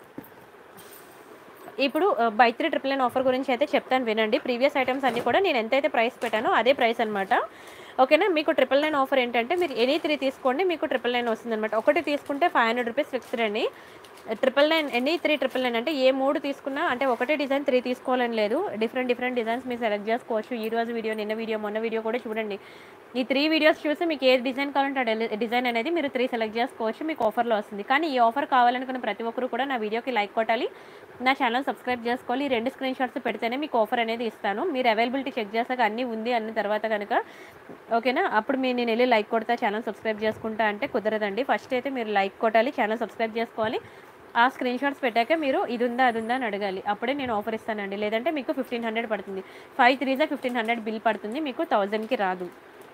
ఇప్పుడు బై 3 ట్రిపుల్ 9 ఆఫర్ గురించి అయితే చెప్తాను, వినండి. ప్రీవియస్ ఐటమ్స్ అన్నీ కూడా నేను ఎంతైతే ప్రైస్ పెట్టానో అదే ప్రైస్ అనమాట. ఓకేనా, మీకు 999 ఆఫర్ ఏంటంటే మీరు ఎనీ 3 తీసుకోండి, మీకు 999 వస్తుంది అనమాట. ఒకటి తీసుకుంటే 500 రూపీస్ ఫిక్స్డ్ అండి. 999 ఎనీ 3 999 అంటే ఏ 3 తీసుకున్నా, అంటే ఒకటే డిజైన్ 3 తీసుకోవాలని లేదు. డిఫరెంట్ డిజైన్స్ మీరు సెలెక్ట్ చేసుకోవచ్చు. ఈ రోజు వీడియో, నిన్న వీడియో, మొన్న వీడియో కూడా చూడండి. ఈ 3 వీడియోస్ చూసి మీకు ఏ డిజైన్ కావాలంటే ఆ డిజైన్ అనేది మీరు 3 సెలెక్ట్ చేసుకోవచ్చు, మీకు ఆఫర్లో వస్తుంది. కానీ ఈ ఆఫర్ కావాలనుకున్న ప్రతి ఒక్కరు కూడా నా వీడియోకి లైక్ కొట్టాలి, నా ఛానల్ సబ్స్క్రైబ్ చేసుకోవాలి. ఈ 2 స్క్రీన్ షాట్స్ పెడితేనే మీకు ఆఫర్ అనేది ఇస్తాను. మీరు అవైలబిలిటీ చెక్ చేసాక అన్నీ ఉంది అన్న తర్వాత కనుక, ఓకేనా, అప్పుడు నేను వెళ్ళి లైక్ కొడతా, ఛానల్ సబ్స్క్రైబ్ చేసుకుంటా అంటే కుదరదండి. ఫస్ట్ అయితే మీరు లైక్ కొట్టాలి, ఛానల్ సబ్స్క్రైబ్ చేసుకోవాలి. ఆ స్క్రీన్ షాట్స్ పెట్టాక మీరు ఇది ఉందా అది ఉందా అని అడగాలి, అప్పుడే నేను ఆఫర్ ఇస్తానండి. లేదంటే మీకు 1500 పడుతుంది. 5 3 1500 బిల్ పడుతుంది, మీకు 1000కి రాదు.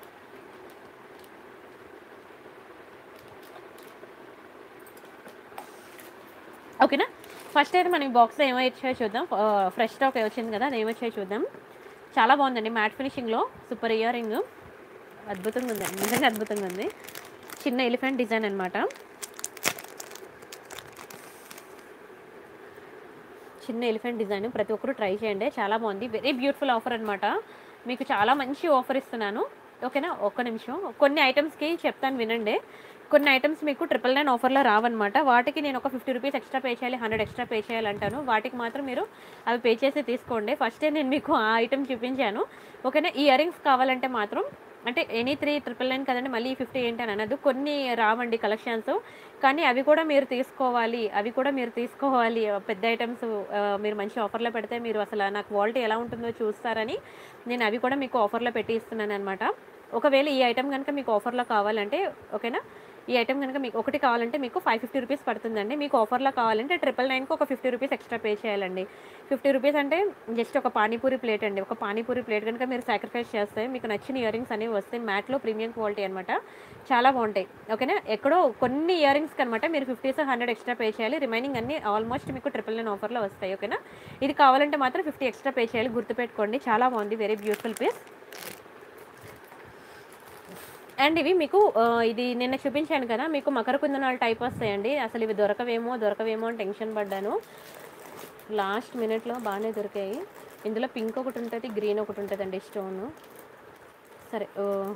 ఓకేనా, ఫస్ట్ అయితే మనం ఈ బాక్స్లో ఏమో వచ్చాయో చూద్దాం. ఫ్రెష్ స్టాక్ వచ్చింది కదా, అది ఏమొచ్చాయో చూద్దాం. చాలా బాగుందండి, మ్యాట్ ఫినిషింగ్లో సూపర్ ఇయర్ రింగ్, అద్భుతంగా ఉంది, నిజంగా అద్భుతంగా ఉంది. చిన్న ఎలిఫెంట్ డిజైన్ అనమాట. చిన్న ఎలిఫెంట్ డిజైన్, ప్రతి ఒక్కరు ట్రై చేయండి, చాలా బాగుంది. వెరీ బ్యూటిఫుల్ ఆఫర్ అనమాట. మీకు చాలా మంచి ఆఫర్ ఇస్తున్నాను. ఓకేనా, ఒక్క నిమిషం, కొన్ని ఐటమ్స్కి చెప్తాను వినండి. కొన్ని ఐటమ్స్ మీకు 999 ఆఫర్లో రావన్నమాట. వాటికి నేను ఒక 50 రూపీస్ ఎక్స్ట్రా పే చేయాలి, 100 ఎక్స్ట్రా పే చేయాలంటాను. వాటికి మాత్రం మీరు అవి పే చేసి తీసుకోండి. ఫస్టే నేను మీకు ఆ ఐటమ్ చూపించాను. ఓకేనా, ఈ ఇయర్ రింగ్స్ కావాలంటే మాత్రం, అంటే ఎనీ 3 999 కదండి, మళ్ళీ 50 ఏంటి అని అనదు. కొన్ని రావండి కలెక్షన్స్, కానీ అవి కూడా మీరు తీసుకోవాలి. పెద్ద ఐటమ్స్ మీరు మంచి ఆఫర్లో పెడితే మీరు అసలు నా క్వాలిటీ ఎలా ఉంటుందో చూస్తారని నేను అవి కూడా మీకు ఆఫర్లో పెట్టి ఇస్తున్నాను అనమాట. ఒకవేళ ఈ ఐటమ్ కనుక మీకు ఆఫర్లో కావాలంటే, ఓకేనా, ఈ ఐటమ్ కనుక మీకు ఒకటి కావాలంటే మీకు 550 రూపీస్ పడుతుందండి. మీకు ఆఫర్లో కావాలంటే 999కి ఒక 50 రూపీస్ ఎక్స్ట్రా పే చేయాలండి. 50 రూపీస్ అంటే జస్ట్ ఒక పానీపూరి ప్లేట్ అండి. ఒక పానీపూరి ప్లేట్ కనుక మీరు సాక్రిఫైస్ చేస్తే మీకు నచ్చిన ఇయర్ రింగ్స్ అనేవి వస్తాయి. మ్యాట్లో ప్రీమియం క్వాలిటీ అనమాట, చాలా బాగుంటాయి. ఓకేనా, ఎక్కడో కొన్ని ఇయర్ రింగ్స్కి అనమాట మీరు 50 100 ఎక్స్ట్రా పే చేయాలి. రిమైనింగ్ అన్ని ఆల్మోస్ట్ మీకు 999 ఆఫర్లో వస్తాయి. ఓకేనా, ఇది కావాలంటే మాత్రం 50 ఎక్స్ట్రా పే చేయాలి, గుర్తుపెట్టుకోండి. చాలా బాగుంది, వెరీ బ్యూటిఫుల్ పీస్. అండ్ ఇవి మీకు ఇది నిన్న చూపించాను కదా, మీకు మకర కుందనాలు టైప్ వస్తాయండి. అసలు ఇవి దొరకవేమో అని టెన్షన్ పడ్డాను. లాస్ట్ మినిట్లో బాగానే దొరికాయి. ఇందులో పింక్ ఒకటి ఉంటుంది, గ్రీన్ ఒకటి ఉంటుందండి స్టోను. సరే,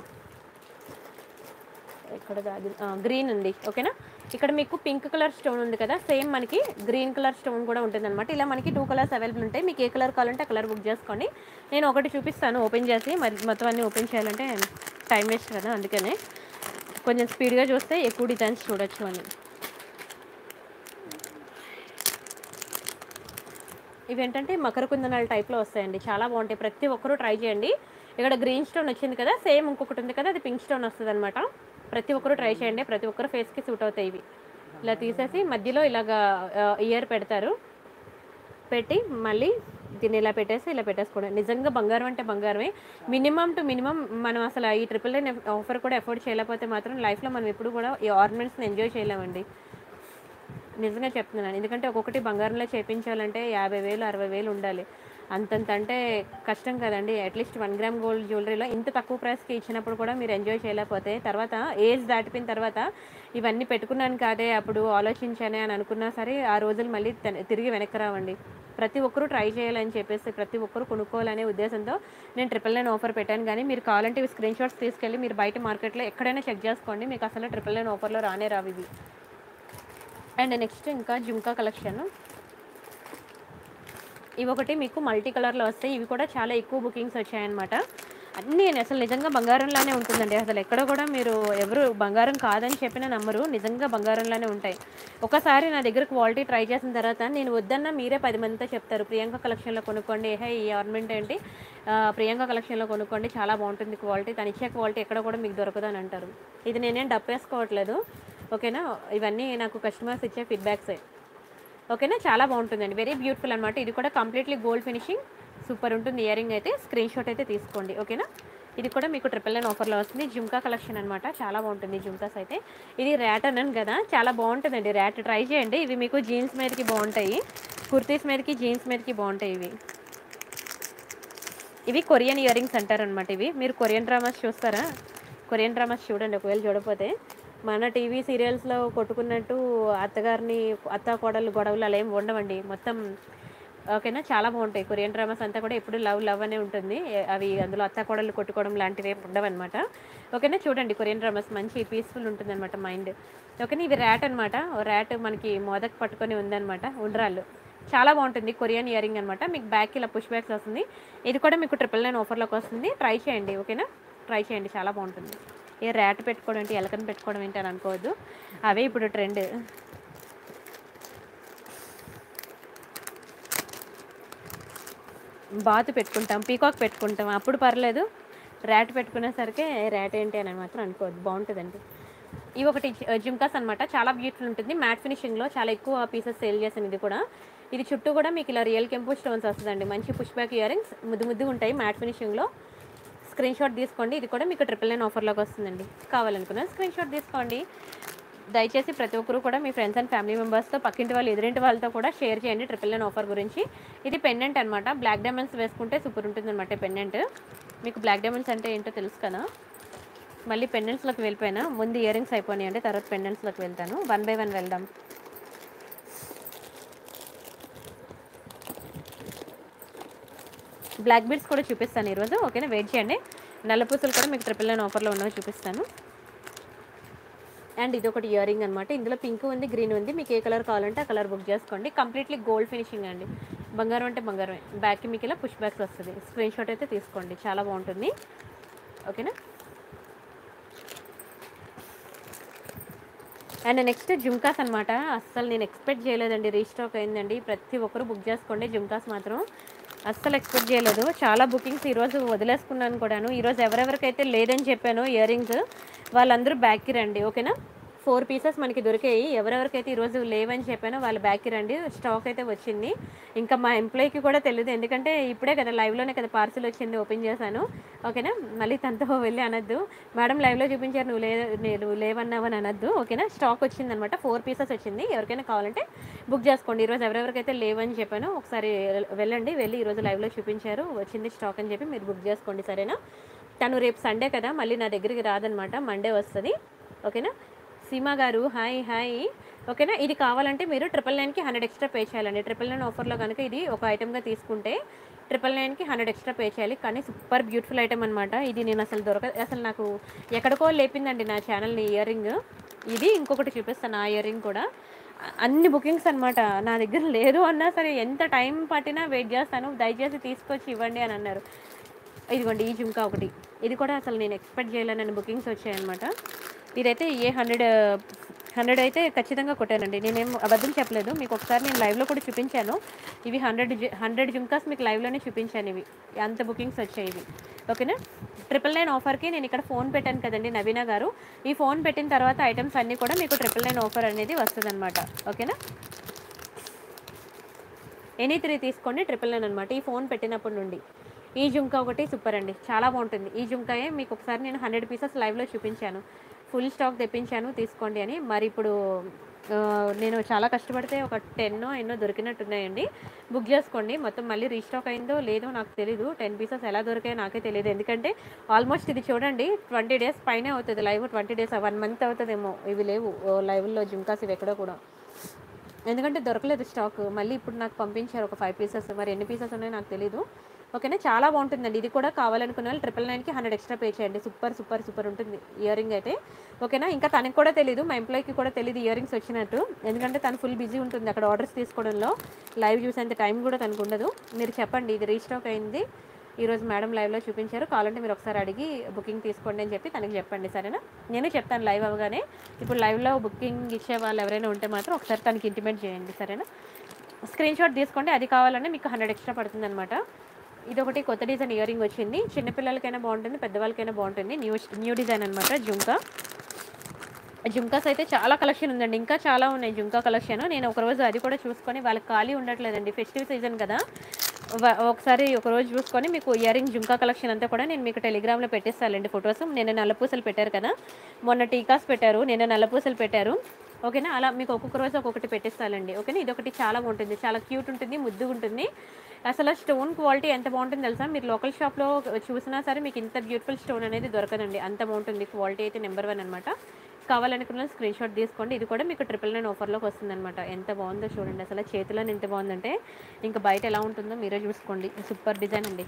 ఇక్కడ గ్రీన్ ఉంది. ఓకేనా, ఇక్కడ మీకు పింక్ కలర్ స్టోన్ ఉంది కదా, సేమ్ మనకి గ్రీన్ కలర్ స్టోన్ కూడా ఉంటుంది అనమాట. ఇలా మనకి 2 కలర్స్ అవైలబుల్ ఉంటాయి. మీకు ఏ కలర్ కావాలంటే ఆ కలర్ బుక్ చేసుకోండి. నేను ఒకటి చూపిస్తాను ఓపెన్ చేసి, మరి మొత్తం అన్నీ ఓపెన్ చేయాలంటే టైం వేస్ట్ కదా, అందుకనే కొంచెం స్పీడ్గా చూస్తే ఎక్కువ డిజైన్స్ చూడొచ్చు అని. ఇవేంటంటే మకర కుందనాల టైప్లో వస్తాయండి, చాలా బాగుంటాయి. ప్రతి ఒక్కరూ ట్రై చేయండి. ఇక్కడ గ్రీన్ స్టోన్ వచ్చింది కదా, సేమ్ ఇంకొకటి ఉంది కదా, అది పింక్ స్టోన్ వస్తుంది అనమాట. ప్రతి ఒక్కరూ ట్రై చేయండి, ప్రతి ఒక్కరు ఫేస్కి సూట్ అవుతాయి ఇవి. ఇలా తీసేసి మధ్యలో ఇలాగా ఇయర్ పెడతారు, పెట్టి మళ్ళీ దీన్ని ఇలా పెట్టేసి ఇలా పెట్టేసుకోవడం. నిజంగా బంగారం అంటే బంగారమే. మినిమం టు మినిమం మనం అసలు ఈ 999 ఆఫర్ కూడా అఫోర్డ్ చేయలేకపోతే మాత్రం లైఫ్లో మనం ఎప్పుడు కూడా ఈ ఆర్నమెంట్స్ని ఎంజాయ్ చేయలేమండి. నిజంగా చెప్తున్నాను, ఎందుకంటే ఒక్కొక్కటి బంగారంలో చేయించాలంటే 50,000 60,000 ఉండాలి. అంతంత అంటే కష్టం కదండి. అట్లీస్ట్ 1 గ్రామ్ గోల్డ్ జ్యువెలరీలో ఇంత తక్కువ ప్రైస్కి ఇచ్చినప్పుడు కూడా మీరు ఎంజాయ్ చేయలేకపోతే, తర్వాత ఏజ్ దాటిపోయిన తర్వాత ఇవన్నీ పెట్టుకున్నాను కాదే అప్పుడు ఆలోచించానే అని అనుకున్నా సరే ఆ రోజులు మళ్ళీ తిరిగి వెనక్కి రావండి. ప్రతి ఒక్కరూ ట్రై చేయాలని చెప్పేసి, ప్రతి ఒక్కరూ కొనుక్కోవాలనే ఉద్దేశంతో నేను 999 ఆఫర్ పెట్టాను. కానీ మీరు కావాలంటే ఇవి స్క్రీన్ షాట్స్ తీసుకెళ్ళి మీరు బయట మార్కెట్లో ఎక్కడైనా చెక్ చేసుకోండి, మీకు అసలు 999 ఆఫర్లో రానే రావు ఇవి. అండ్ నెక్స్ట్ ఇంకా జుంకా కలెక్షన్. ఇవి ఒకటి మీకు మల్టీ కలర్లో వస్తాయి. ఇవి కూడా చాలా ఎక్కువ బుకింగ్స్ వచ్చాయన్నమాట. అన్నీ అసలు నిజంగా బంగారంలానే ఉంటుందండి. అసలు ఎక్కడ కూడా మీరు ఎవరు బంగారం కాదని చెప్పినా నమ్మరు, నిజంగా బంగారంలానే ఉంటాయి. ఒకసారి నా దగ్గర క్వాలిటీ ట్రై చేసిన తర్వాత నేను వద్దన్నా మీరే 10 మందితో చెప్తారు, ప్రియాంక కలెక్షన్లో కొనుక్కోండి, ఈ ఆర్నమెంట్ ఏంటి ప్రియాంక కలెక్షన్లో కొనుక్కోండి, చాలా బాగుంటుంది క్వాలిటీ, తను ఇచ్చే క్వాలిటీ ఎక్కడ కూడా మీకు దొరకదు అని అంటారు. ఇది నేనేం డప్పేసుకోవట్లేదు, ఓకేనా. ఇవన్నీ నాకు కస్టమర్స్ ఇచ్చే ఫీడ్బ్యాక్సే, ఓకేనా. చాలా బాగుంటుందండి, వెరీ బ్యూటిఫుల్ అనమాట. ఇది కూడా కంప్లీట్లీ గోల్డ్ ఫినిషింగ్, సూపర్ ఉంటుంది. ఇయర్ రింగ్ అయితే స్క్రీన్ షాట్ అయితే తీసుకోండి, ఓకేనా. ఇది కూడా మీకు 999 ఆఫర్లో వస్తుంది. జుంకా కలెక్షన్ అనమాట, చాలా బాగుంటుంది జుంకాస్ అయితే. ఇది ర్యాట్ అన్నాను కదా, చాలా బాగుంటుందండి ర్యాట్, ట్రై చేయండి. ఇవి మీకు జీన్స్ మీదకి బాగుంటాయి, కుర్తీస్ మీదకి జీన్స్ మీదకి బాగుంటాయి ఇవి. ఇవి కొరియన్ ఇయర్ రింగ్స్ అంటారనమాట. ఇవి మీరు కొరియన్ డ్రామాస్ చూస్తారా? కొరియన్ డ్రామాస్ చూడండి, ఒకవేళ చూడకపోతే. మన టీవీ సీరియల్స్లో కొట్టుకున్నట్టు అత్తగారిని అత్త కోడలు గొడవలు అలా ఏమి ఉండవండి మొత్తం, ఓకేనా. చాలా బాగుంటాయి కొరియన్ డ్రామాస్ అంతా కూడా, ఎప్పుడు లవ్ లవ్ అనే ఉంటుంది. అవి అందులో అత్త కోడలు కొట్టుకోవడం లాంటివి ఏమి ఉండవన్నమాట, ఓకేనా. చూడండి కొరియన్ డ్రామాస్, మంచి పీస్ఫుల్ ఉంటుంది అనమాట మైండ్, ఓకేనా. ఇది ర్యాట్ అనమాట, ర్యాట్ మనకి మోదక్ పట్టుకొని ఉందన్నమాట, ఉండ్రాళ్ళు. చాలా బాగుంటుంది కొరియన్ ఇయర్ రింగ్ అనమాట. మీకు బ్యాక్ ఇలా పుష్ బ్యాక్స్ వస్తుంది. ఇది కూడా మీకు 999 ఆఫర్లోకి వస్తుంది, ట్రై చేయండి, ఓకేనా. ట్రై చేయండి, చాలా బాగుంటుంది. ఏ ర్యాట్ పెట్టుకోవడం ఏంటి, ఎలకని పెట్టుకోవడం ఏంటి అని అనుకోవద్దు, అవే ఇప్పుడు ట్రెండ్. బాతు పెట్టుకుంటాం, పీకాక్ పెట్టుకుంటాం, అప్పుడు పర్లేదు. ర్యాట్ పెట్టుకునేసరికి ర్యాట్ ఏంటి అని మాత్రం అనుకోవద్దు, బాగుంటుందండి. ఇవి ఒకటి జిమ్కాస్ అనమాట, చాలా బ్యూటిఫుల్ ఉంటుంది. మ్యాట్ ఫినిషింగ్లో చాలా ఎక్కువ పీసెస్ సేల్ చేసాను. ఇది కూడా, ఇది చుట్టూ కూడా మీకు ఇలా రియల్ కెంపు స్టోన్స్ వస్తుందండి. మంచి పుష్ బ్యాక్ ఇయర్ రింగ్స్, ముద్దు ముద్దు ఉంటాయి మ్యాట్ ఫినిషింగ్లో. స్క్రీన్ షాట్ తీసుకోండి, ఇది కూడా మీకు 999 ఆఫర్లోకి వస్తుందండి. కావాలనుకున్నా స్క్రీన్ షాట్ తీసుకోండి. దయచేసి ప్రతి ఒక్కరు కూడా మీ ఫ్రెండ్స్ అండ్ ఫ్యామిలీ మెంబర్స్తో, పక్కింటి వాళ్ళు ఎదురింటి వాళ్ళతో కూడా షేర్ చేయండి 999 ఆఫర్ గురించి. ఇది పెండెంట్ అనమాట, బ్లాక్ డైమండ్స్ వేసుకుంటే సూపర్ ఉంటుంది అనమాట పెండెంట్. మీకు బ్లాక్ డైమండ్స్ అంటే ఏంటో తెలుసు కదా. మళ్ళీ పెండెంట్స్లోకి వెళ్ళిపోయినా, ముందు ఇయర్ రింగ్స్ అయిపోయినాయి అంటే తర్వాత పెండెంట్స్లోకి వెళ్తాను. 1 by 1 వెళ్దాం. బ్లాక్ బీడ్స్ కూడా చూపిస్తాను ఈరోజు, ఓకేనా. వెయిట్ చేయండి. నల్ల పూసలు కూడా మీకు 999 ఆఫర్లో ఉన్నవి చూపిస్తాను. అండ్ ఇది ఒకటి ఇయర్ రింగ్ అనమాట, ఇందులో పింక్ ఉంది, గ్రీన్ ఉంది. మీకు ఏ కలర్ కావాలంటే ఆ కలర్ బుక్ చేసుకోండి. కంప్లీట్లీ గోల్డ్ ఫినిషింగ్ అండి, బంగారం అంటే బంగారమే. బ్యాక్కి మీకు ఇలా పుష్ బ్యాక్స్ వస్తుంది, స్క్రీన్ షాట్ అయితే తీసుకోండి, చాలా బాగుంటుంది, ఓకేనా. అండ్ నెక్స్ట్ జుంకాస్ అనమాట, అస్సలు నేను ఎక్స్పెక్ట్ చేయలేదండి, రీస్టాక్ అయిందండి. ప్రతి ఒక్కరు బుక్ చేసుకోండి, జుంకాస్ మాత్రం అస్సలు ఎక్స్పెక్ట్ చేయలేదు. చాలా బుకింగ్స్ ఈరోజు వదిలేసుకున్నాను కూడాను. ఈరోజు ఎవరెవరికైతే లేదని చెప్పానో ఇయర్ రింగ్స్, వాళ్ళందరూ బ్యాక్కి రండి, ఓకేనా. 4 పీసెస్ మనకి దొరికాయి. ఎవరెవరికైతే ఈరోజు లేవని చెప్పానో వాళ్ళు బ్యాక్కి రండి, స్టాక్ అయితే వచ్చింది. ఇంకా మా ఎంప్లాయీకి కూడా తెలియదు, ఎందుకంటే ఇప్పుడే కదా లైవ్లోనే కదా పార్సిల్ వచ్చింది, ఓపెన్ చేశాను, ఓకేనా. మళ్ళీ తనతో వెళ్ళి అనొద్దు, మేడం లైవ్లో చూపించారు నువ్వు లేవన్నావని అనొద్దు, ఓకేనా. స్టాక్ వచ్చిందనమాట, 4 పీసెస్ వచ్చింది. ఎవరికైనా కావాలంటే బుక్ చేసుకోండి. ఈరోజు ఎవరెవరికైతే లేవని చెప్పానో ఒకసారి వెళ్ళండి, వెళ్ళి ఈరోజు లైవ్లో చూపించారు, వచ్చింది స్టాక్ అని చెప్పి మీరు బుక్ చేసుకోండి, సరేనా. తను రేపు సండే కదా, మళ్ళీ నా దగ్గరికి రాదనమాట, మండే వస్తుంది, ఓకేనా. సీమా గారు హాయ్ హాయ్, ఓకేనా. ఇది కావాలంటే మీరు 999కి 100 ఎక్స్ట్రా పే చేయాలండి. 999 ఆఫర్లో కనుక ఇది ఒక ఐటెంగా తీసుకుంటే 999కి 100 ఎక్స్ట్రా పే చేయాలి. కానీ సూపర్ బ్యూటిఫుల్ ఐటమ్ అనమాట ఇది. నేను అసలు నాకు ఎక్కడికో లేపిందండి నా ఛానల్ని ఇయర్ రింగ్. ఇది ఇంకొకటి చూపిస్తాను, ఆ ఇయర్ రింగ్ కూడా అన్ని బుకింగ్స్ అనమాట. నా దగ్గర లేదు అన్నా సరే ఎంత టైం పట్టినా వెయిట్ చేస్తాను, దయచేసి తీసుకొచ్చి ఇవ్వండి అని అన్నారు. ఇదిగోండి ఈ జుంకా ఒకటి, ఇది కూడా అసలు నేను ఎక్స్పెక్ట్ చేయలేనని బుకింగ్స్ వచ్చాయన్నమాట. ఇదైతే ఏ 100 100 అయితే ఖచ్చితంగా కొట్టానండి. నేనేం అబద్ధం చెప్పలేదు. మీకు ఒకసారి నేను లైవ్‌లో కూడా చూపించాను. ఇవి 100 జుంకాస్ మీకు లైవ్‌లోనే చూపించాను ఇవి. అంత బుకింగ్స్ వచ్చాయి ఇవి. ఓకేనా? 999 ఆఫర్‌కి నేను ఇక్కడ ఫోన్ పెట్టాను కదండీ నవీన గారు. ఈ ఫోన్ పెట్టిన తర్వాత ఐటెమ్స్ అన్నీ కూడా మీకు 999 ఆఫర్ అనేది వస్తదనమాట. ఓకేనా? ఎనీ 3 తీసుకోండి 999 అనమాట. ఈ ఫోన్ పెట్టినప్పటి నుండి. ఈ జుంకా ఒకటి సూపర్ అండి. చాలా బాగుంటుంది. ఈ జుంకాయే మీకు ఒకసారి నేను 100 పీసెస్ లైవ్‌లో చూపించాను. ఫుల్ స్టాక్ తెప్పించాను తీసుకోండి అని. మరి ఇప్పుడు నేను చాలా కష్టపడితే ఒక 10 ఎన్నో దొరికినట్టున్నాయండి. బుక్ చేసుకోండి. మొత్తం మళ్ళీ రీస్టాక్ అయిందో లేదో నాకు తెలీదు. 10 పీసెస్ ఎలా దొరికాయో నాకే తెలీదు. ఎందుకంటే ఆల్మోస్ట్ ఇది చూడండి 20 డేస్ పైనే అవుతుంది లైవ్. 20 డేస్ 1 మంత్ అవుతుందేమో ఇవి లేవు లైవ్‌లో జుంకాస్ ఇవి ఎక్కడో కూడా. ఎందుకంటే దొరకలేదు స్టాక్. మళ్ళీ ఇప్పుడు నాకు పంపించారు ఒక 5 పీసెస్. మరి ఎన్ని పీసెస్ ఉన్నాయో నాకు తెలీదు. ఓకేనా? చాలా బాగుంటుందండి. ఇది కూడా కావాలనుకున్న వాళ్ళు 999కి 100 ఎక్స్ట్రా పే చేయండి. సూపర్ ఉంటుంది ఇయర్ రింగ్ అయితే. ఓకేనా? ఇంకా తనకు కూడా తెలీదు, మా ఎంప్లాయ్‌కి కూడా తెలీదు ఇయర్ రింగ్స్ వచ్చినట్టు. ఎందుకంటే తను ఫుల్ బిజీ ఉంటుంది అక్కడ ఆర్డర్స్ తీసుకోవడంలో. లైవ్ చూసేంత టైం కూడా తనకు ఉండదు. మీరు చెప్పండి ఇది రీస్టాక్ అయింది. ఈరోజు మేడం లైవ్‌లో చూపించారు. కావాలంటే మీరు ఒకసారి అడిగి బుకింగ్ తీసుకోండి అని చెప్పి తనకి చెప్పండి. సరేనా? నేను చెప్తాను లైవ్ అవ్వగానే. ఇప్పుడు లైవ్‌లో బుకింగ్ ఇచ్చే వాళ్ళు ఎవరైనా ఉంటే మాత్రం ఒకసారి తనకి ఇంటిమేట్ చేయండి. సరేనా? స్క్రీన్ షాట్ తీసుకోండి. అది కావాలంటే మీకు 100 ఎక్స్ట్రా పడుతుందనమాట. ఇదొకటి కొత్త డిజైన్ ఇయర్ రింగ్ వచ్చింది. చిన్నపిల్లలకైనా బాగుంటుంది, పెద్దవాళ్ళకైనా బాగుంటుంది. న్యూ డిజైన్ అనమాట జుంకా. జుంకాస్ అయితే చాలా కలెక్షన్ ఉందండి. ఇంకా చాలా ఉన్నాయి జుంకా కలెక్షన్. నేను ఒకరోజు అది కూడా చూసుకొని వాళ్ళకి ఖాళీ ఉండట్లేదండి. ఫెస్టివ్ సీజన్ కదా! ఒకసారి ఒకరోజు చూసుకొని మీకు ఇయర్ రింగ్ జుంకా కలెక్షన్ అంతా కూడా నేను మీకు టెలిగ్రామ్‌లో పెట్టేస్తానండి ఫొటోస్. నిన్న నల్లపూసలు పెట్టారు కదా! మొన్న టీకాస్ పెట్టారు. నిన్న నల్లపూసలు పెట్టారు. ఓకేనా? అలా మీకు ఒక్కొక్క రోజు ఒక్కొక్కటి పెట్టేస్తానండి. ఓకేనా? ఇదొకటి చాలా బాగుంటుంది. చాలా క్యూట్ ఉంటుంది, ముద్దుగా ఉంటుంది. అసలు స్టోన్ క్వాలిటీ ఎంత బాగుంటుందో తెలుసా? మీరు లోకల్ షాప్‌లో చూసినా సరే మీకు ఇంత బ్యూటిఫుల్ స్టోన్ అనేది దొరకదండి. అంత బాగుంటుంది. క్వాలిటీ అయితే నెంబర్ 1 అనమాట. కావాలనుకున్న స్క్రీన్ షాట్ తీసుకోండి. ఇది కూడా మీకు 999 ఆఫర్‌లోకి వస్తుందనమాట. ఎంత బాగుందో చూడండి. అసలు చేతిలోనే ఎంత బాగుందంటే ఇంకా బయట ఎలా ఉంటుందో మీరే చూసుకోండి. సూపర్ డిజైన్ అండి.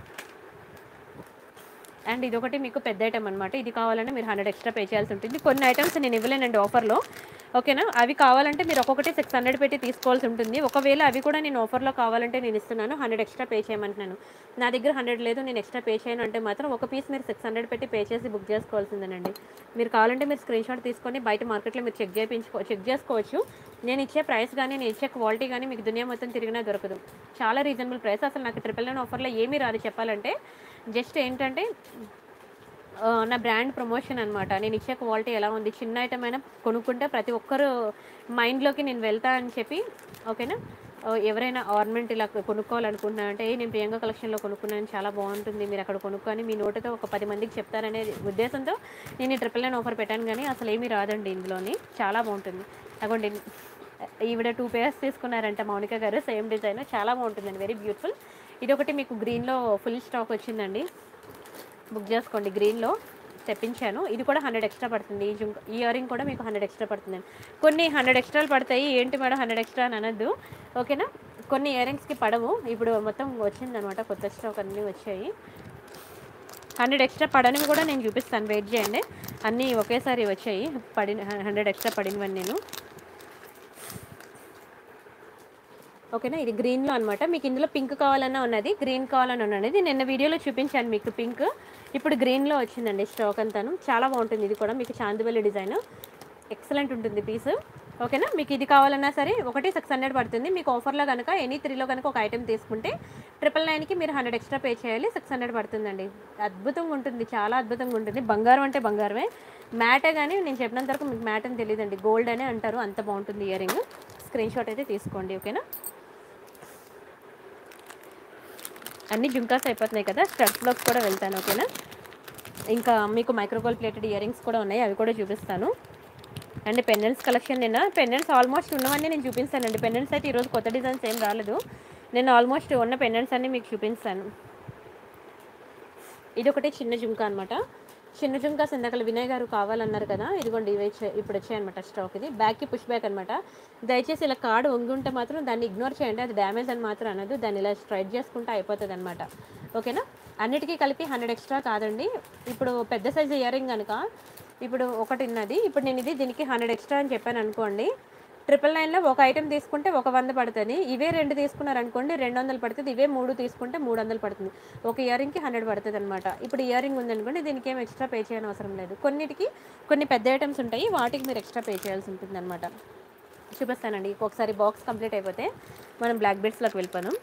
అండ్ ఇదొకటి మీకు పెద్ద ఐటమ్ అనమాట. ఇది కావాలంటే మీరు 100 ఎక్స్ట్రా పే చేయాల్సి ఉంటుంది. కొన్ని ఐటమ్స్ నేను ఇవ్వలేనండి ఆఫర్‌లో. ఓకేనా? అవి కావాలంటే మీరు ఒక్కొక్కటి 600 పెట్టి తీసుకోవాల్సి ఉంటుంది. ఒకవేళ అవి కూడా నేను ఆఫర్‌లో కావాలంటే నేను ఇస్తున్నాను. 100 ఎక్స్ట్రా పే చేయమంటున్నాను. నా దగ్గర 100 లేదు నేను ఎక్స్ట్రా పే చేయను అంటే మాత్రం ఒక పీస్ మీరు 600 పెట్టి పే చేసి బుక్ చేసుకోవాల్సిందేనండి. మీరు కావాలంటే మీరు స్క్రీన్ షాట్ తీసుకొని బయట మార్కెట్‌లో మీరు చెక్ చేసుకోవచ్చు. నేను ఇచ్చే ప్రైస్ గానీ, నేను ఇచ్చే క్వాలిటీ గానీ మీకు దునియా మొత్తం తిరిగినా దొరకదు. చాలా రీజనబుల్ ప్రైస్. అసలు నాకు 999 ఆఫర్‌లో ఏమీ రాదు చెప్పాలంటే. జస్ట్ ఏంటంటే నా బ్రాండ్ ప్రమోషన్ అనమాట. నేను ఇచ్చే క్వాలిటీ ఎలా ఉంది, చిన్న ఐటమ్ అయినా కొనుక్కుంటే ప్రతి ఒక్కరు మైండ్‌లోకి నేను వెళ్తా అని చెప్పి ఓకేనా? ఎవరైనా ఆర్నమెంట్ ఇలా కొనుక్కోవాలనుకుంటున్నా అంటే నేను ప్రియాంక కలెక్షన్‌లో కొనుక్కున్నాను చాలా బాగుంటుంది. మీరు అక్కడ కొనుక్కొని మీ నోటితో ఒక 10 మందికి చెప్తారనే ఉద్దేశంతో నేను ఈ 999 ఆఫర్ పెట్టాను గానీ అసలు ఏమీ రాదండి ఇందులోని. చాలా బాగుంటుంది. అగోండి ఈవిడ 2 పేర్స్ తీసుకున్నారంట మౌనిక గారు. సేమ్ డిజైన్ చాలా బాగుంటుందండి. Very beautiful. ఇదొకటి మీకు గ్రీన్‌లో ఫుల్ స్టాక్ వచ్చిందండి. బుక్ చేసుకోండి. గ్రీన్‌లో తెప్పించాను. ఇది కూడా 100 ఎక్స్ట్రా పడుతుంది. ఈ ఇయర్ రింగ్ కూడా మీకు 100 ఎక్స్ట్రా పడుతుందండి. కొన్ని 100 ఎక్స్ట్రాలు పడతాయి. ఏంటి మేడం 100 ఎక్స్ట్రా అని అనొద్దు. ఓకేనా? కొన్ని ఇయర్ రింగ్స్‌కి పడవు. ఇప్పుడు మొత్తం వచ్చిందనమాట. కొత్త స్టాక్ అన్నీ వచ్చాయి. 100 ఎక్స్ట్రా పడనివి కూడా నేను చూపిస్తాను. వెయిట్ చేయండి. అన్నీ ఒకేసారి వచ్చాయి. 100 ఎక్స్ట్రా పడినవన్నీ నేను. ఓకేనా? ఇది గ్రీన్‌లో అనమాట. మీకు ఇందులో పింక్ కావాలన్నా ఉన్నది, గ్రీన్ కావాలన్నా ఉన్నది. నిన్న వీడియోలో చూపించాను మీకు పింక్. ఇప్పుడు గ్రీన్‌లో వచ్చిందండి స్టాక్ అంతాను. చాలా బాగుంటుంది. ఇది కూడా మీకు చాందివల్లి డిజైన్. ఎక్సలెంట్ ఉంటుంది పీస్. ఓకేనా? మీకు ఇది కావాలన్నా సరే ఒకటి 600 పడుతుంది. మీకు ఆఫర్లో కనుక ఎనీ 3లో కనుక ఒక ఐటెం తీసుకుంటే 999కి మీరు 100 ఎక్స్ట్రా పే చేయాలి. 600 పడుతుందండి. అద్భుతంగా ఉంటుంది. చాలా అద్భుతంగా ఉంటుంది. బంగారం అంటే బంగారమే. మ్యాటే కానీ నేను చెప్పినంత వరకు మీకు మ్యాట్ అని తెలియదండి. గోల్డ్ అనే అంటారు. అంత బాగుంటుంది ఇయర్ రింగ్. స్క్రీన్ షాట్ అయితే తీసుకోండి. ఓకేనా? అన్ని జుంకాస్ అయిపోతున్నాయి కదా! స్టడ్స్‌లోకి కూడా వెళ్తాను. ఓకేనా? ఇంకా మీకు మైక్రోగోల్డ్ ప్లేటెడ్ ఇయర్ రింగ్స్ కూడా ఉన్నాయి. అవి కూడా చూపిస్తాను. అండ్ పెండెంట్స్ కలెక్షన్ నిన్న పెండెంట్స్ ఆల్మోస్ట్ ఉన్నవన్నీ నేను చూపిస్తానండి. పెండెంట్స్ అయితే ఈరోజు కొత్త డిజైన్స్ ఏం రాలేదు. నేను ఆల్మోస్ట్ ఉన్న పెండెంట్స్ అన్నీ మీకు చూపిస్తాను. ఇదొకటి చిన్న జుంకా అనమాట. చిన్న జుంకాస్ ఇందాక వినయ్ గారు కావాలన్నారు కదా! ఇదిగోండి ఇవి ఇప్పుడు వచ్చాయన్నమాట స్టాక్. ఇది బ్యాక్‌కి పుష్ బ్యాక్ అనమాట. దయచేసి ఇలా కార్డ్ వంగి ఉంటే మాత్రం దాన్ని ఇగ్నోర్ చేయండి. అది డ్యామేజ్ అని మాత్రం అనదు. దాన్ని ఇలా స్ట్రైట్ చేసుకుంటే అయిపోతుందన్నమాట. ఓకేనా? అన్నిటికీ కలిపి 100 ఎక్స్ట్రా కాదండి. ఇప్పుడు పెద్ద సైజు ఇయర్ రింగ్ కనుక ఇప్పుడు ఒకటి ఉన్నది. ఇప్పుడు నేను దీనికి 100 ఎక్స్ట్రా అని చెప్పాను అనుకోండి. 999లో ఒక ఐటెం తీసుకుంటే ఒక 100 పడుతుంది. ఇవే 2 తీసుకున్నారనుకోండి 200 పడుతుంది. ఇవే 3 తీసుకుంటే 300 పడుతుంది. ఒక ఇయర్ రింగ్‌కి 100 పడుతుందనమాట. ఇప్పుడు ఇయర్ రింగ్ ఉందనుకోండి దీనికి ఏం ఎక్స్ట్రా పే చేయనవసరం లేదు. కొన్నిటికి కొన్ని పెద్ద ఐటెమ్స్ ఉంటాయి. వాటికి మీరు ఎక్స్ట్రా పే చేయాల్సి ఉంటుందనమాట. చూపిస్తానండి. ఒకసారి బాక్స్ కంప్లీట్ అయిపోతే మనం బ్లాక్ బీడ్స్‌లోకి వెళ్ళిపోదాం.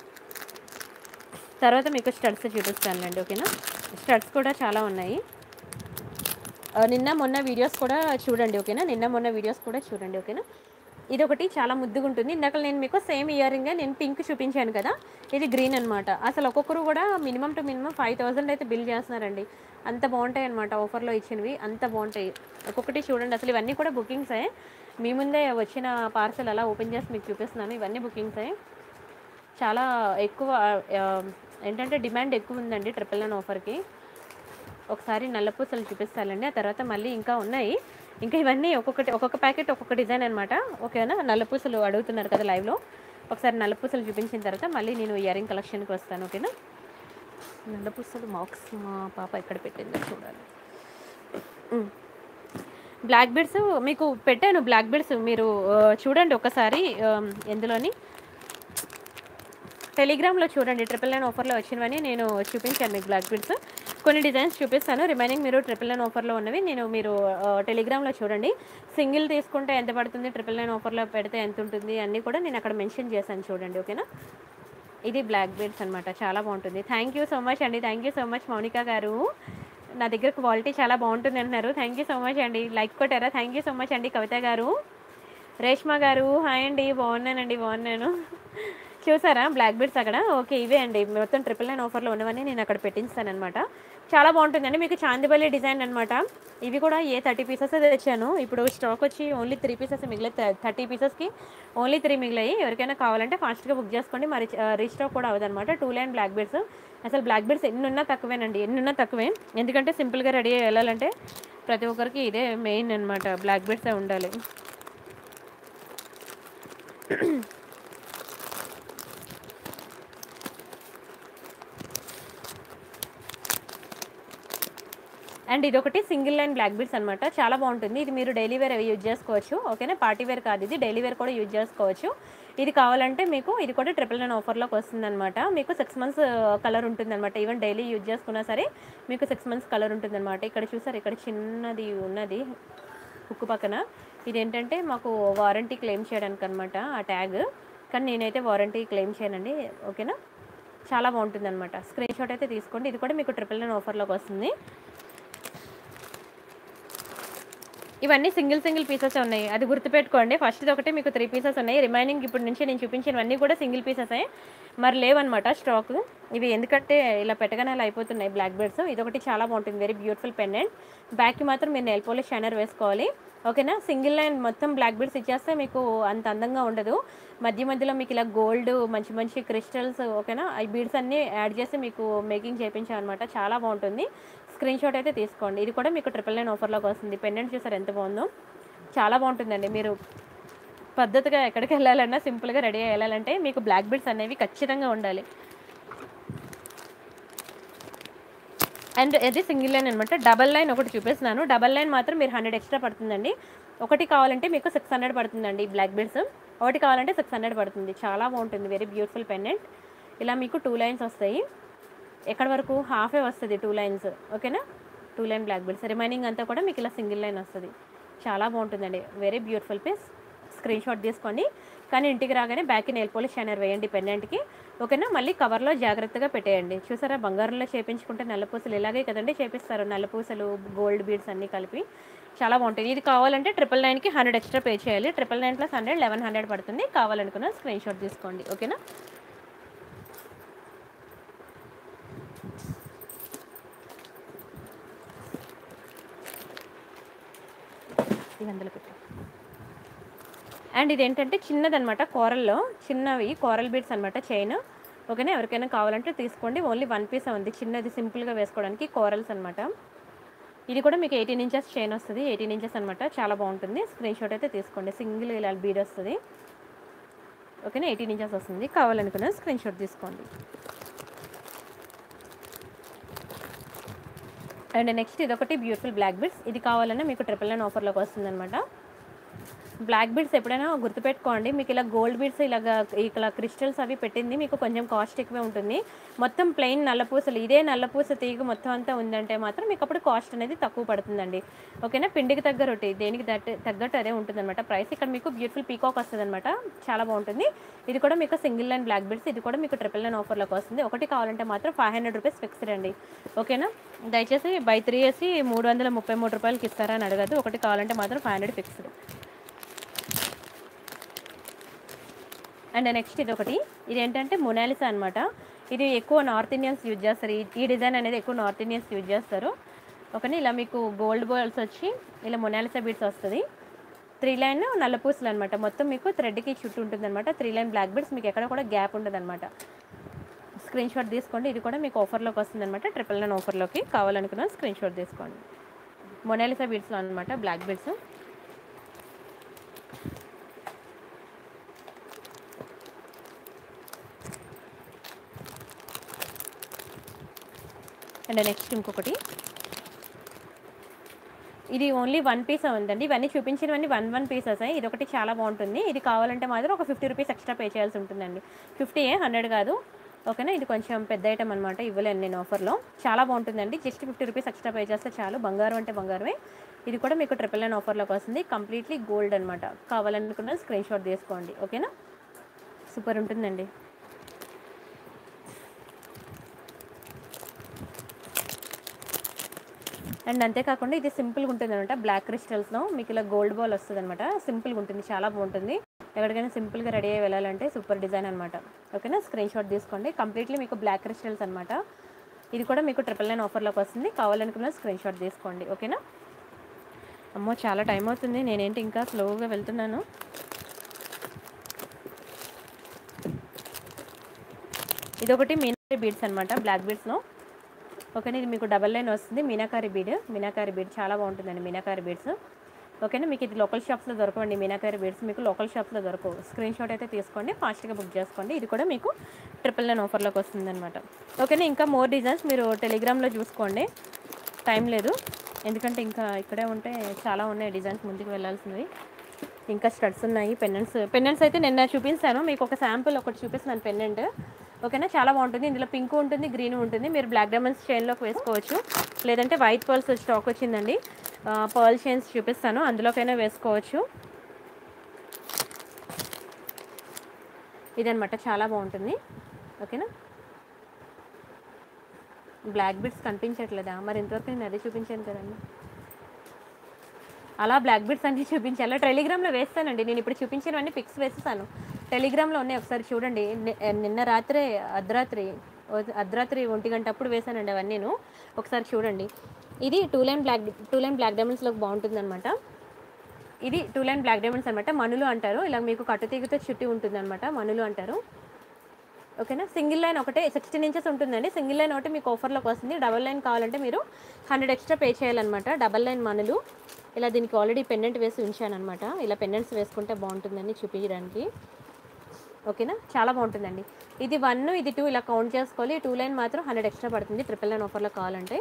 తర్వాత మీకు స్టడ్స్ చూపిస్తానులేండి. ఓకేనా? స్టడ్స్ కూడా చాలా ఉన్నాయి. నిన్న మొన్న వీడియోస్ కూడా చూడండి. ఓకేనా? నిన్న మొన్న వీడియోస్ కూడా చూడండి. ఓకేనా? ఇదొకటి చాలా ముద్దుగా ఉంటుంది. ఇందాక నేను మీకు సేమ్ ఇయర్ రింగే నేను పింక్ చూపించాను కదా, ఇది గ్రీన్ అనమాట. అసలు ఒక్కొక్కరు కూడా మినిమం టు మినిమం 5000 అయితే బిల్ చేస్తున్నారండి. అంత బాగుంటాయి అనమాట. ఆఫర్లో ఇచ్చినవి అంత బాగుంటాయి. ఒక్కొక్కటి చూడండి. అసలు ఇవన్నీ కూడా బుకింగ్సే. మీ ముందే వచ్చిన పార్సల్ అలా ఓపెన్ చేసి మీకు చూపిస్తున్నాను. ఇవన్నీ బుకింగ్సే. చాలా ఎక్కువ ఏంటంటే డిమాండ్ ఎక్కువ ఉందండి 999 ఆఫర్కి. ఒకసారి నల్లపూసలు చూపిస్తానండి. ఆ తర్వాత మళ్ళీ ఇంకా ఉన్నాయి. ఇంకా ఇవన్నీ ఒక్కొక్క ప్యాకెట్ ఒక్కొక్క డిజైన్ అనమాట. ఓకేనా? నల్లపూసలు అడుగుతున్నారు కదా లైవ్లో. ఒకసారి నల్లపూసలు చూపించిన తర్వాత మళ్ళీ నేను ఇయర్ రింగ్ కలెక్షన్కి వస్తాను. ఓకేనా? నల్లపూసలు బాక్స్ మా పాప ఎక్కడ పెట్టిందో చూడాలి. బ్లాక్ బీడ్స్ మీకు పెట్టాను. బ్లాక్ బీడ్స్ మీరు చూడండి ఒకసారి. ఎందులోని టెలిగ్రామ్లో చూడండి. 999 ఆఫర్లో వచ్చినవని నేను చూపించాను మీకు బ్లాక్ బీడ్స్. కొన్ని డిజైన్స్ చూపిస్తాను. రిమైనింగ్ మీరు 999 ఆఫర్లో ఉన్నవి మీరు టెలిగ్రామ్లో చూడండి. సింగిల్ తీసుకుంటే ఎంత పడుతుంది, 999 ఆఫర్లో పెడితే ఎంత ఉంటుంది అన్నీ కూడా నేను అక్కడ మెన్షన్ చేశాను చూడండి. ఓకేనా? ఇది బ్లాక్ బీడ్స్ అనమాట. చాలా బాగుంటుంది. థ్యాంక్ యూ సో మచ్ అండి. Thank you so much Mounika garu. నా దగ్గర క్వాలిటీ చాలా బాగుంటుంది అంటున్నారు. థ్యాంక్ యూ సో మచ్ అండి. లైక్ కొట్టారా? థ్యాంక్ యూ సో మచ్ అండి. కవిత గారు, రేష్మా గారు హాయ్ అండి. బాగున్నానండి. బాగున్నాను. చూసారా బ్లాక్ బీడ్స్ అక్కడ? ఓకే, ఇవే అండి మొత్తం 999 ఆఫర్లో ఉన్నవన్నీ నేను అక్కడ పెట్టిస్తాను అనమాట. చాలా బాగుంటుందండి. మీకు చాందిబల్లి డిజైన్ అనమాట. ఇవి కూడా 30 పీసెస్ తెచ్చాను. ఇప్పుడు స్టాక్ వచ్చి ఓన్లీ 3 పీసెస్ మిగిలి 30 పీసెస్కి ఓన్లీ 3 మిగిలాయి. ఎవరికైనా కావాలంటే ఫాస్ట్గా బుక్ చేసుకోండి. మరి రీస్టాక్ కూడా అవ్వదన్నమాట. 2 లైన్ బ్లాక్ బీడ్స్. అసలు బ్లాక్ బీడ్స్ ఎన్ని ఉన్నా తక్కువేనండి. ఎన్ని ఉన్నా తక్కువే. ఎందుకంటే సింపుల్గా రెడీ అయ్యి వెళ్ళాలంటే ప్రతి ఒక్కరికి ఇదే మెయిన్ అనమాట. బ్లాక్ బీడ్సే ఉండాలి. అండ్ ఇదొకటి సింగిల్ లైన్ బ్లాక్ బీడ్స్ అనమాట. చాలా బాగుంటుంది. ఇది మీరు డైలీ వేర్ యూజ్ చేసుకోవచ్చు. ఓకేనా? పార్టీ వేర్ కాదు, ఇది డైలీ వేర్ కూడా యూజ్ చేసుకోవచ్చు. ఇది కావాలంటే మీకు ఇది కూడా 999 ఆఫర్లోకి వస్తుందన్నమాట. మీకు 6 మంత్స్ కలర్ ఉంటుందన్నమాట. ఈవెన్ డైలీ యూజ్ చేసుకున్నా సరే మీకు 6 మంత్స్ కలర్ ఉంటుందన్నమాట. ఇక్కడ చూసారు, ఇక్కడ చిన్నది ఉన్నది హుక్ పక్కన. ఇదేంటంటే మాకు వారంటీ క్లెయిమ్ చేయడానికి అనమాట ఆ ట్యాగ్. కానీ నేనైతే వారంటీ క్లెయిమ్ చేయనండి. ఓకేనా? చాలా బాగుంటుందన్నమాట. స్క్రీన్ షాట్ అయితే తీసుకోండి. ఇది కూడా మీకు 999 ఆఫర్లోకి వస్తుంది. ఇవన్నీ సింగిల్ పీసెస్ ఉన్నాయి. అది గుర్తుపెట్టుకోండి. ఫస్ట్ ఒకటి మీకు 3 పీసెస్ ఉన్నాయి. రిమైనింగ్ ఇప్పుడు నుంచి నేను చూపించినవన్నీ కూడా సింగిల్ పీసెసే. మరి లేవన్నమాట స్టాక్. ఇవి ఎందుకంటే ఇలా పెట్టగానే అలా అయిపోతున్నాయి బ్లాక్ బీడ్స్. ఇదొకటి చాలా బాగుంటుంది. Very beautiful pendant. బ్యాక్కి మాత్రం మీరు నెయిల్ పాలిష్ షైనర్ వేసుకోవాలి. ఓకేనా? సింగిల్ లైన్ మొత్తం బ్లాక్ బీడ్స్ ఇచ్చేస్తే మీకు అంత అందంగా ఉండదు. మధ్యలో మీకు ఇలా గోల్డ్ మంచి క్రిస్టల్స్, ఓకేనా, ఈ బీడ్స్ అన్నీ యాడ్ చేసి మీకు మేకింగ్ చేయించామన్నమాట. చాలా బాగుంటుంది. స్క్రీన్ షాట్ అయితే తీసుకోండి. ఇది కూడా మీకు 999 ఆఫర్లోకి వస్తుంది. పెండెంట్ చూసారు ఎంత బాగుందో. చాలా బాగుంటుందండి. మీరు పద్ధతిగా ఎక్కడికి వెళ్ళాలన్నా సింపుల్గా రెడీ అయ్యాలంటే మీకు బ్లాక్ బీడ్స్ అనేవి ఖచ్చితంగా ఉండాలి. అండ్ ఇది సింగిల్ లైన్ అనమాట. డబల్ లైన్ ఒకటి చూపిస్తున్నాను. డబల్ లైన్ మాత్రం మీరు 100 ఎక్స్ట్రా పడుతుందండి. ఒకటి కావాలంటే మీకు 600 పడుతుందండి బ్లాక్ బీడ్స్. ఒకటి కావాలంటే 600 పడుతుంది. చాలా బాగుంటుంది. Very beautiful pendant. ఇలా మీకు 2 లైన్స్ వస్తాయి. ఎక్కడ వరకు హాఫే వస్తుంది 2 లైన్స్. ఓకేనా? 2 లైన్ బ్లాక్ బీడ్స్. రిమైనింగ్ అంతా కూడా మీకు ఇలా సింగిల్ లైన్ వస్తుంది. చాలా బాగుంటుందండి. Very beautiful piece. Screen shot తీసుకోండి. కానీ ఇంటికి రాగానే బ్యాక్కి నెయిల్ పాలిష్ షైనర్ వేయండి పెండెంట్కి. ఓకేనా? మళ్ళీ కవర్లో జాగ్రత్తగా పెట్టేయండి. చూసారా, బంగారంలో చేయించుకుంటే నల్లపూసలు ఇలాగే కదండి చేపిస్తారు. నల్లపూసలు, గోల్డ్ బీడ్స్ అన్నీ కలిపి చాలా బాగుంటుంది. ఇది కావాలంటే 999కి 100 ఎక్స్ట్రా పే చేయాలి. 999 + 100 1100 పడుతుంది. కావాలనుకున్న స్క్రీన్ షాట్ తీసుకోండి. ఓకేనా? ఇవందులో పెట్టు. అండ్ ఇదేంటంటే చిన్నదనమాట. కోరల్లో చిన్నవి కోరల్ బీడ్స్ అనమాట. చైన్. ఓకేనా? ఎవరికైనా కావాలంటే తీసుకోండి. ఓన్లీ 1 పీస్ ఉంది. చిన్నది సింపుల్గా వేసుకోవడానికి కోరల్స్ అనమాట. ఇది కూడా మీకు 18 ఇంచెస్ చైన్ వస్తుంది. 18 ఇంచెస్ అనమాట. చాలా బాగుంటుంది. స్క్రీన్ షాట్ అయితే తీసుకోండి. సింగిల్ ఇలా బీడ్ వస్తుంది. ఓకేనా? 18 ఇంచెస్ వస్తుంది. కావాలనుకున్న స్క్రీన్ షాట్ తీసుకోండి. అండ్ నెక్స్ట్ ఇదొకటి బ్యూటిఫుల్ బ్లాక్ బీడ్స్. ఇది కావాలన్నా మీకు 999 ఆఫర్లోకి వస్తుంది అనమాట. బ్లాక్ బీడ్స్ ఎప్పుడైనా గుర్తుపెట్టుకోండి. మీకు ఇలా గోల్డ్ బీడ్స్ ఇలా క్రిస్టల్స్ అవి పెట్టింది మీకు కొంచెం కాస్ట్ ఎక్కువే ఉంటుంది. మొత్తం ప్లెయిన్ నల్లపూసలు ఇదే నల్లపూస తీగ మొత్తం అంతా ఉందంటే మాత్రం మీకు అప్పుడు కాస్ట్ అనేది తక్కువ పడుతుందండి. ఓకేనా. పిండికి తగ్గ రొట్టి దేనికి తగ్గట్టు అదే ఉంటుందన్నమాట ప్రైస్. ఇక్కడ మీకు బ్యూటిఫుల్ పీకాక్ వస్తుందన్నమాట. చాలా బాగుంటుంది. ఇది కూడా మీకు సింగిల్ లైన్ బ్లాక్ బీడ్స్. ఇది కూడా మీకు 999 ఆఫర్లోకి వస్తుంది. ఒకటి కావాలంటే మాత్రం 500 రూపీస్ ఫిక్స్డ్ అండి. ఓకేనా. దయచేసి బై 3 వేసి 333 రూపాయలకి ఇస్తారా అని అడగదు. ఒకటి కావాలంటే మాత్రం 500 ఫిక్స్డ్. అండ్ నెక్స్ట్ ఇది ఒకటి. ఇది ఏంటంటే మొనాలిసా అనమాట. ఇది ఎక్కువ నార్త్ ఇండియన్స్ యూజ్ చేస్తారు. ఈ డిజైన్ అనేది ఎక్కువ నార్త్ ఇండియన్స్ యూజ్ చేస్తారు. ఓకేనా. ఇలా మీకు గోల్డ్ బాల్స్ వచ్చి ఇలా మొనాలిసా బీడ్స్ వస్తుంది. 3 లైన్ నల్లపూసలు అనమాట. మొత్తం మీకు థ్రెడ్కి చుట్టూ ఉంటుంది అనమాట. 3 లైన్ బ్లాక్ బీడ్స్. మీకు ఎక్కడ కూడా గ్యాప్ ఉండదు అనమాట. స్క్రీన్ షాట్ తీసుకోండి. ఇది కూడా మీకు ఆఫర్లోకి వస్తుంది అనమాట. 999 ఆఫర్లోకి కావాలనుకున్న స్క్రీన్ షాట్ తీసుకోండి. మొనాలిసా బీడ్స్లో అనమాట బ్లాక్ బీడ్స్. అండ్ నెక్స్ట్ ఇంకొకటి. ఇది ఓన్లీ 1 పీస్ ఉందండి. ఇవన్నీ చూపించినవన్నీ 1 పీసెస్. ఇది ఒకటి చాలా బాగుంటుంది. ఇది కావాలంటే మాత్రం ఒక 50 రూపీస్ ఎక్స్ట్రా పే చేయాల్సి ఉంటుందండి. 50 100 కాదు. ఓకేనా. ఇది కొంచెం పెద్ద ఐటమ్ అనమాట. ఇవ్వలేను నేను ఆఫర్లో. చాలా బాగుంటుందండి. జస్ట్ 50 రూపీస్ ఎక్స్ట్రా పే చేస్తే చాలు. బంగారం అంటే బంగారమే. ఇది కూడా మీకు 999 ఆఫర్లోకి వస్తుంది. కంప్లీట్లీ గోల్డ్ అనమాట. కావాలనుకున్న స్క్రీన్ షాట్ తీసుకోండి. ఓకేనా. సూపర్ ఉంటుందండి. అండ్ అంతేకాకుండా ఇది సింపుల్గా ఉంటుంది అనమాట. బ్లాక్ క్రిస్టల్స్లో మీకు ఇలా గోల్డ్ బాల్ వస్తుంది అనమాట. సింపుల్గా ఉంటుంది. చాలా బాగుంటుంది. ఎక్కడికైనా సింపుల్గా రెడీ అయ్యి వెళ్ళాలంటే సూపర్ డిజైన్ అనమాట. ఓకేనా. స్క్రీన్ షాట్ తీసుకోండి. కంప్లీట్లీ మీకు బ్లాక్ క్రిస్టల్స్ అనమాట. ఇది కూడా మీకు 999 ఆఫర్లోకి వస్తుంది. కావాలనుకున్న స్క్రీన్ షాట్ తీసుకోండి. ఓకేనా. అమ్మో చాలా టైం అవుతుంది. నేనేంటి ఇంకా స్లోగా వెళ్తున్నాను. ఇదొకటి మీనాకారి బీడ్స్ అనమాట. బ్లాక్ బీడ్స్లో. ఓకేనా. ఇది మీకు డబల్ లైన్ వస్తుంది. మీనాకారి బీడ్ చాలా బాగుంటుందండి. మీనాకారి బీడ్స్. ఓకేనా. మీకు ఇది లోకల్ షాప్స్లో దొరకవండి. మీనాకారి బీడ్స్ మీకు లోకల్ షాప్స్లో దొరకవు. స్క్రీన్ షాట్ అయితే తీసుకోండి. ఫాస్ట్గా బుక్ చేసుకోండి. ఇది కూడా మీకు 999 ఆఫర్లోకి వస్తుంది అనమాట. ఓకేనా. ఇంకా మోర్ డిజైన్స్ మీరు టెలిగ్రామ్లో చూసుకోండి. టైం లేదు ఎందుకంటే ఇంకా ఇక్కడే ఉంటే చాలా ఉన్నాయి డిజైన్స్. ముందుకు వెళ్ళాల్సినవి ఇంకా స్టడ్స్ ఉన్నాయి. పెండెంట్స్ అయితే నిన్న చూపించాను. మీకు ఒక శాంపుల్ ఒకటి చూపిస్తున్నాను పెండెంట్. ఓకేనా. చాలా బాగుంటుంది. ఇందులో పింక్ ఉంటుంది, గ్రీన్ ఉంటుంది. మీరు బ్లాక్ డైమండ్స్ చైన్లోకి వేసుకోవచ్చు. లేదంటే వైట్ పర్ల్స్ స్టాక్ వచ్చిందండి. పర్ల్ చైన్స్ చూపిస్తాను. అందులోకైనా వేసుకోవచ్చు. ఇదనమాట. చాలా బాగుంటుంది. ఓకేనా. బ్లాక్ బీడ్స్ కనిపించట్లేదా? మరి ఇంతవరకు నేను అదే చూపించాను కదండి. అలా బ్లాక్ బీడ్స్ అన్నీ చూపించాలి. టెలిగ్రామ్లో వేస్తానండి. నేను ఇప్పుడు చూపించినవన్నీ పిక్స్ వేస్తాను. టెలిగ్రామ్లో ఉన్నాయి. ఒకసారి చూడండి. నిన్న రాత్రే అర్ధరాత్రి 1 గంట అప్పుడు వేసానండి అవన్నీ. నేను ఒకసారి చూడండి. ఇది 2 లైన్ బ్లాక్ డైమండ్స్లోకి బాగుంటుంది అనమాట. ఇది 2 లైన్ బ్లాక్ డైమండ్స్ అనమాట. మనులు అంటారు. ఇలా మీకు కట్టుతీగతో చుట్టి ఉంటుంది అనమాట. మనులు అంటారు. ఓకేనా. సింగిల్ లైన్ ఒకటే 16 ఇంచెస్ ఉంటుందండి. సింగిల్ లైన్ ఒకటి మీకు ఆఫర్లోకి వస్తుంది. డబల్ లైన్ కావాలంటే మీరు 100 ఎక్స్ట్రా పే చేయాలన్నమాట. డబల్ లైన్ మనులు. ఇలా దీనికి ఆల్రెడీ పెండెంట్ వేసి ఉంచాను అనమాట. ఇలా పెండెంట్స్ వేసుకుంటే బాగుంటుందని చూపించడానికి. ఓకేనా. చాలా బాగుంటుందండి. ఇది 1 ఇది 2 ఇలా కౌంట్ చేసుకోవాలి. 2 లైన్ మాత్రం 100 ఎక్స్ట్రా పడుతుంది 999 ఆఫర్లో కావాలంటే.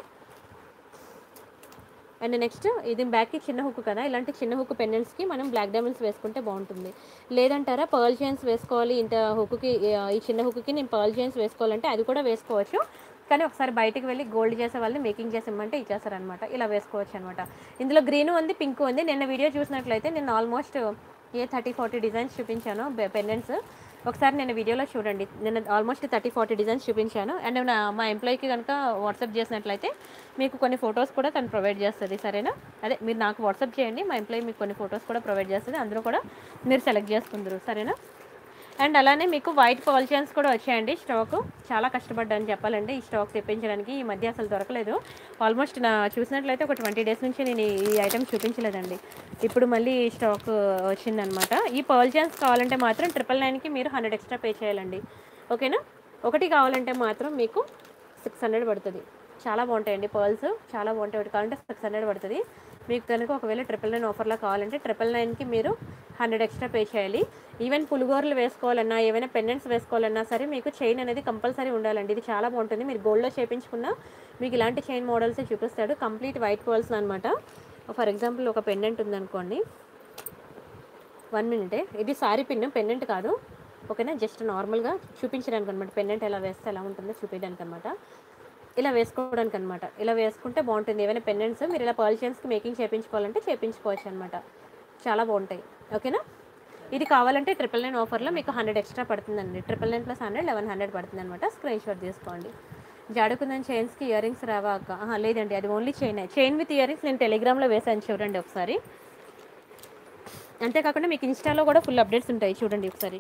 అండ్ నెక్స్ట్ ఇది బ్యాక్కి చిన్న హుక్ కదా. ఇలాంటి చిన్న హుక్ పెండెంట్స్కి మనం బ్లాక్ డైమండ్స్ వేసుకుంటే బాగుంటుంది. లేదంటారా పర్ల్ చైన్స్ వేసుకోవాలి ఇంత హుక్కి, ఈ చిన్న హుక్కి నేను పర్ల్ చైన్స్ వేసుకోవాలంటే అది కూడా వేసుకోవచ్చు. కానీ ఒకసారి బయటికి వెళ్ళి గోల్డ్ చేసే వాళ్ళని మేకింగ్ చేసి ఇమ్మంటే ఇచ్చేస్తారనమాట. ఇలా వేసుకోవచ్చు అనమాట. ఇందులో గ్రీన్ ఉంది, పింక్ ఉంది. నిన్న వీడియో చూసినట్లయితే నేను ఆల్మోస్ట్ 30-40 డిజైన్స్ చూపించాను పెండెంట్స్. ఒకసారి నేను వీడియోలో చూడండి. నేను ఆల్మోస్ట్ 30-40 డిజైన్స్ చూపించాను. అండ్ మా ఎంప్లాయీకి కనుక వాట్సాప్ చేసినట్లయితే మీకు కొన్ని ఫొటోస్ కూడా తను ప్రొవైడ్ చేస్తుంది. సరేనా. అదే మీరు నాకు వాట్సాప్ చేయండి. మా ఎంప్లాయీ మీకు కొన్ని ఫొటోస్ కూడా ప్రొవైడ్ చేస్తుంది. అందులో కూడా మీరు సెలెక్ట్ చేసుకుందరు. సరేనా. అండ్ అలానే మీకు వైట్ పర్ల్ చైన్స్ కూడా వచ్చాయండి స్టాక్. చాలా కష్టపడ్డాను చెప్పాలంటే ఈ స్టాక్ తెప్పించడానికి. ఈ మధ్య అసలు దొరకలేదు. ఆల్మోస్ట్ చూసినట్లయితే ఒక 20 డేస్ నుంచి నేను ఈ ఐటమ్ చూపించలేదండి. ఇప్పుడు మళ్ళీ స్టాక్ వచ్చిందనమాట. ఈ పర్ల్ చైన్స్ కావాలంటే మాత్రం 999కి మీరు 100 ఎక్స్ట్రా పే చేయాలండి. ఓకేనా. ఒకటి కావాలంటే మాత్రం మీకు 600 పడుతుంది. చాలా బాగుంటాయండి పర్ల్స్. చాలా బాగుంటాయి. ఒకటి కావాలంటే 600 పడుతుంది. మీకు కనుక ఒకవేళ 999 ఆఫర్లో కావాలంటే 999కి మీరు 100 ఎక్స్ట్రా పే చేయాలి. ఈవెన్ పులిగోరలు వేసుకోవాలన్నా, ఏమైనా పెండెంట్స్ వేసుకోవాలన్నా సరే మీకు చైన్ అనేది కంపల్సరీ ఉండాలండి. ఇది చాలా బాగుంటుంది. మీరు గోల్డ్లో చేయించుకున్నా మీకు ఇలాంటి చైన్ మోడల్సే చూపిస్తాడు. కంప్లీట్ వైట్ పర్ల్స్ అనమాట. ఫర్ ఎగ్జాంపుల్ ఒక పెండెంట్ ఉందనుకోండి. 1 మినిటే. ఇది సారీ పిన్, పెండెంట్ కాదు. ఓకేనా, జస్ట్ నార్మల్గా చూపించడానికి అనమాట. పెండెంట్ ఎలా వేస్తే ఎలా ఉంటుందో చూపించడానికి అనమాట. ఇలా వేసుకోవడానికి అనమాట. ఇలా వేసుకుంటే బాగుంటుంది. ఏమైనా పెండెంట్స్ మీరు ఇలా పర్ల్ చైన్స్కి మేకింగ్ చేయించుకోవాలంటే చేయించుకోవచ్చు అనమాట. చాలా బాగుంటాయి. ఓకేనా, ఇది కావాలంటే 999 ఆఫర్లో మీకు 100 ఎక్స్ట్రా పడుతుందండి. 999 + 100 1100 పడుతుంది అనమాట. స్క్రీన్ షాట్ తీసుకోండి. జాడుకుందని చైన్స్కి ఇయర్ రింగ్స్ రావా అక్క? లేదండి, అది only chain with ear rings నేను టెలిగ్రామ్లో వేసాను చూడండి ఒకసారి. అంతేకాకుండా మీకు ఇన్స్టాలో కూడా ఫుల్ అప్డేట్స్ ఉంటాయి చూడండి ఒకసారి.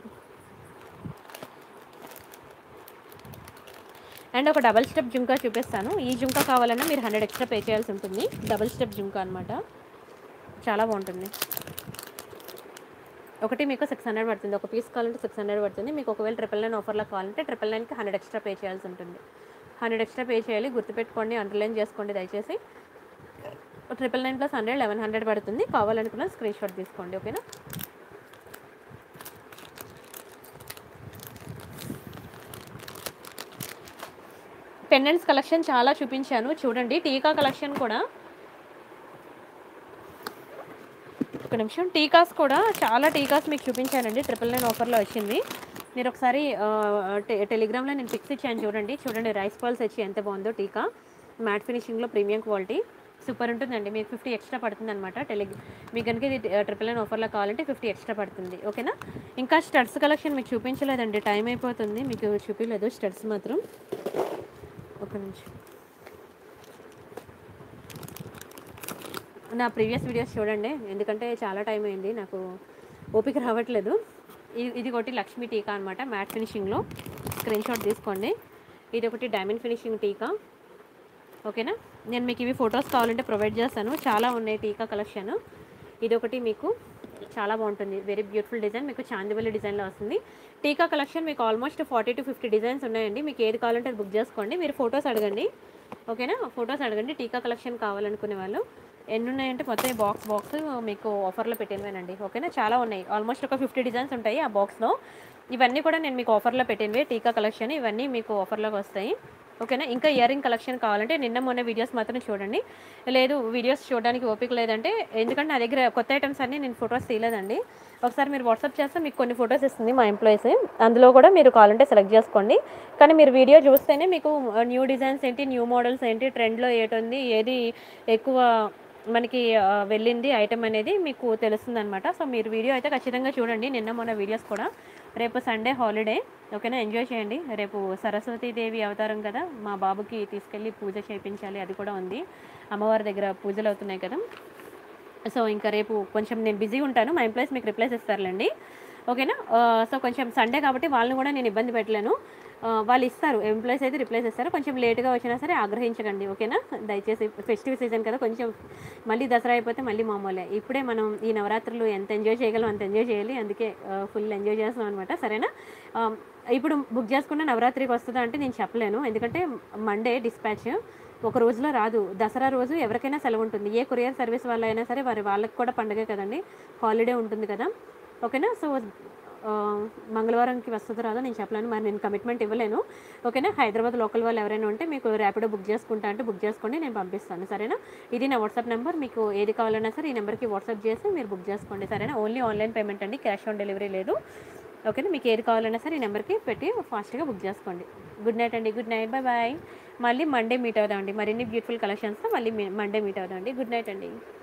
అండ్ ఒక డబల్ స్టెప్ జుంకా చూపిస్తాను. ఈ జుంకా కావాలన్నా మీరు 100 ఎక్స్ట్రా పే చేయాల్సి ఉంటుంది. డబల్ స్టెప్ జుంకా అనమాట. చాలా బాగుంటుంది. ఒకటి మీకు 600 పడుతుంది. ఒక పీస్ కావాలంటే 600 పడుతుంది. మీకు ఒకవేళ 999 ఆఫర్లో కావాలంటే 999కి 100 ఎక్స్ట్రా పే చేయాల్సి ఉంటుంది. 100 ఎక్స్ట్రా పే చేయాలి. గుర్తుపెట్టుకోండి, అండర్లైన్ చేసుకోండి దయచేసి. 999 + 100 1100 పడుతుంది. కావాలనుకున్న స్క్రీన్ షాట్ తీసుకోండి. ఓకేనా, పెండెంట్స్ కలెక్షన్ చాలా చూపించాను చూడండి. టీకా కలెక్షన్ కూడా, ఒక నిమిషం, టీకాస్ కూడా చాలా టీకాస్ మీకు చూపించానండి. 999 ఆఫర్లో వచ్చింది. మీరు ఒకసారి టెలిగ్రామ్లో నేను పిక్స్ ఇచ్చాను చూడండి. రైస్ పర్ల్స్ వచ్చి ఎంత బాగుందో. టీకా మ్యాట్ ఫినిషింగ్లో ప్రీమియం క్వాలిటీ సూపర్ ఉంటుందండి. మీకు 50 ఎక్స్ట్రా పడుతుంది అనమాట. మీకు కనుక ఇది 999 ఆఫర్లో కావాలంటే 50 ఎక్స్ట్రా పడుతుంది. ఓకేనా, ఇంకా స్టడ్స్ కలెక్షన్ మీకు చూపించలేదండి, టైం అయిపోతుంది. మీకు చూపించలేదు స్టడ్స్ మాత్రం. ఒక నిమిషం, నా ప్రీవియస్ వీడియోస్ చూడండి, ఎందుకంటే చాలా టైం అయింది, నాకు ఓపిక రావట్లేదు. ఇది ఒకటి లక్ష్మీ టీకా అనమాట, మ్యాట్ ఫినిషింగ్లో. స్క్రీన్ షాట్ తీసుకోండి. ఇది ఒకటి డైమండ్ ఫినిషింగ్ టీకా. ఓకేనా, నేను మీకు ఇవి ఫొటోస్ కావాలంటే ప్రొవైడ్ చేస్తాను. చాలా ఉన్నాయి టీకా కలెక్షన్. ఇది ఒకటి మీకు చాలా బాగుంటుంది. వెరీ బ్యూటిఫుల్ డిజైన్, మీకు చాందివల్లి డిజైన్లో వస్తుంది. టీకా కలెక్షన్ మీకు ఆల్మోస్ట్ 40 to 50 డిజైన్స్ ఉన్నాయండి. మీకు ఏది కావాలంటే అది బుక్ చేసుకోండి. మీరు ఫొటోస్ అడగండి. ఓకేనా, ఫొటోస్ అడగండి. టీకా కలెక్షన్ కావాలనుకునే వాళ్ళు. ఎన్ని ఉన్నాయంటే మొత్తం ఈ బాక్స్ మీకు ఆఫర్లో పెట్టినవేనండి. ఓకేనా, చాలా ఉన్నాయి. ఆల్మోస్ట్ ఒక 50 డిజైన్స్ ఉంటాయి ఆ బాక్స్లో. ఇవన్నీ కూడా నేను మీకు ఆఫర్లో పెట్టినవే. టీకా కలెక్షన్ ఇవన్నీ మీకు ఆఫర్లోకి వస్తాయి. ఓకేనా, ఇంకా ఇయర్ రింగ్ కలెక్షన్ కావాలంటే నిన్న మొన్న వీడియోస్ మాత్రం చూడండి. లేదు వీడియోస్ చూడడానికి ఓపిక లేదంటే, ఎందుకంటే నా దగ్గర కొత్త ఐటమ్స్ అన్నీ నేను ఫొటోస్ తీయలేదండి. ఒకసారి మీరు వాట్సాప్ చేస్తే మీకు కొన్ని ఫొటోస్ ఇస్తుంది మా ఎంప్లాయీస్. అందులో కూడా మీరు కావాలంటే సెలెక్ట్ చేసుకోండి. కానీ మీరు వీడియో చూస్తేనే మీకు న్యూ డిజైన్స్ ఏంటి, న్యూ మోడల్స్ ఏంటి, ట్రెండ్లో ఏటుంది, ఏది ఎక్కువ మనకి వెళ్ళింది ఐటమ్ అనేది మీకు తెలుస్తుంది అనమాట. సో మీరు వీడియో అయితే ఖచ్చితంగా చూడండి. నిన్న మొన్న వీడియోస్ కూడా. రేపు సండే హాలిడే. ఓకేనా, ఎంజాయ్ చేయండి. రేపు సరస్వతీదేవి అవతారం కదా, మా బాబుకి తీసుకెళ్ళి పూజ చేయించాలి, అది కూడా ఉంది. అమ్మవారి దగ్గర పూజలు అవుతున్నాయి కదా. సో ఇంకా రేపు కొంచెం నేను బిజీ ఉంటాను. మా ఎంప్లాయీస్ మీకు రిప్లైస్ ఇస్తారులేండి. ఓకేనా, సో కొంచెం సండే కాబట్టి వాళ్ళని కూడా నేను ఇబ్బంది పెట్టలేను. వాళ్ళు ఇస్తారు, ఎంప్లాయీస్ అయితే రిప్లైస్ ఇస్తారు. కొంచెం లేట్గా వచ్చినా సరే ఆగ్రహించకండి. ఓకేనా, దయచేసి ఫెస్టివ్ సీజన్ కదా, కొంచెం మళ్ళీ దసరా అయిపోతే మళ్ళీ మామూలే. ఇప్పుడే మనం ఈ నవరాత్రులు ఎంత ఎంజాయ్ చేయగలం అంత ఎంజాయ్ చేయాలి. అందుకే ఫుల్ ఎంజాయ్ చేస్తాం అనమాట. సరేనా, ఇప్పుడు బుక్ చేసుకున్న నవరాత్రికి వస్తుందా అంటే నేను చెప్పలేను. ఎందుకంటే మండే డిస్పాచ్ ఒక రోజులో రాదు. దసరా రోజు ఎవరికైనా సెలవు ఉంటుంది. ఏ కొరియర్ సర్వీస్ వాళ్ళైనా సరే వాళ్ళకి కూడా పండుగ కదండి, హాలిడే ఉంటుంది కదా. ఓకేనా, సో మంగళవారంకి వస్తుందో రాదో నేను చెప్పలేను. మరి నేను కమిట్మెంట్ ఇవ్వలేను. ఓకేనా, హైదరాబాద్ లోకల్ వాళ్ళు ఎవరైనా ఉంటే మీకు ర్యాపిడో బుక్ చేసుకుంటా అంటే బుక్ చేసుకోండి, నేను పంపిస్తాను. సరేనా, ఇది నా వాట్సాప్ నెంబర్. మీకు ఏది కావాలన్నా సరే ఈ నెంబర్కి వాట్సాప్ చేసి మీరు బుక్ చేసుకోండి. సరేనా, ఓన్లీ ఆన్లైన్ పేమెంట్ అండి, క్యాష్ ఆన్ డెలివరీ లేదు. ఓకేనా, మీకు ఏది కావాలన్నా సరే ఈ నెంబర్కి పెట్టి ఫాస్ట్గా బుక్ చేసుకోండి. గుడ్ నైట్ అండి. Good night, bye. మళ్ళీ మండే మీట్ అవుదామండి. మరిన్ని బ్యూటిఫుల్ కలెక్షన్స్తో మళ్ళీ మండే మీట్ అవుదామండి. గుడ్ నైట్ అండి.